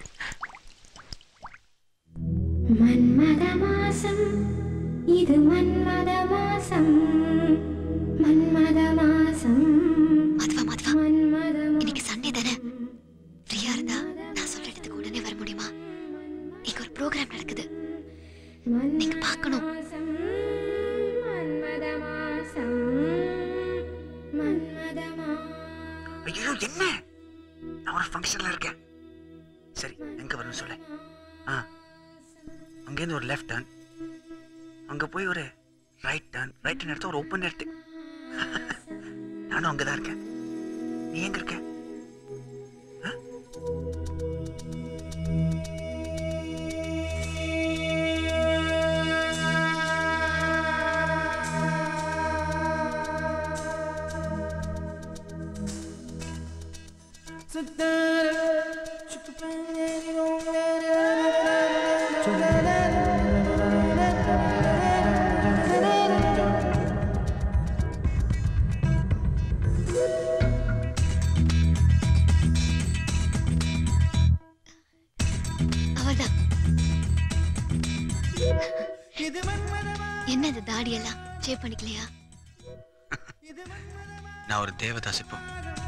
மன்மத மாசம் இது, மன்மத மாசம், மன்மத மாசம். மதுவா இன்னைக்கு சண்டே தானே? ஃப்ரீயா இருந்தா நான் சொல்ற இடத்துக்கு உடனே வர முடியுமா? இங்க ஒரு ப்ரோக்ராம் நடக்குது, நீங்க பார்க்கணும். மன்மத மாசம், மன்மத மாசம். ஐயோ என்ன, நான் ஒரு ஃபங்க்ஷன்ல இருக்கேன். சரி, எங்க வரணும் சொல்லு. அங்கேருந்து ஒரு லெஃப்ட் டர்ன், அங்க போய் ஒரு ரைட் டர்ன், ரைட் டர்ன் எடுத்து ஒரு ஓப்பன் எடுத்து. நானும் அங்கதான் இருக்கேன். நீ எங்க இருக்க? என்னது தாடியெல்லாம் ஷேப் பண்ணிக்கலையா? நான் ஒரு தேவதாஸ். இப்போ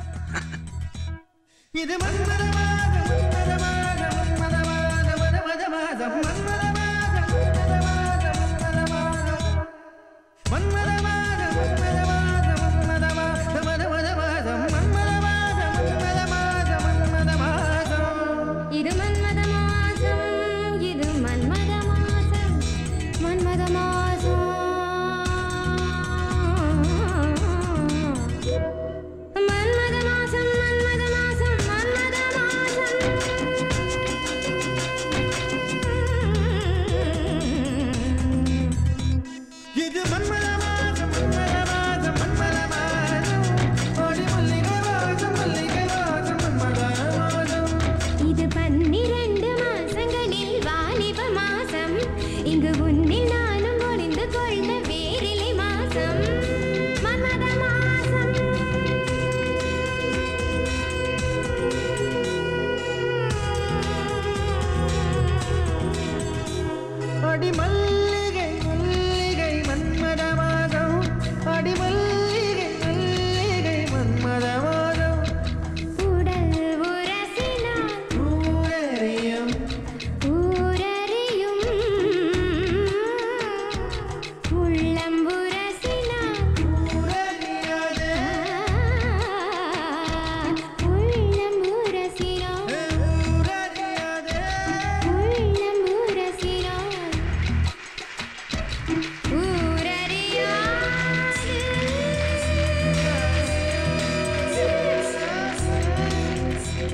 இது மன்மத மாதம், மன்மத மாதம், மன்மத மாதம், மன்மத மாதம், மன்மத மாதம், மன்மத மாதம், மன்மத மாதம், மன்மத மாதம், மன்மத மாதம், மன்மத மாதம், மன்மத மாதம், மன்மத மாதம், மன்மத மாதம், மன்மத மாதம். இது மன்மத மாதம், இது மன்மத மாதம், மன்மத மாதம். மன்மத மாசம், மன்மத மாசம், மன்மத மாசம்.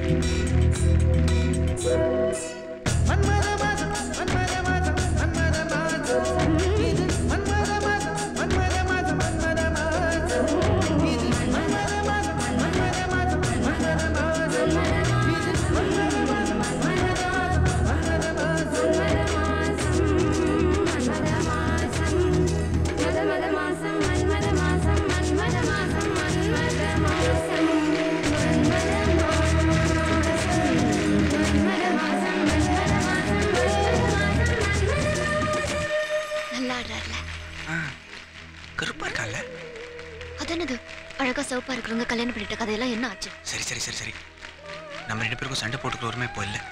அழகா சவுப்பா இருக்கிறவங்க கல்யாணம் பண்ணிட்ட கதையெல்லாம் என்ன ஆச்சு? சரி சரி சரி சரி, நம்ம 2 பேருக்கும் சண்டை போட்டுக்கிற ஒருமே இப்போ இல்லை.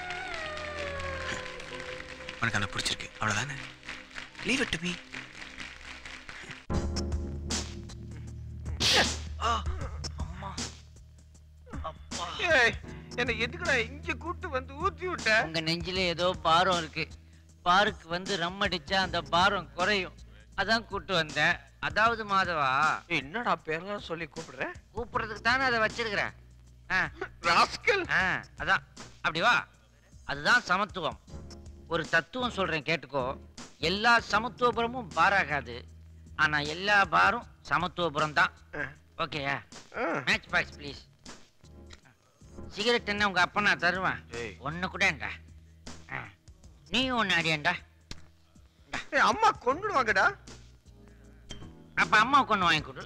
உனக்கு அவனை பிடிச்சிருக்கு அவ்வளோதானே? Leave it to me. என்ன எதுக்குடா இங்க கூட்டு வந்து ஊத்தி விட்ட? உங்க நெஞ்சில ஏதோ பாரம் இருக்கு. பாருக்கு வந்து ரம் அடிச்சா அந்த பாரம் குறையும், அதான் கூட்டு வந்தேன். அதாவது மாதவா, என்னடா பேர்லாம் சொல்லி கூப்பிடுற? கூப்பிடுறதுக்கு தானே அதை வச்சிருக்கிறேன். அதான் அப்படி வா. அதுதான் சமத்துவம். ஒரு தத்துவம் சொல்றேன் கேட்டுக்கோ. எல்லா சமத்துவபுரமும் பாராகாது, ஆனா எல்லா பாரும் சமத்துவபுரம் தான். ஓகேயா? Match box please. சிகரெட் என்ன உங்க அப்பா நான் தருவேன். ஒண்ணு கூட நீ ஒண்ணு அடியண்டா. அம்மா கொண்டுடுவாங்கடா. அப்ப அம்மா கொண்டு வாங்கி கொடு.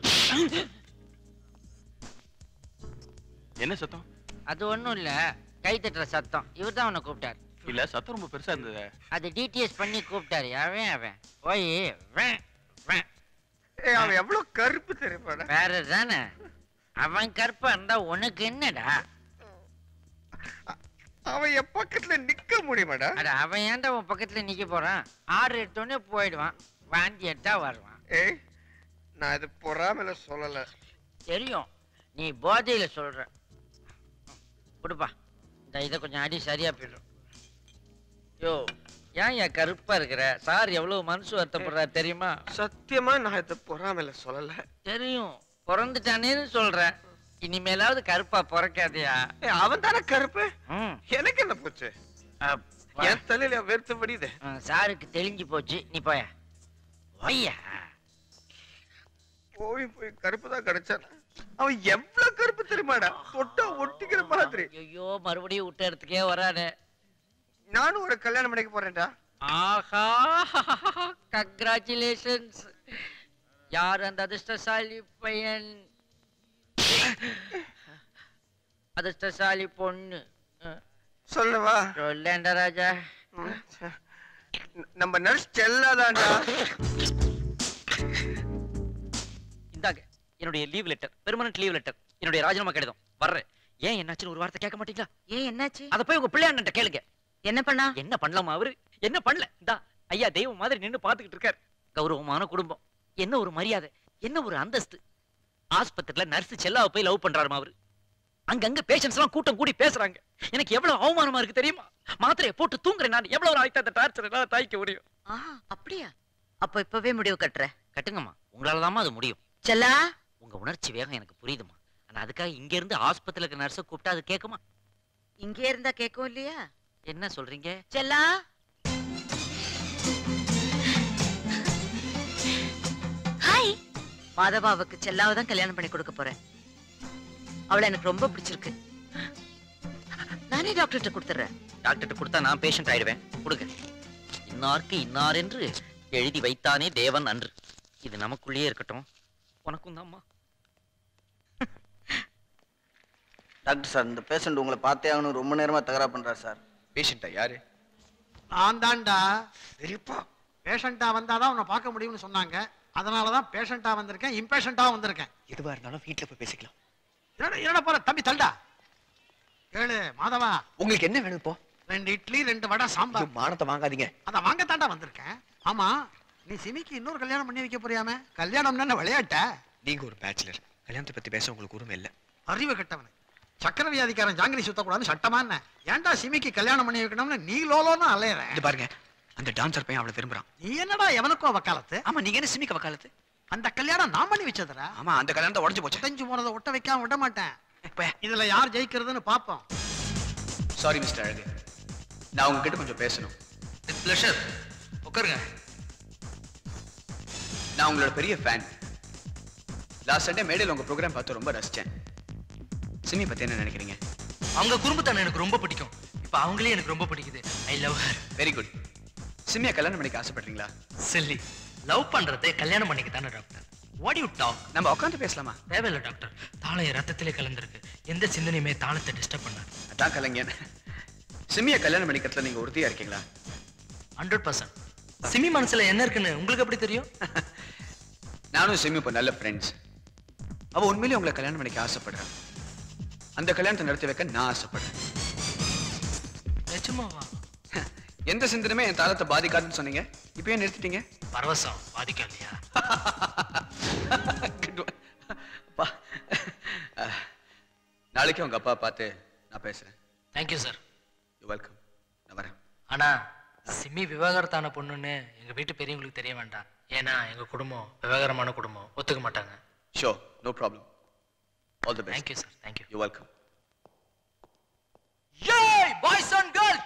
என்ன சத்தம்? அது ஒண்ணும் இல்ல, கை தட்டுற சத்தம். இவர் தான் உன்னை கூப்பிட்டாரு. இல்ல, சத்தம் ரொம்ப பெருசா இருந்தது. அது டிடிஎஸ் பண்ணி கூப்பிட்டாரு. அவன் போய் அவன் எவ்வளவு கருப்பு தெரியுமா? வேற தானே அவன் கருப்பா இருந்தா உனக்கு என்னடா? அவன் என் பக்கத்துல நிக்க முடியுமாடா? அட அவன் ஏன்டா உன் பக்கத்துல நிக்க போறான்? ஆர்டர் எடுத்தோடனே போயிடுவான், வாந்தி எடுத்தா வருவான். ஏய், நான் இது பொறாமையில சொல்லல. தெரியும், நீ போதையில சொல்ற. கொடுப்பா, இந்த இதை கொஞ்சம் அடி சரியா போயிடும். யோ, ஏன் கருப்பா இருக்கிற? சார் எவ்வளவு மனசு வருத்தப்படுறா தெரியுமா? சத்தியமா நான் இதை பொறாமையில சொல்லல. தெரியும், பிறந்துட்டானேன்னு சொல்ற. இனிமேலாவது கருப்பா பிறக்காதியா? அவன் தானே கருப்பு, எனக்கு என்ன போச்சு? என் தலையில வேர்த்து படியுது. சாருக்கு தெளிஞ்சு போச்சு. நீ போயா போய்யா. போய் கருப்பு தான் கிடைச்சான். அவன் எவ்வளவு கருப்பு தெரியுமாடா? தொட்டா ஒட்டிக்கிற மாதிரி. ஐயோ, மறுபடியும் விட்ட இடத்துக்கே வரானே. நானும் ஒரு கல்யாணம் பண்ணிக்க போறேன்டா. ஆஹா, கங்க்ராச்சுலேஷன்ஸ். யார் அந்த அதிர்ஷ்டசாலி பையன்? அதிர்ஷ்டசாலி பொண்ணு சொல்லவா? சொல்லேண்டா ராஜா. நம்ம நர்ஸ் செல்லாதாண்டா. இந்தாங்க என்னுடைய leave letter, permanent leave letter, என்னுடைய ராஜினாமா கடிதம். வர்றேன். ஏன் என்னாச்சுன்னு ஒரு வார்த்தை கேட்க மாட்டீங்களா? ஏன் என்னாச்சு? அத போய் உங்க பிள்ளையாண்ட கேளுங்க. என்ன பண்ணா? என்ன பண்ணலாமா? அவரு என்ன பண்ணல. இந்தா ஐயா தெய்வம் மாதிரி நின்னு பாத்துக்கிட்டு இருக்காரு. கௌரவமான குடும்பம், என்ன ஒரு மரியாதை, என்ன ஒரு அந்தஸ்து. ஆஸ்பத்திரியில நர்ஸ் செல்லாவை போய் லவ் பண்றாருமா அவரு. அங்கங்க பேஷண்ட்ஸ் எல்லாம் கூட்டம் கூடி பேசுறாங்க. எனக்கு எவ்வளவு அவமானமா இருக்கு தெரியுமா? மாத்திரையை போட்டு தூங்குறேன் நான். எவ்வளவு நாளைக்கு அந்த டார்ச்சர் எல்லாம் தாய்க்க முடியும்? அப்படியா? அப்ப இப்பவே முடிவு கட்டுற? கட்டுங்கம்மா, உங்களாலதாம்மா அது முடியும். செல்லா, உங்க உணர்ச்சி வேகம் எனக்கு புரியுதுமா. ஆனா அதுக்காக இங்க இருந்து ஆஸ்பத்திரிக்கு நர்ஸை கூப்பிட்டா அது கேட்குமா? இங்கே இருந்தா கேட்கும் இல்லையா? என்ன சொல்றீங்க? செல்லா, ஹாய். மாதவாவுக்கு செல்லாவை தான் கல்யாணம் பண்ணி கொடுக்க போறேன். அவளை எனக்கு ரொம்ப பிடிச்சிருக்கு. நானே டாக்டர்கிட்ட கொடுத்துறேன். டாக்டர்கிட்ட கொடுத்தா நான் பேஷண்ட் ஆயிடுவேன். கொடுங்க. இன்னாருக்கு இன்னார் என்று எழுதி வைத்தானே தேவன் அன்று. இது நமக்குள்ளேயே இருக்கட்டும். உனக்கும் தான்மா. டாக்டர் சார், இந்த பேஷண்ட் உங்களை பார்த்தே ஆகணும் ரொம்ப நேரமா தகராறு பண்றாரு சார். பேஷண்டா யாரு? நான் தான்டா. சரிப்பா, பேஷண்டா வந்தாதான் உன்னை பார்க்க முடியும்னு சொன்னாங்க. அதனாலதான் பேஷண்டா வந்திருக்கேன், இம்பேஷண்டா வந்திருக்கேன். எதுவா இருந்தாலும் வீட்டுல போய் பேசிக்கலாம். என்னடா போற தம்பி, தள்ளுடா. கேளு மாதவா, உங்களுக்கு என்ன வேணும் இப்போ? 2 இட்லி 2 வடை சாம்பார். மானத்தை வாங்காதீங்க. அத வாங்கத்தாண்டா வந்திருக்கேன். ஆமா, நீ சிமிக்கு இன்னொரு கல்யாணம் பண்ணி வைக்க போறியாமே? கல்யாணம் என்ன விளையாட்ட? நீங்க ஒரு பேச்சுலர், கல்யாணத்தை பத்தி பேச உங்களுக்கு உரிமை இல்ல. அறிவு கட்டவனு. சக்கர வியாதிக்காரன் ஜாங்கிரி சுத்தக்கூடாதுன்னு சட்டமா என்ன? ஏன்டா சிமிக்கு கல்யாணம் பண்ணி வைக்கணும்னு நீ லோலோன்னு அலையறேன். இது பாருங்க, அந்த டான்சர் பையன் அவளை விரும்புறான். நீ என்னடா எவனுக்கோ வக்காலத்து? ஆமா, நீங்க என்ன சிமிக்கு வக்காலத்து? அந்த கல்யாணம் நான் பண்ணி வச்சதுடா. ஆமா, அந்த கல்யாணத்தை உடைஞ்சு போச்சு. உடைஞ்சு போனதை ஒட்ட வைக்காம விட மாட்டேன். இதுல யார் ஜெயிக்கிறதுன்னு பாப்போம். சாரி மிஸ்டர் அழகு, நான் உங்ககிட்ட கொஞ்சம் பேசணும். With pleasure. உட்காருங்க. நான் உங்களோட பெரிய ஃபேன். லாஸ்ட் சண்டே மேடையில் உங்க ப்ரோக்ராம் பார்த்து ரொம்ப ரசிச்சேன். சிமி பத்தி என்ன நினைக்கிறீங்க? அவங்க குறும்புத்தனம் எனக்கு ரொம்ப பிடிக்கும். இப்போ அவங்களே எனக்கு ரொம்ப பிடிக்குது. I love her. Very good. சிமியா கல்யாணம் பண்ணிக்க ஆசைப்படுறீங்களா? சில்லி. லவ் பண்றதே கல்யாணம் பண்ணிக்க தானே டாக்டர். What you talk? நம்ம உட்காந்து பேசலாமா? தேவையில்லை டாக்டர். தாளம் ரத்தத்திலே கலந்துருக்கு. எந்த சிந்தனையுமே தாளத்தை டிஸ்டர்ப் பண்ணாது. அதான் கலைஞன். சிமியா கல்யாணம் பண்ணிக்கிறதுல நீங்க உறுதியா இருக்கீங்களா? 100%. சிமி மனசுல என்ன இருக்குன்னு உங்களுக்கு எப்படி தெரியும்? நானும் சிமி இப்போ நல்ல ஃப்ரெண்ட்ஸ். அவ உண்மையிலேயே உங்களை கல்யாணம் பண்ணிக்க ஆசைப்படுறேன். அந்த கல்யாணத்தை நடத்தி வைக்க நான் ஆசைப்படுறேன். நிஜமாவா? எந்த சிந்தனையுமே என் தாளத்தை பாதிக்காதுன்னு சொன்னீங்க, இப்போ ஏன் நிறுத்திட்டீங்க? பரவசம் பாதிக்கலையா? நாளைக்கு உங்க அப்பா பார்த்து நான் பேசுறேன். Thank you sir. You welcome. நான் வரேன். ஆனா சிமி விவாகரத்தான பொண்ணுன்னு எங்க வீட்டு பெரியவங்களுக்கு தெரிய வேண்டாம். ஏன்னா எங்க குடும்பம் விவாகரமான குடும்பம், ஒத்துக்க மாட்டாங்க. Sure, no problem. All the best. Thank you sir. Thank you. You welcome. Yay, boys and girls.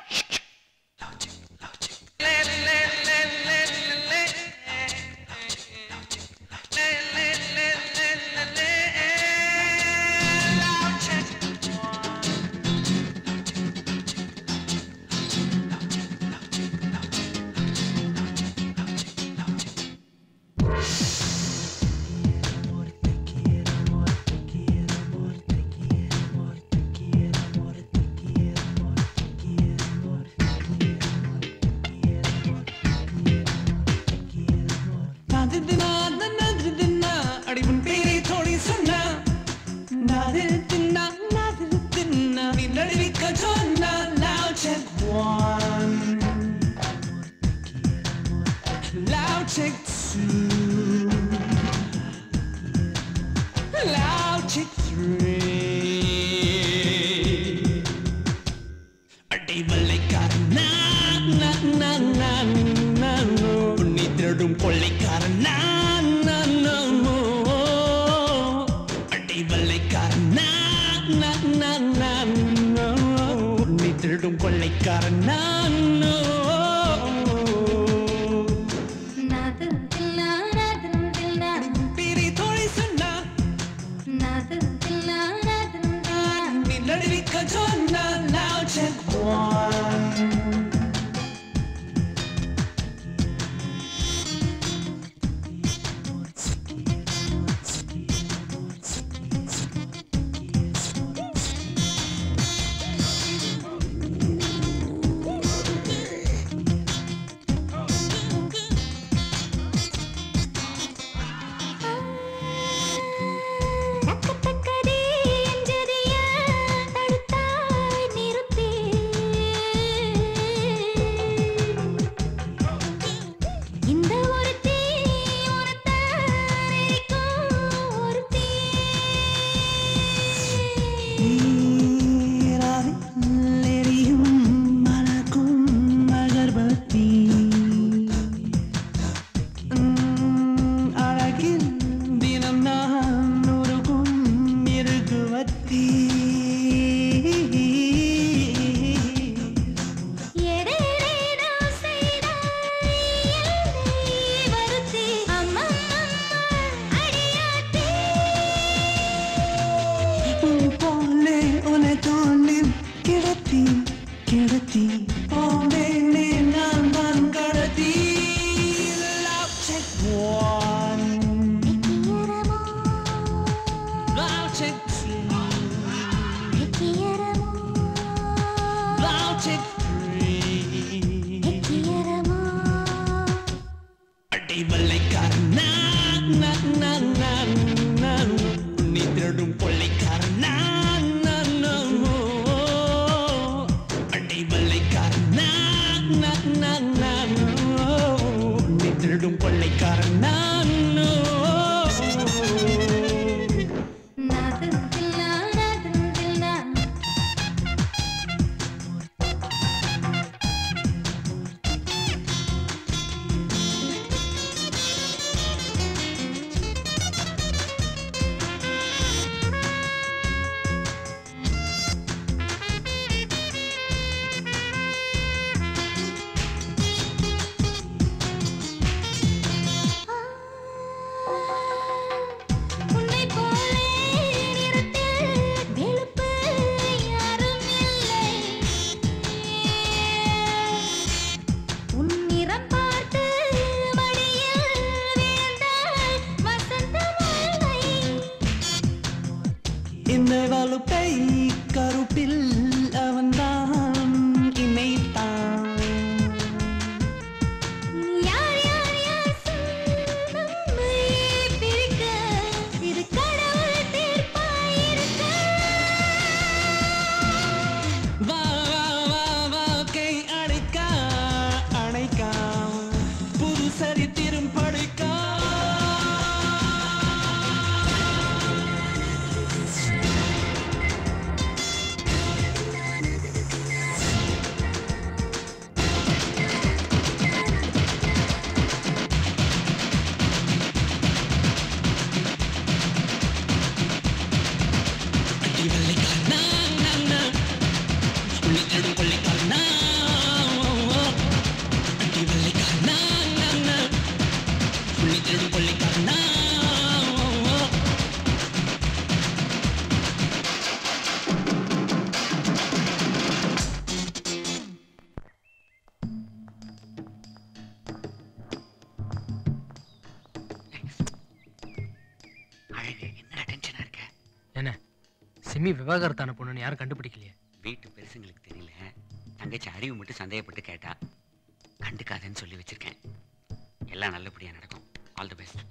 Simi விவாகரத்தான பொண்ணுன்னு யாரும் கண்டுபிடிக்கலையே. வீட்டு பெருசுங்களுக்கு தெரியல. தங்கச்சி அறிவு மட்டும் சந்தேகப்பட்டு கேட்டா. கண்டுக்காதேன்னு சொல்லி வச்சிருக்கேன். எல்லாம் நல்லபடியா நடக்கும். All the best.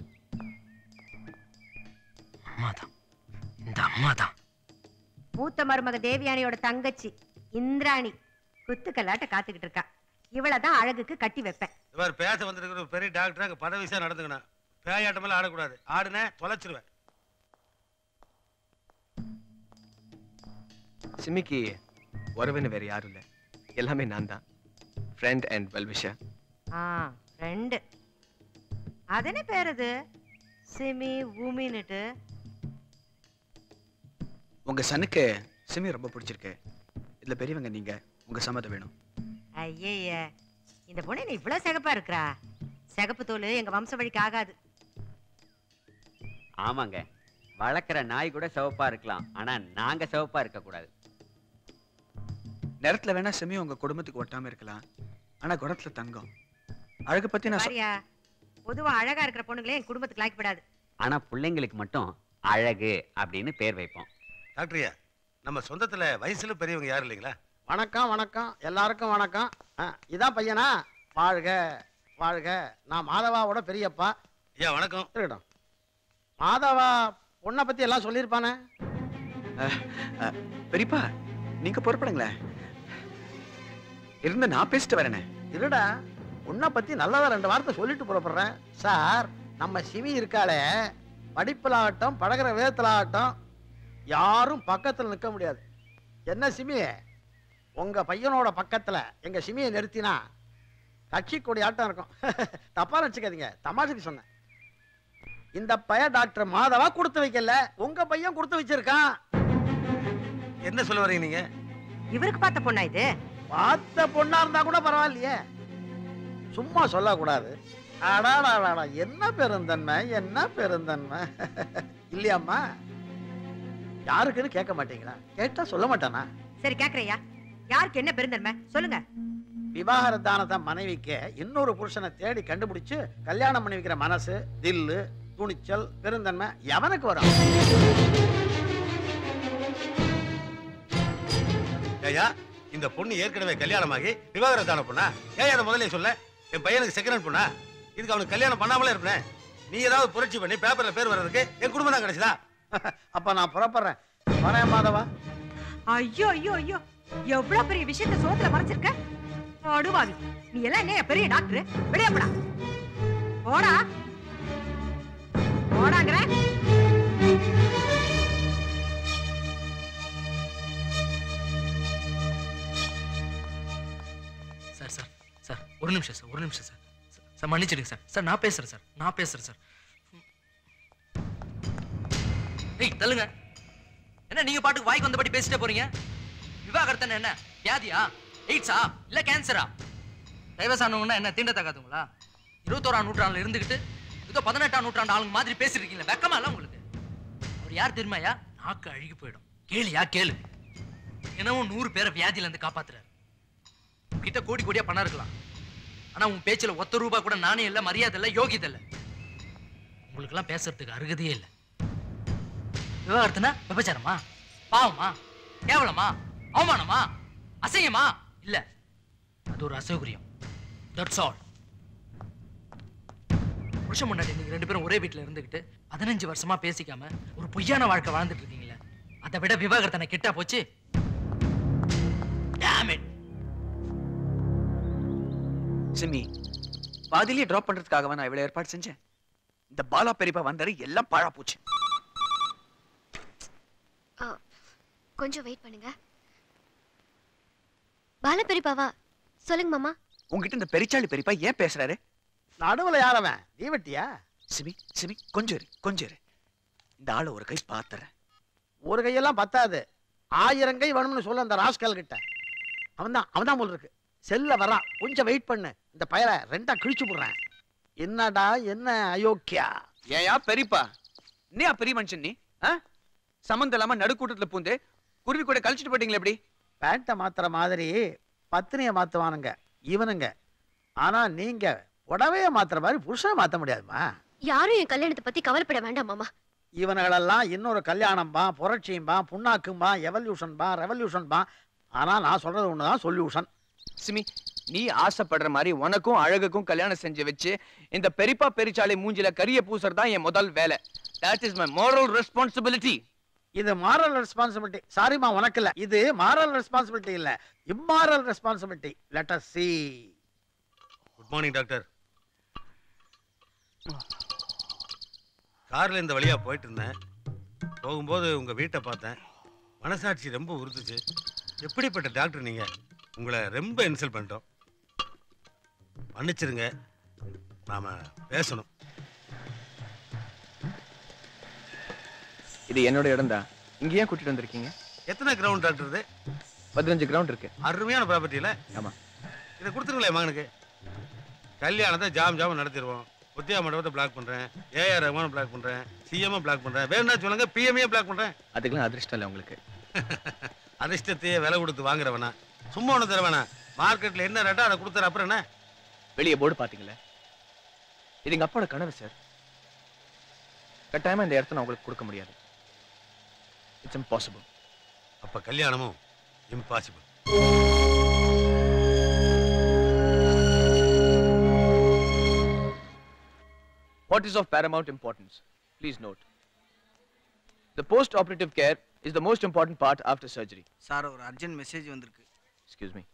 அம்மாதான், இந்த அம்மாதான். மூத்த மருமக தேவியானியோட தங்கச்சி இந்திராணி குத்துக்கல்லாட்ட காத்துக்கிட்டு இருக்கா. இவளதான் அழகுக்கு கட்டி வைப்பேன். இவர் பேச வந்திருக்கிற ஒரு பெரிய டாக்டராக பதவிசா நடந்துக்கணும். பேயாட்டமெல்லாம் ஆடக்கூடாது. ஆடுன தொலைச்சிருவேன். சிமிக்கு உறவுன்னு வேற யாரும் இல்லை. எல்லாமே நான் தான். Friend and well wisher. ஃப்ரெண்டு. அதனே பேர் அது சிமி ஊமின்னுட்டு. உங்க சனுக்கு சிமி ரொம்ப பிடிச்சிருக்கு. இதுல பெரியவங்க நீங்க. உங்க சம்மதம் வேணும். ஐயே, இந்த பொண்ணு நீ இவ்வளவு சிகப்பா இருக்கிறா. சிகப்பு தோல் எங்க வம்ச வழிக்கு ஆகாது. ஆமாங்க, வளர்க்குற நாய் கூட சிவப்பா இருக்கலாம். ஆனா நாங்க சிவப்பா இருக்க கூடாது. நேரத்துல வேணா சிமி உங்க குடும்பத்துக்கு ஒட்டாம இருக்கலாம். ஆனா குணத்துல தங்கம். அழகு பத்தி நான் பாரியா, பொதுவா அழகா இருக்கிற பொண்ணுங்களே என் குடும்பத்துக்கு லாய்க்கப்படாது. ஆனா பிள்ளைங்களுக்கு மட்டும் அழகு அப்படின்னு பேர் வைப்போம். டாக்டரியா, நம்ம சொந்தத்துல வயசுல பெரியவங்க யாரும் இல்லைங்களா? வணக்கம் வணக்கம், எல்லாருக்கும் வணக்கம். இதான் பையனா? வாழ்க வாழ்க. நான் மாதவாவோட பெரியப்பா. ஐயா வணக்கம். இருக்கட்டும். மாதவா பொண்ணை பத்தி எல்லாம் சொல்லியிருப்பானே. பெரியப்பா நீங்க பொறுப்படுங்களேன். இருந்து நான் பேசிட்டு வரேனே. இருடா, உன்னை பத்தி நல்லதா 2 வார்த்தை சொல்லிட்டு புறப்படுறேன். சார், நம்ம சிமி இருக்காளே, படிப்புலாகட்டும் பழகிற விதத்திலாகட்டும் யாரும் பக்கத்துல நிற்க முடியாது. என்ன சிமி, உங்க பையனோட பக்கத்துல எங்க சிமியை நிறுத்தினா கட்சி கொடி ஆட்டம் இருக்கும். தப்பா நினைச்சுக்காதீங்க, தமாஷுக்கு சொன்னேன். இந்த பையன் டாக்டர் மாதவா கொடுத்து வைக்கல, உங்க பையன் கொடுத்து வச்சிருக்கான். என்ன சொல்ல வரீங்க நீங்க? இவருக்கு பார்த்த பொண்ணா இது? பார்த்த பொண்ணா இருந்தா கூட பரவாயில்லையே, சும்மா சொல்லக்கூடாது. அடாடா, என்ன பெருந்தன்மை, என்ன பெருந்தன்மை. இல்லையாம்மா? யாருக்குன்னு கேட்க மாட்டீங்களா? கேட்டா சொல்ல மாட்டானா? சரி கேக்குறையா, யாருக்கு என்ன பெருந்தன்மை சொல்லுங்க. விவாகரத்தான மனைவிக்கு இன்னொரு புருஷனை தேடி கண்டுபிடிச்சு கல்யாணம் பண்ணி வைக்கிற மனசு, தில்லு, துணிச்சல், பெருந்தன்மை எவனுக்கு வரும்? ஐயா, இந்த பொண்ணு ஏற்கனவே கல்யாணமாகி விவாகரத்தான பொண்ணா? ஏன் அதை முதல்ல சொல்ல? என் பையனுக்கு செகண்ட் ஹேண்ட் பொண்ணா? இதுக்கு அவனுக்கு கல்யாணம் பண்ணாமலே இருப்பேன். நீ ஏதாவது புரட்சி பண்ணி பேப்பர்ல பேர் வர்றதுக்கு என் குடும்பம் தான் கிடைச்சதா? அப்ப நான் புறப்படுறேன். வரேன் மாதவா. ஐயோ ஐயோ ஐயோ, எவ்வளவு பெரிய விஷயத்தை சோத்துல மறைச்சிருக்க. அடுவாவி, நீ எல்லாம் என்ன பெரிய டாக்டர்? வெளியே போடா, போடா போடாங்கிற. சார் சார் சார், ஒரு நிமிஷம் சார், ஒரு நிமிஷம் சார். சார் மன்னிச்சிடுங்க சார். சார் நான் பேசுறேன் சார், நான் பேசுறேன் சார். ஏய் தள்ளுங்க. என்ன நீங்க பாட்டுக்கு வாய்க்கு வந்தபடி பேசிட்டே போறீங்க? விவாகரத்தன என்ன வியாதியா, எய்ட்ஸா, இல்ல கேன்சரா? டைவர்ஸ் ஆனவங்கன்னா என்ன தீண்டத்தகாதவங்களா? 21ஆம் நூற்றாண்டுல இருந்துகிட்டு ஏதோ 18ஆம் நூற்றாண்டு ஆளுங்க மாதிரி பேசிருக்கீங்களா? வெக்கமா இல்ல உங்களுக்கு? அவர் யார் தெரியுமாயா? நாக்கு அழுகி போயிடும். கேளுயா கேளு. தினமும் 100 பேரை வியாதியில இருந்து காப்பாத்துறாரு. கிட்ட கோடி கோடியா பணம் இருக்கலாம், ஆனா உன் பேச்சுல ₹1 கூட நாணயம் இல்ல, மரியாதை இல்ல, யோகியதை இல்ல. உங்களுக்கு எல்லாம் பேசுறதுக்கு அருகதையே இல்ல. விவாகரத்துனா விபச்சாரமா, பாவமா, கேவலமா, அவமானமா, அசையமா? இல்ல, அது ஒரு அசௌகரியம். That's all. புருஷன் முன்னாடி நீங்க 2 பேரும் ஒரே வீட்டுல இருந்துகிட்டு 15 வருஷமா பேசிக்காம ஒரு பொய்யான வாழ்க்கை வாழ்ந்துட்டு இருக்கீங்களே, அதை விட விவாகரத்தனை கெட்டா போச்சு. Damn it. சிமி, பாதிலேயே டிராப் பண்றதுக்காக நான் இவ்வளவு ஏற்பாடு செஞ்சேன். இந்த பாலா பெரியப்பா வந்தாரு, எல்லாம் பாழா போச்சு. கொஞ்சம் வெயிட் பண்ணுங்க. பாலா பெரியப்பாவா? சொல்லுங்க மாமா. உங்ககிட்ட இந்த பெரிச்சாளி பெரியப்பா ஏன் பேசுறாரு? நடுவுல யாரவன்? தீவட்டியா? சிமி சிமி, கொஞ்சம் இரு, கொஞ்சம் இரு. இந்த ஆளை ஒரு கை பாத்துறேன். ஒரு கையெல்லாம் பத்தாது, 1000 கை வேணும்னு சொல்ல அந்த ராஸ்கல் கிட்ட. அவன்தான் போல இருக்கு. செல்ல வரான், கொஞ்சம் வெயிட் பண்ணு. இந்த பயலை 2ஆ கிழிச்சு போடுறேன். என்னடா என்ன அயோக்கியா? ஏயா பெரியப்பா, நீ பெரிய மனுஷன் நீ? சம்மந்தம் இல்லாம நடுக்கூட்டத்துல பூந்து குருவி கூட கழிச்சிட்டு போயிட்டீங்களே எப்படி? பேண்ட்டை மாத்துற மாதிரி பத்தினியை மாத்துவானுங்க இவனுங்க. ஆனா நீங்க உடவைய மாத்துற மாதிரி புருஷனை மாத்த முடியாதுமா. யாரும் என் கல்யாணத்தை பத்தி கவலைப்பட வேண்டாம் மாமா. இவனுகளெல்லாம் இன்னொரு கல்யாணம்பா, புரட்சியும்பா, புண்ணாக்கும்பா, எவல்யூஷன்பா, ரெவல்யூஷன்பா. ஆனா நான் சொல்றது ஒண்ணுதான் சொல்யூஷன். சிமி, நீ ஆசைப்படுற மாதிரி உனக்கும் அழகுக்கும் கல்யாணம் செஞ்சு வச்சு இந்த பெரியப்பா பெரிச்சாலை மூஞ்சில கரிய பூசறதா என் முதல் வேலை. That is my moral responsibility. இது மாரல் ரெஸ்பான்சிபிலிட்டி. சாரிமா, உனக்கு இல்ல. இது மாரல் ரெஸ்பான்சிபிலிட்டி இல்ல, immoral responsibility. Let us see. Good morning doctor. கார்ல இந்த வழியா போயிட்டு இருந்தேன். போகும்போது உங்க வீட்டை பார்த்தேன். மனசாட்சி ரொம்ப உறுத்துச்சு. எப்படிப்பட்ட டாக்டர் நீங்க? உங்களை ரொம்ப இன்சல்ட் பண்ணிட்டோம். மன்னிச்சிருங்க, நாம பேசணும். இது என்னோட இடம் தான். இங்க ஏன் கூட்டிட்டு வந்திருக்கீங்க? எத்தனை கிரவுண்ட் டாக்டர் இது? 15 கிரவுண்ட் இருக்கு. அருமையான ப்ராப்பர்ட்டியில. ஆமா. இதை கொடுத்துருங்களே மகனுக்கு. கல்யாணத்தை ஜாம் ஜாம் நடத்திடுவோம். புத்தியா மண்டபத்தை பிளாக் பண்றேன், ஏஆர் ரஹ்மான் பிளாக் பண்றேன், சிஎம் பிளாக் பண்றேன், வேணா சொல்லுங்க பிஎம்ஏ பிளாக் பண்றேன். அதுக்கெல்லாம் அதிர்ஷ்டம் இல்லை உங்களுக்கு. அதிர்ஷ்டத்தையே விலை கொடுத்து வாங்குறவனா? சும்மா ஒன்று தருவேனா? மார்க்கெட்ல என்ன ரேட்டோ அதை கொடுத்துற. அப்புறம் என்ன? வெளியே போர்டு பாத்தீங்களா? இது எங்க அப்பாவோட கனவு சார். கட்டாயமா இந்த இடத்த நான் உங்களுக்கு கொடுக்க முடியாது. It's impossible. அப்ப கல்யாணமும் impossible. What is of paramount importance? Please note. The post-operative care is the most important part after surgery. Sir, ஒரு அர்ஜென்ட் மெசேஜ் வந்திருக்கு. Excuse me.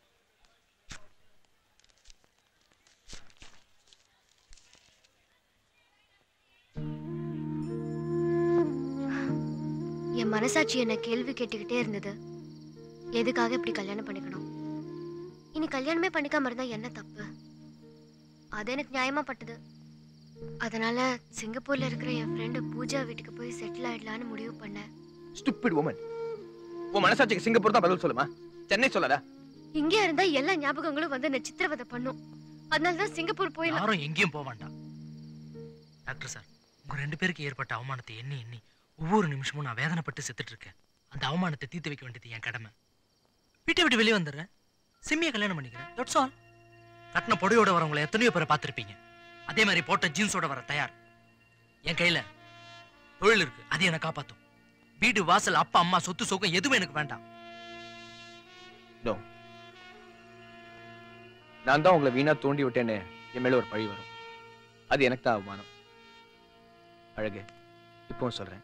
என் மனசாட்சி என்ன கேள்வி கேட்டுக்கிட்டே இருந்தது. எதுக்காக இப்படி கல்யாணம் பண்ணிக்கணும்? இனி கல்யாணமே பண்ணிக்காம இருந்தா என்ன தப்பு? அது எனக்கு நியாயமா பட்டது. அதனால சிங்கப்பூர்ல இருக்கிற என் ஃப்ரெண்டு பூஜா வீட்டுக்கு போய் செட்டில் ஆயிடலான்னு முடிவு பண்ணேன். Stupid woman. உன் மனசாட்சிக்கு சிங்கப்பூர் தான் பதில் சொல்லுமா? சென்னை சொல்லடா. இங்க இருந்தா எல்லா ஞாபகங்களும் வந்து என்ன சித்திரவதை பண்ணும். அதனால தான் சிங்கப்பூர் போயிடலாம். யாரும் எங்கேயும் போக வேண்டாம். டாக்டர் சார், உங்க 2 பேருக்கு ஏற்பட்ட அவமானத்தை எண்ணி எண்ணி ஒவ்வொரு நிமிஷமும் நான் வேதனைப்பட்டு செத்துட்டு இருக்கேன். அந்த அவமானத்தை தீர்த்து வைக்க வேண்டியது என் கடமை. வீட்டை விட்டு வெளியே வந்துடுறேன், சிம்மியை கல்யாணம் பண்ணிக்கிறேன். That's all. கட்டின பொடியோட வரவங்களை எத்தனையோ பேரை பார்த்துருப்பீங்க. அதே மாதிரி போட்ட ஜீன்ஸோட வர தயார். என் கையில தொழில் இருக்கு, அது என்னை காப்பாத்தும். வீடு வாசல் அப்பா அம்மா சொத்து சோகம் எதுவும் எனக்கு வேண்டாம். நான் தான் உங்களை வீணா தோண்டி விட்டேன்னு என் மேல ஒரு பழி வரும். அது எனக்கு தான் அவமானம். அழகு, இப்பவும் சொல்றேன்,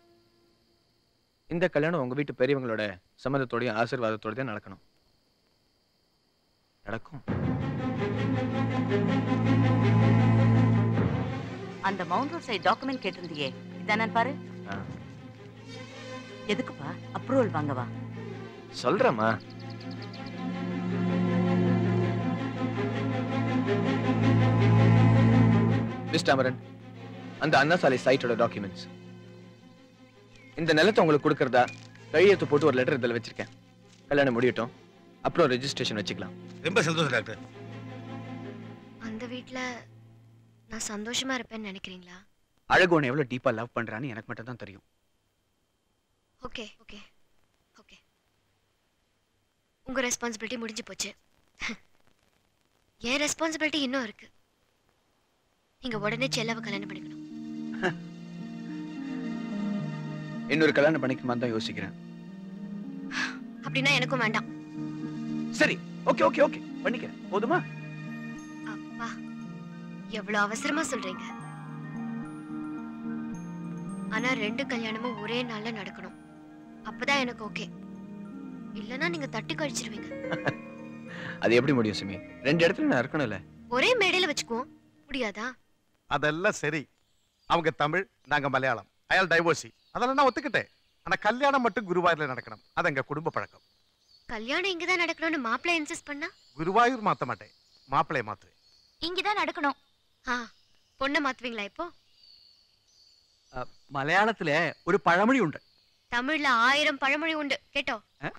இந்த கல்யாணம் உங்க வீட்டு பெரியவங்களோட சம்மதத்தோடையும் ஆசீர்வாதத்தோட தான் நடக்கணும். நடக்கும். அந்த மவுண்ட் ரோட் சைடு டாக்குமெண்ட் கேட்டிருந்தியே, இதானே பாரு. எதுக்குப்பா? அப்ரூவல் வாங்கவா? சொல்றேம்மா. மிஸ்டர் அமரன், அந்த அண்ணாசாலை சைட்டோட டாக்குமெண்ட்ஸ். இந்த நிலத்தை உங்களுக்கு கொடுக்கறதா கையெழுத்து போட்டு ஒரு லெட்டர் இதில் வச்சிருக்கேன். கல்யாணம் முடியட்டும், அப்புறம் ரெஜிஸ்ட்ரேஷன் வச்சுக்கலாம். ரொம்ப சந்தோஷம் டாக்டர். அந்த வீட்ல நான் சந்தோஷமா இருப்பேன்னு நினைக்கிறீங்களா? அழகு உன்னை எவ்வளவு டீப்பா லவ் பண்றான்னு எனக்கு மட்டும் தான் தெரியும். ஓகே ஓகே ஓகே, உங்க ரெஸ்பான்சிபிலிட்டி முடிஞ்சு போச்சு. என் ரெஸ்பான்சிபிலிட்டி இன்னும் இருக்கு. நீங்க உடனே செல்லாவை கல்யாணம் பண்ணிக்கணும். இன்னொரு கல்யாணம் பண்ணிக்கணுமா தான் யோசிக்கிறேன். அப்படின்னா எனக்கும் வேண்டாம். சரி, ஓகே ஓகே ஓகே, பண்ணிக்கிறேன். போதுமா? அப்பா, எவ்வளவு அவசரமா சொல்றீங்க. ஆனா 2 கல்யாணமும் ஒரே நாள்ல நடக்கணும். அப்பதான் எனக்கு ஓகே. இல்லனா நீங்க தட்டி கழிச்சிருவீங்க. அது எப்படி முடியும் சிமி? 2 இடத்துல நான் இருக்கணும்ல. ஒரே மேடையில வச்சுக்குவோம், முடியாதா? அதெல்லாம் சரி. அவங்க தமிழ், நாங்க மலையாளம். அயால் டைவோர்சி, அதெல்லாம் நான் ஒத்துக்கிட்டேன். ஆனா கல்யாணம் மட்டும் குருவாயூர்ல நடக்கணும். அது எங்க குடும்ப பழக்கம். கல்யாணம் இங்கதான் நடக்கணும்னு மாப்பிள்ளை இன்சிஸ்ட் பண்ணா குருவாயூர் மாத்த மாட்டேன், மாப்பிள்ளைய மாத்துவேன். இங்கதான் நடக்கணும். பொண்ணை மாத்துவீங்களா இப்போ? மலையாளத்துல ஒரு பழமொழி உண்டு. தமிழ்ல 1000 பழமொழி உண்டு, கேட்டோ?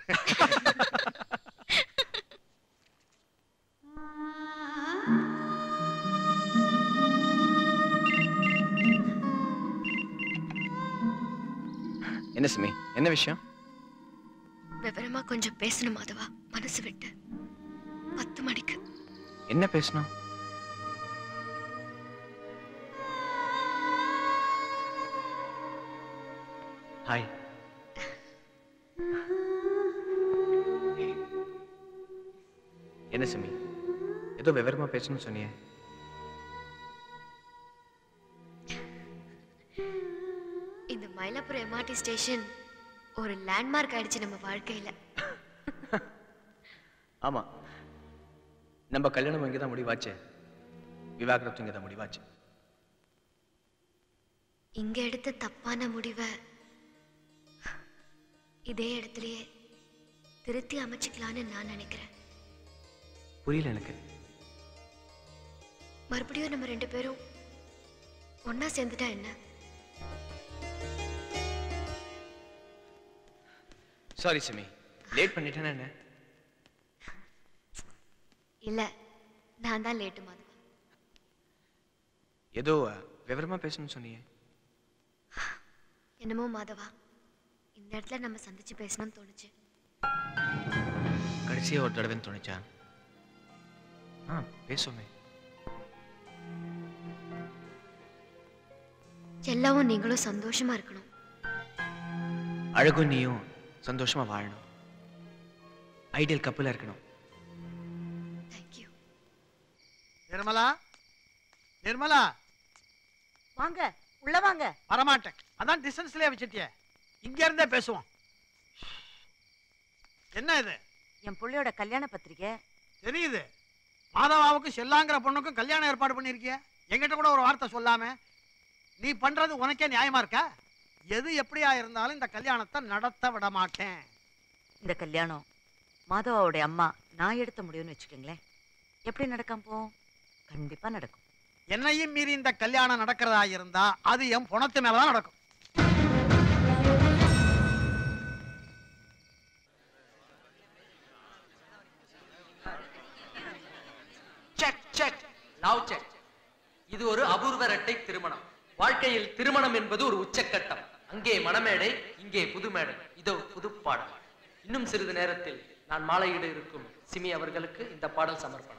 என்ன சிமி, என்ன விஷயம்? விவரமா கொஞ்சம் பேசணும் மாதவா, மனசு விட்டு. 10 மணிக்கு. என்ன பேசணும்? ஹாய். என்ன சிமி, ஏதோ விவரமா பேசணும்னு சொன்னியே? இந்த மயிலாப்பூர் MRT ஸ்டேஷன் ஒரு லேண்ட்மார்க் ஆயிடுச்சு நம்ம வாழ்க்கையில. ஆமா, நம்ம கல்யாணம் இங்கே தான் முடிவாச்சு, விவாகரத்து இங்கே தான் முடிவாச்சு. இங்க எடுத்த தப்பான முடிவை இதே இடத்துலயே திருத்தி அமைச்சுக்கலான்னு நான் நினைக்கிறேன். புரியல எனக்கு. மறுபடியும் நம்ம 2 பேரும் ஒன்னா சேர்ந்துட்டா என்ன? சாரி சிமி, லேட் பண்ணிட்டேன்னா என்ன? இல்ல, நான் தான் லேட்டு மாதவா. ஏதோ விவரமா பேசணும்னு சொன்னியே? என்னமோ மாதவா, இந்த இடத்துல நம்ம சந்திச்சு பேசணும்னு தோணுச்சு. கடைசியா ஒரு தடவைன்னு தோணுச்சா? பேசுமே. எல்லாவும் நீங்களும் சந்தோஷமா இருக்கணும். அழகும் நீயும் சந்தோஷமா வாழணும். ஐடியல் கப்பலா இருக்கணும். நிர்மலா, நிர்மலா, வாங்க, உள்ள வாங்க. வரமாட்டேன். அதான் டிஸ்டன்ஸ்லயே வச்சிட்டியே. இங்க இருந்தே பேசுவோம். என்ன இது? என் புள்ளையோட கல்யாண பத்திரிக்கை. தெரியுது. மாதவாவுக்கு செல்லாங்கிற பொண்ணுக்கும் கல்யாணம் ஏற்பாடு பண்ணிருக்கிய. என்கிட்ட கூட ஒரு வார்த்தை சொல்லாம நீ பண்றது உனக்கே நியாயமா இருக்கா? எது எப்படியா இருந்தாலும் இந்த கல்யாணத்தை நடத்த விட மாட்டேன். இந்த கல்யாணம் மாதவாவுடைய அம்மா நான் எடுத்த முடியும்னு வச்சுக்கோங்களேன். எப்படி நடக்காம போகும்? கண்டிப்பா நடக்கும். என்னையும் மீறி இந்த கல்யாணம் நடக்கிறதா இருந்தா அது என் பணத்து மேலதான் நடக்கும். Check check, love check. இது ஒரு அபூர்வ இரட்டை திருமணம். வாழ்க்கையில் திருமணம் என்பது ஒரு உச்சக்கட்டம். அங்கே மணமேடை, இங்கே புது மேடை. இதோ புது பாடல். இன்னும் சிறிது நேரத்தில் நான் மாலையிட இருக்கும் சிமி அவர்களுக்கு இந்த பாடல் சமர்ப்பணம்.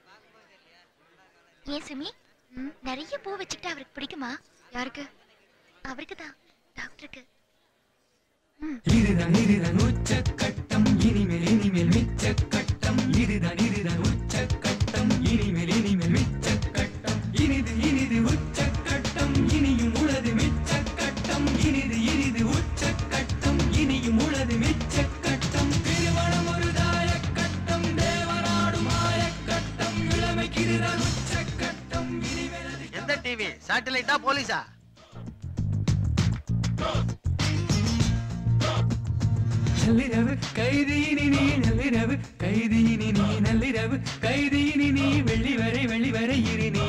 ஏன் சிமி, நிறைய பூ வச்சுக்கிட்டு அவருக்கு பிடிக்குமா? யாருக்கு? அவருக்கு தான், டாக்டருக்கு. இதுதான் உச்சக்கட்டம், இனிமேல் மிச்சக்கட்டம். இதுதான் உச்சக்கட்டம், இனிமேல் மிச்சக்கட்டம். இனிது உச்சக்கட்டம், இனியும் உளது மிச்சக்கட்டம். இனிது உச்சக்கட்டம், இனியும் உளது மிச்சக்கட்டம். திருமணம் ஒரு தாயக்கட்டம், தேவனாடும் ஆயக்கட்டம். இளமைக்கு இதுதான் உச்சக்கட்டம், இனிமேல். எந்த டிவி? சேட்டலைட்டா போலீஸா? நள்ளிரவு கைதியினி நீ, நள்ளிரவு கைதியினி நீ, நள்ளிரவு கைதியினி நீ, வெள்ளி வரை இரு நீ.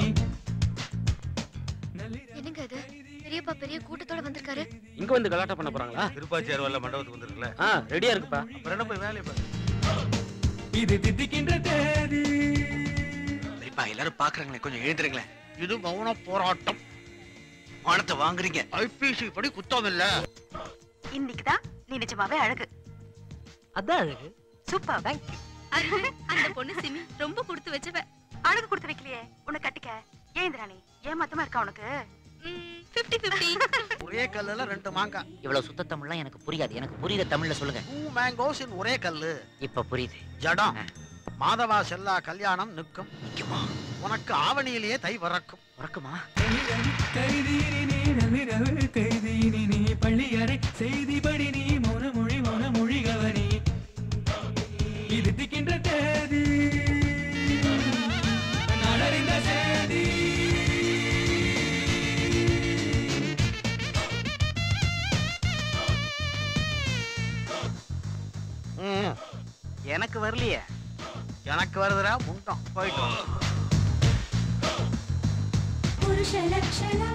என்னங்க இது? பெரியப்பா பெரிய கூட்டத்தோட வந்திருக்காரு. இங்க வந்து கலாட்டா பண்ண போறாங்களா? திருப்பாச்சியார் வரல, மண்டபத்துக்கு வந்திருக்குல்ல. ரெடியா இருக்குப்பா. அப்புறம் என்ன போய் வேலையை பாரு. இது தித்திக்கின்ற தேதி. பெரியப்பா, எல்லாரும் பாக்குறாங்களே, கொஞ்சம் எழுந்துருங்களேன். இது மௌன போராட்டம். மானத்தை வாங்குறீங்க. ஐபிசி படி குத்தம் இல்ல. இன்னைக்குதான் நீ நிஜமாவே அழகு. அதான் அழகு. Super, thank you. அந்த பொண்ணு சிமி ரொம்ப கொடுத்து வச்சவ. அழகு கொடுத்து வைக்கலையே, உன்னை கட்டிக்க. ஏன் ராணி ஏமாத்தமா இருக்கா உனக்கு? 50-50. ஒரே கல்லுல 2 மாங்காய். இவ்வளவு சுத்த தமிழ்லாம் எனக்கு புரியாது. எனக்கு புரியுற தமிழ்ல சொல்லுங்க. 2 mangoes in ஒரே கல்லு. இப்ப புரியுது. ஜடம். மாதவா செல்லா கல்யாணம் நிற்கும். நிக்குமா? உனக்கு ஆவணியிலேயே தை வரக்கும். வரக்குமா? கைதியினி நீ, நள்ளிரவு கைதியினி நீ, பள்ளியறை செய்திபடி நீ, மௌனமொழி கவனி. இது திக்கின்ற தேதி, நடறிந்த சேதி. எனக்கு வரலையே. எனக்கு வருதுடா முண்டம். போயிட்டு வா. புருஷ லட்சணம்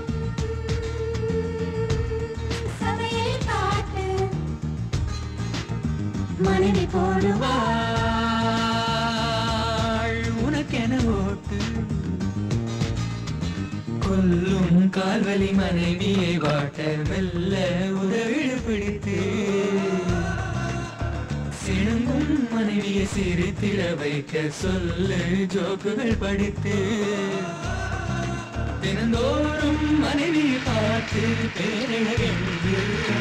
சபையில் காட்டு, மனைவி போடுவாள் உனக்கென ஓட்டு. கொல்லும் கால்வலி மனைவியை வாட்ட மெல்ல உதவிடு பிடித்து, சிணுங்கும் மனைவியை சிரித்திட வைக்க சொல்லு ஜோக்குகள் படித்து. தினந்தோறும் மனைவி பார்த்து பேரழகென்று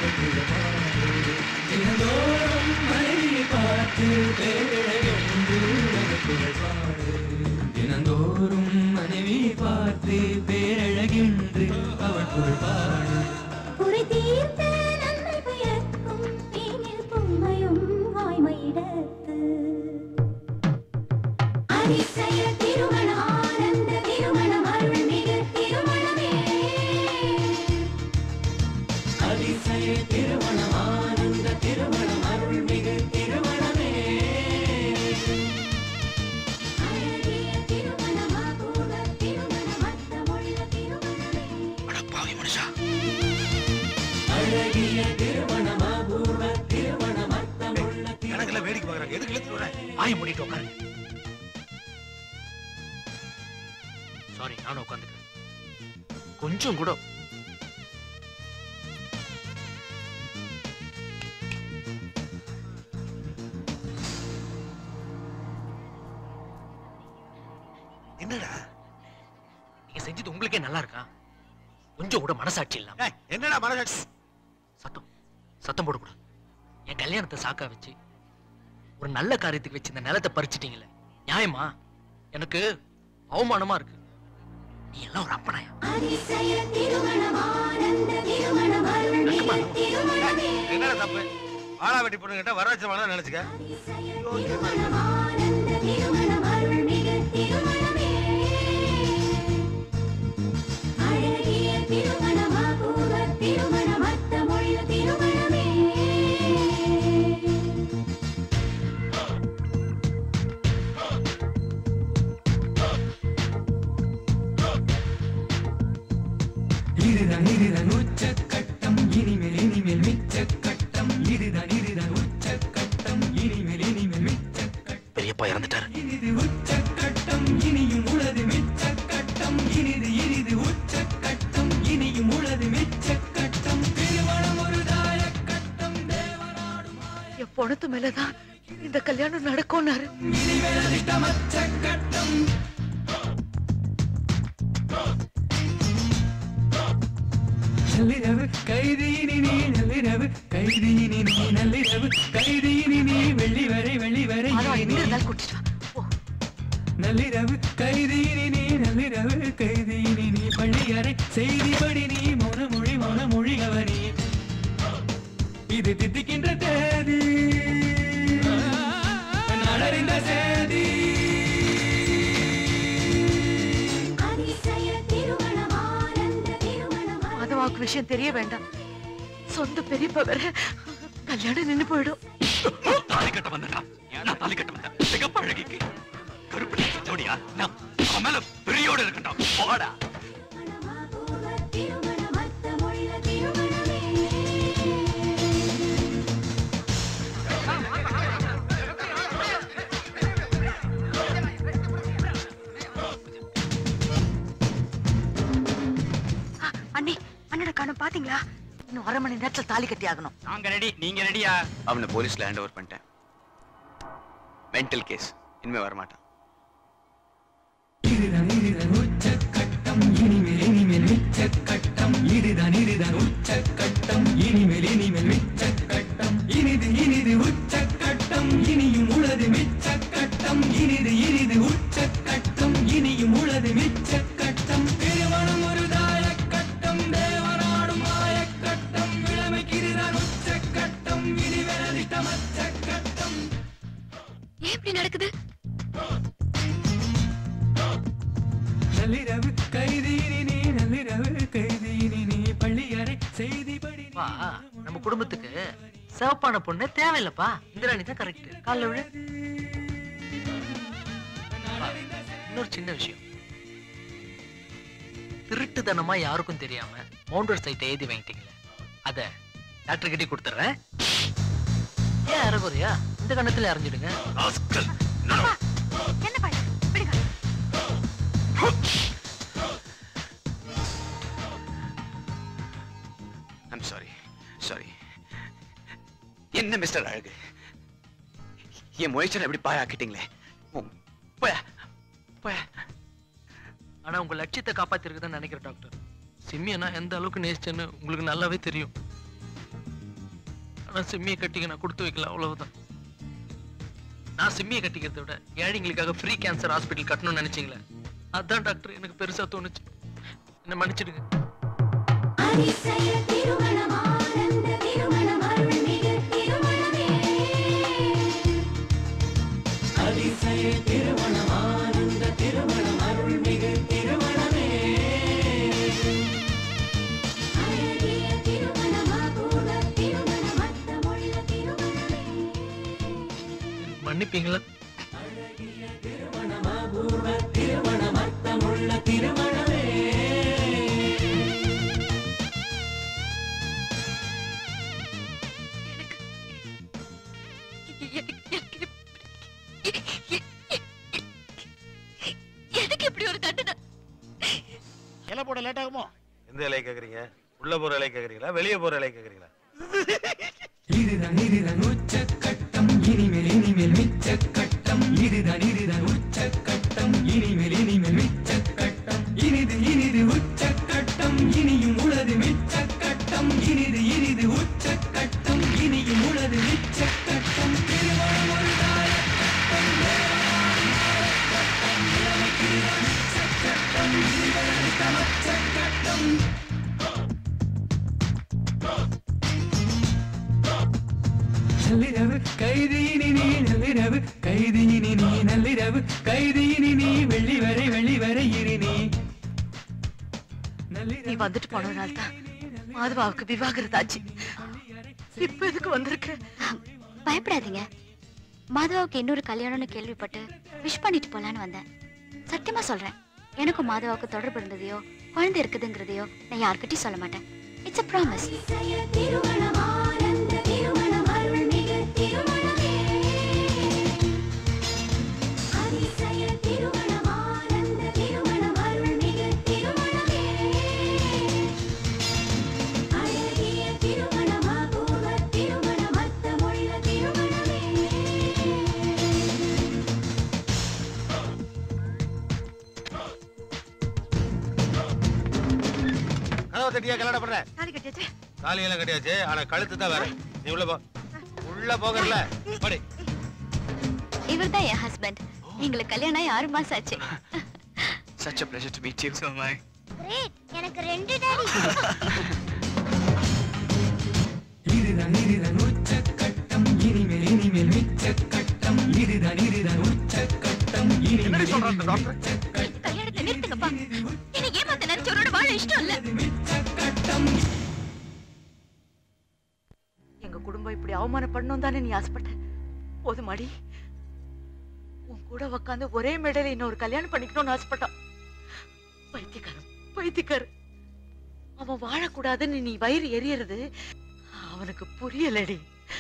தினந்தோறும் மனைவி பார்த்து பேரழகென்று தினந்தோறும் மனைவி பார்த்து பேரழகென்று அவள் புகழ்பாடு குறை தீர்த்த நன்மை பயக்கும் தீனில் பொம்மையும் வாய்மையிடத்து அதிசய திருமணம் ஆனந்த திருமணம் அருள்மிகு திருமணமே அதிசய திருமணம் ஆனந்த திருமணம் அருள்மிகு திருமணமே அழகிய திருமணம் அபூர்வ திருமணம் அர்த்தமுள்ள திருமணமே அழகிய திருமணம் அபூர்வ திருமணம் அர்த்தமுள்ள கணக்குல வேடிக்கை பார்க்கறாங்க எதுக்கு இழுத்து வர ஆய மூடிட்டு உட்காருங்க. சாரி, நானும் உட்காந்துக்கிறேன். கொஞ்சம் கூட என்னடா நீங்க செஞ்சது உங்களுக்கே நல்லா இருக்கா? கொஞ்சம் கூட மனசாட்சி இல்லாம. என்னடா மனசாட்சி? சத்தம் போடக்கூடாது. என் கல்யாணத்தை சாக்கா வச்சு ஒரு நல்ல காரியத்துக்கு வச்சு இந்த நிலத்தை பறிச்சிட்டீங்களே, நியாயமா? எனக்கு அவமானமா இருக்கு. நீ எல்லாம் ஒரு அப்பனாயா? அதிசய திருமணம் ஆனந்த திருமணம் அருள்மிகு திருமணமே என்னடா தப்பு? ஆளா வெட்டி பொண்ணு கிட்ட வரவச்சமான நினைச்சுக்க. திருமணம் ஆனந்த திருமணம் அருள்மிகு திருமணமே அழகிய திருமணம் அபூர்வ திருமணம் அர்த்தமுள்ள திருமணமே இதுதான் உச்சக்கட்டம் இனிமேல் மிச்சக்கட்டம் இதுதான் உச்சக்கட்டம் இனிமேல் மிச்சக்கட்டம் பெரியப்பா இறந்துட்டாரு. இது உச்சக்கட்டம் இனியும் உளது மிச்சக்கட்டம் இனிது உச்சக்கட்டம் இனியும் உளது மிச்சக்கட்டம் திருமணம் ஒரு தாயக்கட்டம் தேவனாடும் என் பொணத்து மேலதான் இந்த கல்யாணம் நடக்கும்னாரு. மச்சக்கட்டம் நள்ளிரவு கைதியினி நீ நள்ளிரவு கைதியினி நீ நள்ளிரவு கைதியினி நீ வெள்ளி வரை நள்ளிரவு கைதியினி நீ நள்ளிரவு கைதியினி நீ பள்ளியறை செய்திபடி நீ மௌனமொழி கவனி இது தித்திக்கின்ற தேதி நடறிந்த சேதி மாதவாக்கு விஷயம் தெரிய வேண்டாம். சொந்த பெரியப்பா வேற கல்யாணம் நின்னு போயிடும். தாலி கட்ட வந்தா நான் தாலி கட்ட வந்தேன். சிகப்பு அழகிக்கு கருப்பு ஜோடியா நான் அவன் மேல பிரியோட இருக்கட்டும். போடா. அண்ணி, அண்ணனை காணோம் பாத்தீங்களா? இன்னும் 1/2 மணி நேரத்துல தாலி கட்டி ஆகணும். நாங்க ரெடி, நீங்க ரெடியா? அவனை போலீஸ்ல ஹேண்ட் ஓவர் பண்ணிட்டேன். மென்டல் கேஸ், இனிமே வர மாட்டான். இதுதான் உச்சக்கட்டம் இனிமேல் மிச்சக்கட்டம் இதுதான் உச்சக்கட்டம் இனிமேல் மிச்சக்கட்டம் இனிது உச்சக்கட்டம் இனியும் உளது மிச்சக்கட்டம் இனிது உச்சக்கட்டம் இனியும் உளது மிச்சக்கட்டம் திருமணம் ஒரு தாயக்கட்டம் தேவனாடும் மாயக்கட்டம் இளமைக்கு இதுதான் உச்சக்கட்டம் இனி வெனதிட்ட மச்சக்கட்டம். ஏன் இப்படி நடக்குது? நள்ளிரவு கைதியினி நள்ளிரவு கைதியினி பள்ளியறை செய்திபடி. நம்ம குடும்பத்துக்கு சிவப்பான பொண்ணு தேவையில்லப்பா. இந்திராணி தான் கரெக்ட். காலைல விழு. இன்னொரு சின்ன விஷயம், திருட்டுத்தனமா யாருக்கும் தெரியாம மவுண்டர் சைட்டை எழுதி வாங்கிட்டீங்களே, அத டாக்டர் கிட்டே கொடுத்துறேன். ஏன் அறகுறையா இந்த கணத்துல அரைஞ்சிடுங்க. என்ன பண்ண விடுங்க. I'm sorry. என்ன மிஸ்டர் அழகு, என் முயற்சியை எப்படி பாயாக்கிட்டீங்களே. போயா. ஆனா உங்க லட்சியத்தை காப்பாத்திருக்குதான் நினைக்கிறேன் டாக்டர். சிம்மியை நான் எந்த அளவுக்கு நேசிச்சேன்னு உங்களுக்கு நல்லாவே தெரியும். ஆனா சிம்மியை கட்டிக்க நான் கொடுத்து வைக்கல, அவ்வளவுதான். நான் சிம்மியை கட்டிக்கிறத விட ஏழைங்களுக்காக ஃப்ரீ கேன்சர் ஹாஸ்பிட்டல் கட்டணும்னு நினைச்சீங்களே, அதான் டாக்டர் எனக்கு பெருசா தோணுச்சு. என்ன மன்னிச்சிடுங்க. அதிசய திருமணம் ஆனந்த திருமணம் அருள்மிகு திருமணமே. அதிசய திருமணம் ஆனந்த திருமணம் அருள்மிகு திருமணமே. அழகிய திருமணம் அபூர்வ திருமணம் அர்த்தமுள்ள திருமணமே. மன்னிப்பீங்களா? அழகிய திருமணம் அபூர்வ திருமணம் அர்த்தமுள்ள திருமணமே. எனக்கு இப்படி ஒரு தண்டனை. இலை போட லேட் ஆகுமோ? எந்த இலையை கேக்குறீங்க? உள்ள போற இலையை கேக்குறீங்களா, வெளியே போற இலையை கேக்குறீங்களா? இதுதான் உச்சக்கட்டம், இனிமேல் மிச்சக்கட்டம். இதுதான் உச்சக்கட்டம், இனிமேல் மிச்சக்கட்டம். இனிது உச்சக்கட்டம், இனியும் உளது மிச்சக்கட்டம். இனிது உச்சக்கட்டம், இனியும் உளது மிச்சக்கட்டம். திருமணம் ஒரு தாயக்கட்டம், மிச்சக்கட்டம், இதுதான் சமச்சக்கட்டம். நள்ளிரவு கைதியினி நீ, நள்ளிரவு கைதியினி நீ, நள்ளிரவு கைதியினி நீ, வெள்ளி வரை இரு நீ. நீ வந்துட்டு போனதுனால தான் மாதவாவுக்கு விவாகரத்தாச்சு. இப்ப எதுக்கு வந்திருக்க? பயப்படாதீங்க. மாதவாவுக்கு இன்னொரு கல்யாணம்னு கேள்விப்பட்டு விஷ் பண்ணிட்டு போலான்னு வந்தேன். சத்தியமா சொல்றேன், எனக்கும் மாதவாவுக்கு தொடர்பு இருந்ததையோ குழந்தை இருக்குதுங்கிறதையோ நான் யார்கிட்டயும் சொல்ல மாட்டேன். It's a promise. அதிசய திருமணம் ஆனந்த திருமணம் அருள்மிகு திருமணமே. அதிசய திருமணம் ஆனந்த திருமணம் அருள்மிகு திருமணமே. அழகிய திருமணம் அபூர்வ திருமணம் அர்த்தமுள்ள திருமணமே. கதவை தட்டியா கல்யாணம் பண்ற? தாலி கட்டியாச்சு. தாலியெல்லாம் கட்டியாச்சு, ஆனா கழுத்து தான் வேற. நீ உள்ள போ. உள்ள போகல படி. இவர்தான் என் ஹஸ்பண்ட். எங்களுக்கு கல்யாணம் ஆகி 6 மாசம் ஆச்சு. Such a pleasure to meet you. So am I. Great, எனக்கு 2 டாடி. இதுதான் உச்சக்கட்டம், இனிமேல் மிச்சக்கட்டம். இதுதான் உச்சக்கட்டம், என்னடி சொல்றாங்க டாக்டர்? கல்யாணத்தை நிறுத்துங்கப்பா. எனக்கு ஏமாத்த நினைச்சவரோட வாழ இஷ்டம் இல்ல. எங்க குடும்பம் இப்படி அவமானப்படணும் தானே நீ ஆசைப்பட்ட? போதுமாடி. உன் கூட உக்காந்து ஒரே மேடையில இன்னொரு கல்யாணம் பண்ணிக்கணும்னு ஆசைப்பட்டான். பைத்தியக்காரன். அவன் வாழக்கூடாதுன்னு நீ வயிறு எரியறது அவனுக்கு புரியலடி.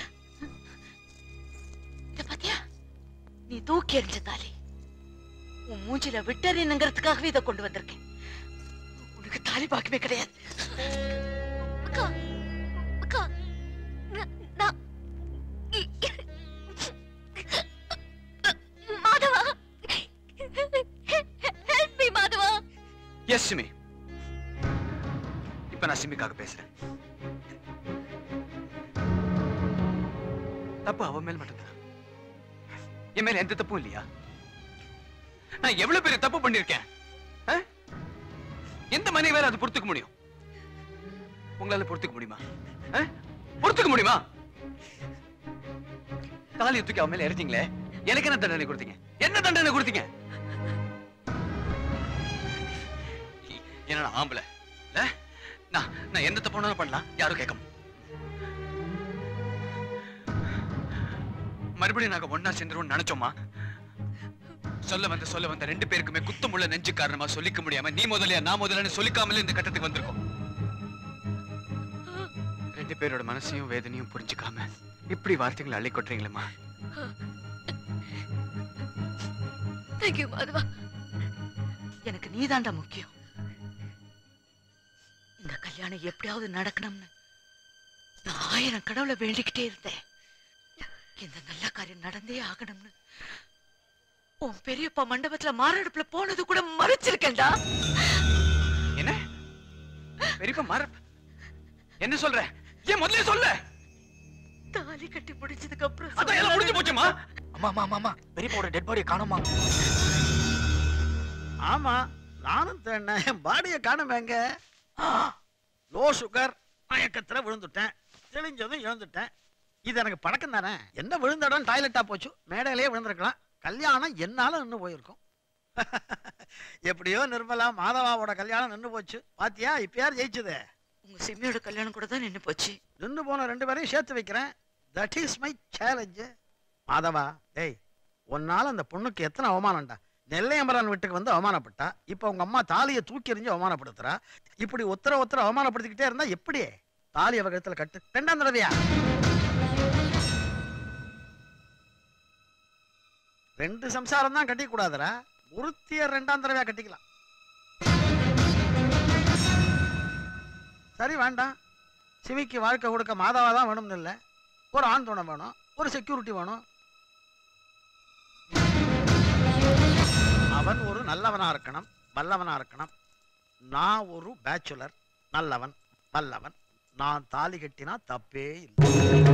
இத பாத்தியா, நீ தூக்கி எறிஞ்ச தாலி உன் மூஞ்சில விட்டறினுங்கிறதுக்காகவே இதை கொண்டு வந்திருக்கேன். உனக்கு தாலி பாக்கவே கிடையாது. அக்கா, அக்கா, நான் Madhava, help me Madhava. Yes Simi, இப்ப நான் சிமிக்காக பேசுறேன். தப்பு அவன் மேல் மட்டும்தான், என் மேல எந்த தப்பும் இல்லையா? நான் எவ்வளவு பெரிய தப்பு பண்ணிருக்கேன். எந்த மனைவியால அது பொறுத்துக்க முடியும்? உங்களால பொறுத்துக்க முடியுமா? பொறுத்துக்க முடியுமா? தாலியை தூக்கி அவன் மேல எரிஞ்சீங்களே, எனக்கு என்ன தண்டனை கொடுத்தீங்க? என்ன தண்டனை கொடுத்தீங்க? என்ன ஆம்பளை இல்ல? நான் எந்த தப்பு பண்ணலாம், யாரும் கேட்க. மறுபடியும் நாங்க ஒன்னா சேர்ந்துருவோம் நினைச்சோமா? சொல்ல வந்த 2 பேருக்குமே குத்தமுள்ள நெஞ்சு காரணமா சொல்லிக்க முடியாம நீ முதலியா நான் முதல்ல சொல்லிக்காமலே இந்த கட்டத்துக்கு வந்திருக்கோம். 2 பேரோட மனசையும் வேதனையும் புரிஞ்சுக்காம இப்படி வார்த்தைகளை அள்ளி கொட்டுறீங்களேம்மா. Thank you மாதவா. எனக்கு நீதாண்டா முக்கியம். இந்த கல்யாணம் எப்படியாவது நடக்கணும்னு நான் 1000 கடவுளை வேண்டிக்கிட்டே இருந்தேன். இந்த நல்ல காரியம் நடந்தே ஆகணும்னு உன் பெரியப்பா மண்டபத்துல மாரடைப்புல போனது கூட மறைச்சிருக்கேன்டா. என்ன பெரியப்பா மாற என்ன சொல்ற? ஏன் முதல்ல சொல்ல? தாலி கட்டி முடிச்சதுக்கு அப்புறம் அதான் எல்லாம் முடிஞ்சு போச்சுமா. அம்மா பெரியப்பாவோட டெட் பாடியை காணோமா? ஆமா, நானும் தேடினேன். என் பாடியை காணுமேங்க. லோ சுகர், மயக்கத்துல விழுந்துட்டேன். தெளிஞ்சதும் இழந்துட்டேன். இது எனக்கு பழக்கம் தானே. என்ன விழுந்த இடம் டாய்லெட்டா போச்சு. மேடையிலேயே விழுந்திருக்கலாம். கல்யாணம் என்னால நின்று போயிருக்கும். எப்படியோ நிர்மலா மாதவாவோட கல்யாணம் நின்று போச்சு. பாத்தியா, இப்ப யார் ஜெயிச்சது? உங்க சிம்மியோட கல்யாணம் கூட தான் நின்னு போச்சு. நின்று போன 2 பேரையும் சேர்த்து வைக்கிறேன். That is my challenge. Madhava, டேய், உன்னால அந்த பொண்ணுக்கு எத்தனை அவமானம்டா. நெல்லையம்பரான் வீட்டுக்கு வந்து அவமானப்பட்டா. இப்ப உங்க அம்மா தாலியை தூக்கி எறிஞ்சு அவமானப்படுத்துறா. இப்படி ஒத்தர அவமானப்படுத்திக்கிட்டே இருந்தா எப்படி? தாலி அவ கழுத்துல கட்டு. 2ஆம் தடவையா? 2 சம்சாரம் தான் கட்டிக்க கூடாதுரா. ஒருத்திய 2ஆம் தடவையா கட்டிக்கலாம். சரி, வேண்டாம். சிவிக்கு வாழ்க்கை கொடுக்க மாதாவா தான் வேணும்னு இல்லை. ஒரு ஆண் துணை வேணும், ஒரு செக்யூரிட்டி வேணும். அவன் ஒரு நல்லவனா இருக்கணும், வல்லவனா இருக்கணும். நான் ஒரு பேச்சுலர், நல்லவன், வல்லவன். நான் தாலி கட்டினா தப்பே இல்லை.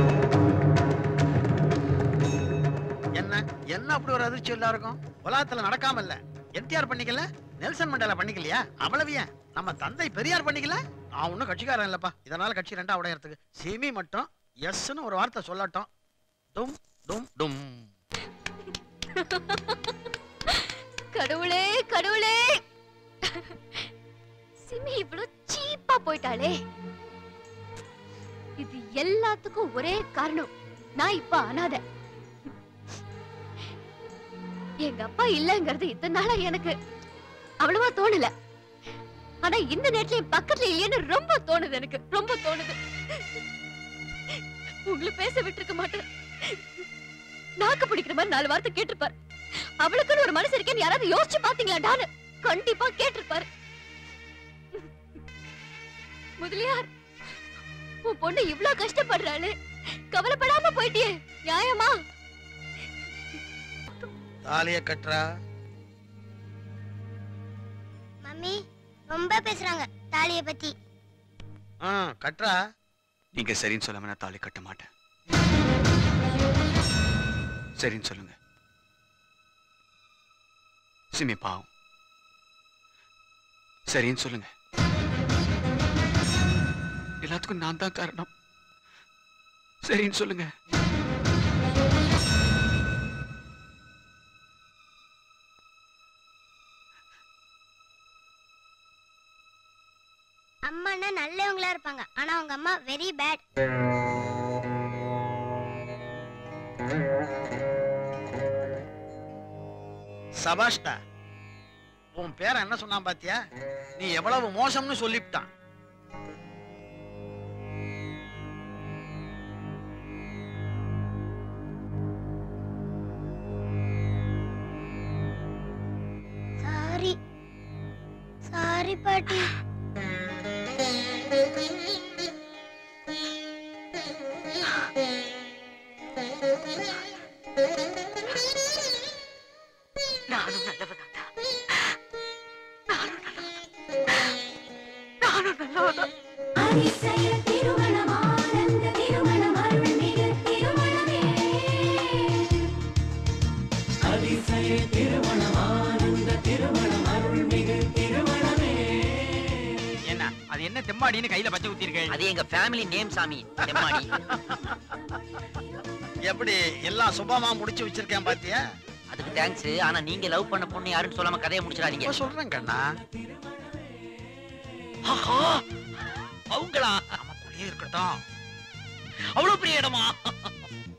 என்ன என்ன அப்படி ஒரு அதிர்ச்சி எல்லாருக்கும்? உலகத்துல நடக்காம இல்ல. என்டிஆர் பண்ணிக்கல, நெல்சன் மண்டேலா பண்ணிக்கலையா? அவ்வளவு ஏன் நம்ம தந்தை பெரியார் பண்ணிக்கல? நான் ஒன்னும் கட்சிக்காரன் இல்லப்பா. இதனால கட்சி 2ஆ உடையறதுக்கு. சிமி மட்டும் எஸ்ன்னு ஒரு வார்த்தை சொல்லட்டும். டும் டும் டும். கடவுளே கடவுளே, சிமி இவ்வளவு சீப்பா போயிட்டாளே. இது எல்லாத்துக்கும் ஒரே காரணம், நான் இப்ப அனாதை. எங்க அப்பா இல்லங்கிறது இத்தனை நாளா எனக்கு அவ்வளவா தோணல. ஆனா இந்த நேரத்துல என் பக்கத்துல இல்லையேன்னு ரொம்ப தோணுது. எனக்கு ரொம்ப தோணுது. உங்களை பேச விட்டுருக்க மாட்டேன். நாக்கு பிடிக்கிற மாதிரி 4 வார்த்தை கேட்டிருப்பாரு. அவளுக்குன்னு ஒரு மனசு இருக்கேன்னு யாராவது யோசிச்சு பாத்தீங்களாடான்னு கண்டிப்பா கேட்டிருப்பாரு. முதலியார், உன் பொண்ணு இவ்ளோ கஷ்டப்படுறாளு, கவலைப்படாம போயிட்டியே, நியாயமா? தாலிய கட்டுறா. மம்மி ரொம்ப பேசுறாங்க தாலிய பத்தி. கட்டுறா. நீங்க சரின்னு சொல்லாம நான் தாலி கட்ட மாட்டேன். சரின்னு சொல்லுங்க. சிமி பாவம். சரின்னு சொல்லுங்க. எல்லாத்துக்கும் நான் தான் காரணம். சரின்னு சொல்லுங்க. அம்மானா நல்லவங்களா இருப்பாங்க, ஆனா அவங்க அம்மா வெரி பேட். சபாஷ்டா. உன் பேரை என்ன சொன்னான் பாத்தியா? நீ எவ்வளவு மோசம்னு சொல்லிவிட்டான். சாரி சாரி பாட்டி. நானும் நல்லவதான்டா. நானும் நல்லவதான். அதிசய திருமணம், ஆனந்த திருமணம், அருள்மிகு திருமணமே. அதிசய திருமணம், ஆனந்த திருமணம், அருள்மிகு திருமணமே. என்ன அது என்ன தெம்மாடின்னு கையில பச்சை ஊத்திருக்கேன்? அது எங்க ஃபேமிலி நேம் சாமி, தெம்மாடி. எப்படி எல்லாம் சுபமா முடிச்சு வச்சிருக்கேன் பாத்தியா? அதுக்கு தேங்க்ஸ். ஆனா நீங்க லவ் பண்ண பொண்ணு யாருன்னு சொல்லாம கதையை முடிச்சிடாதீங்க. சொல்றேன் கண்ணா. அவங்களா? நமக்குள்ளே இருக்கட்டும். அவ்வளவு பெரிய இடமா?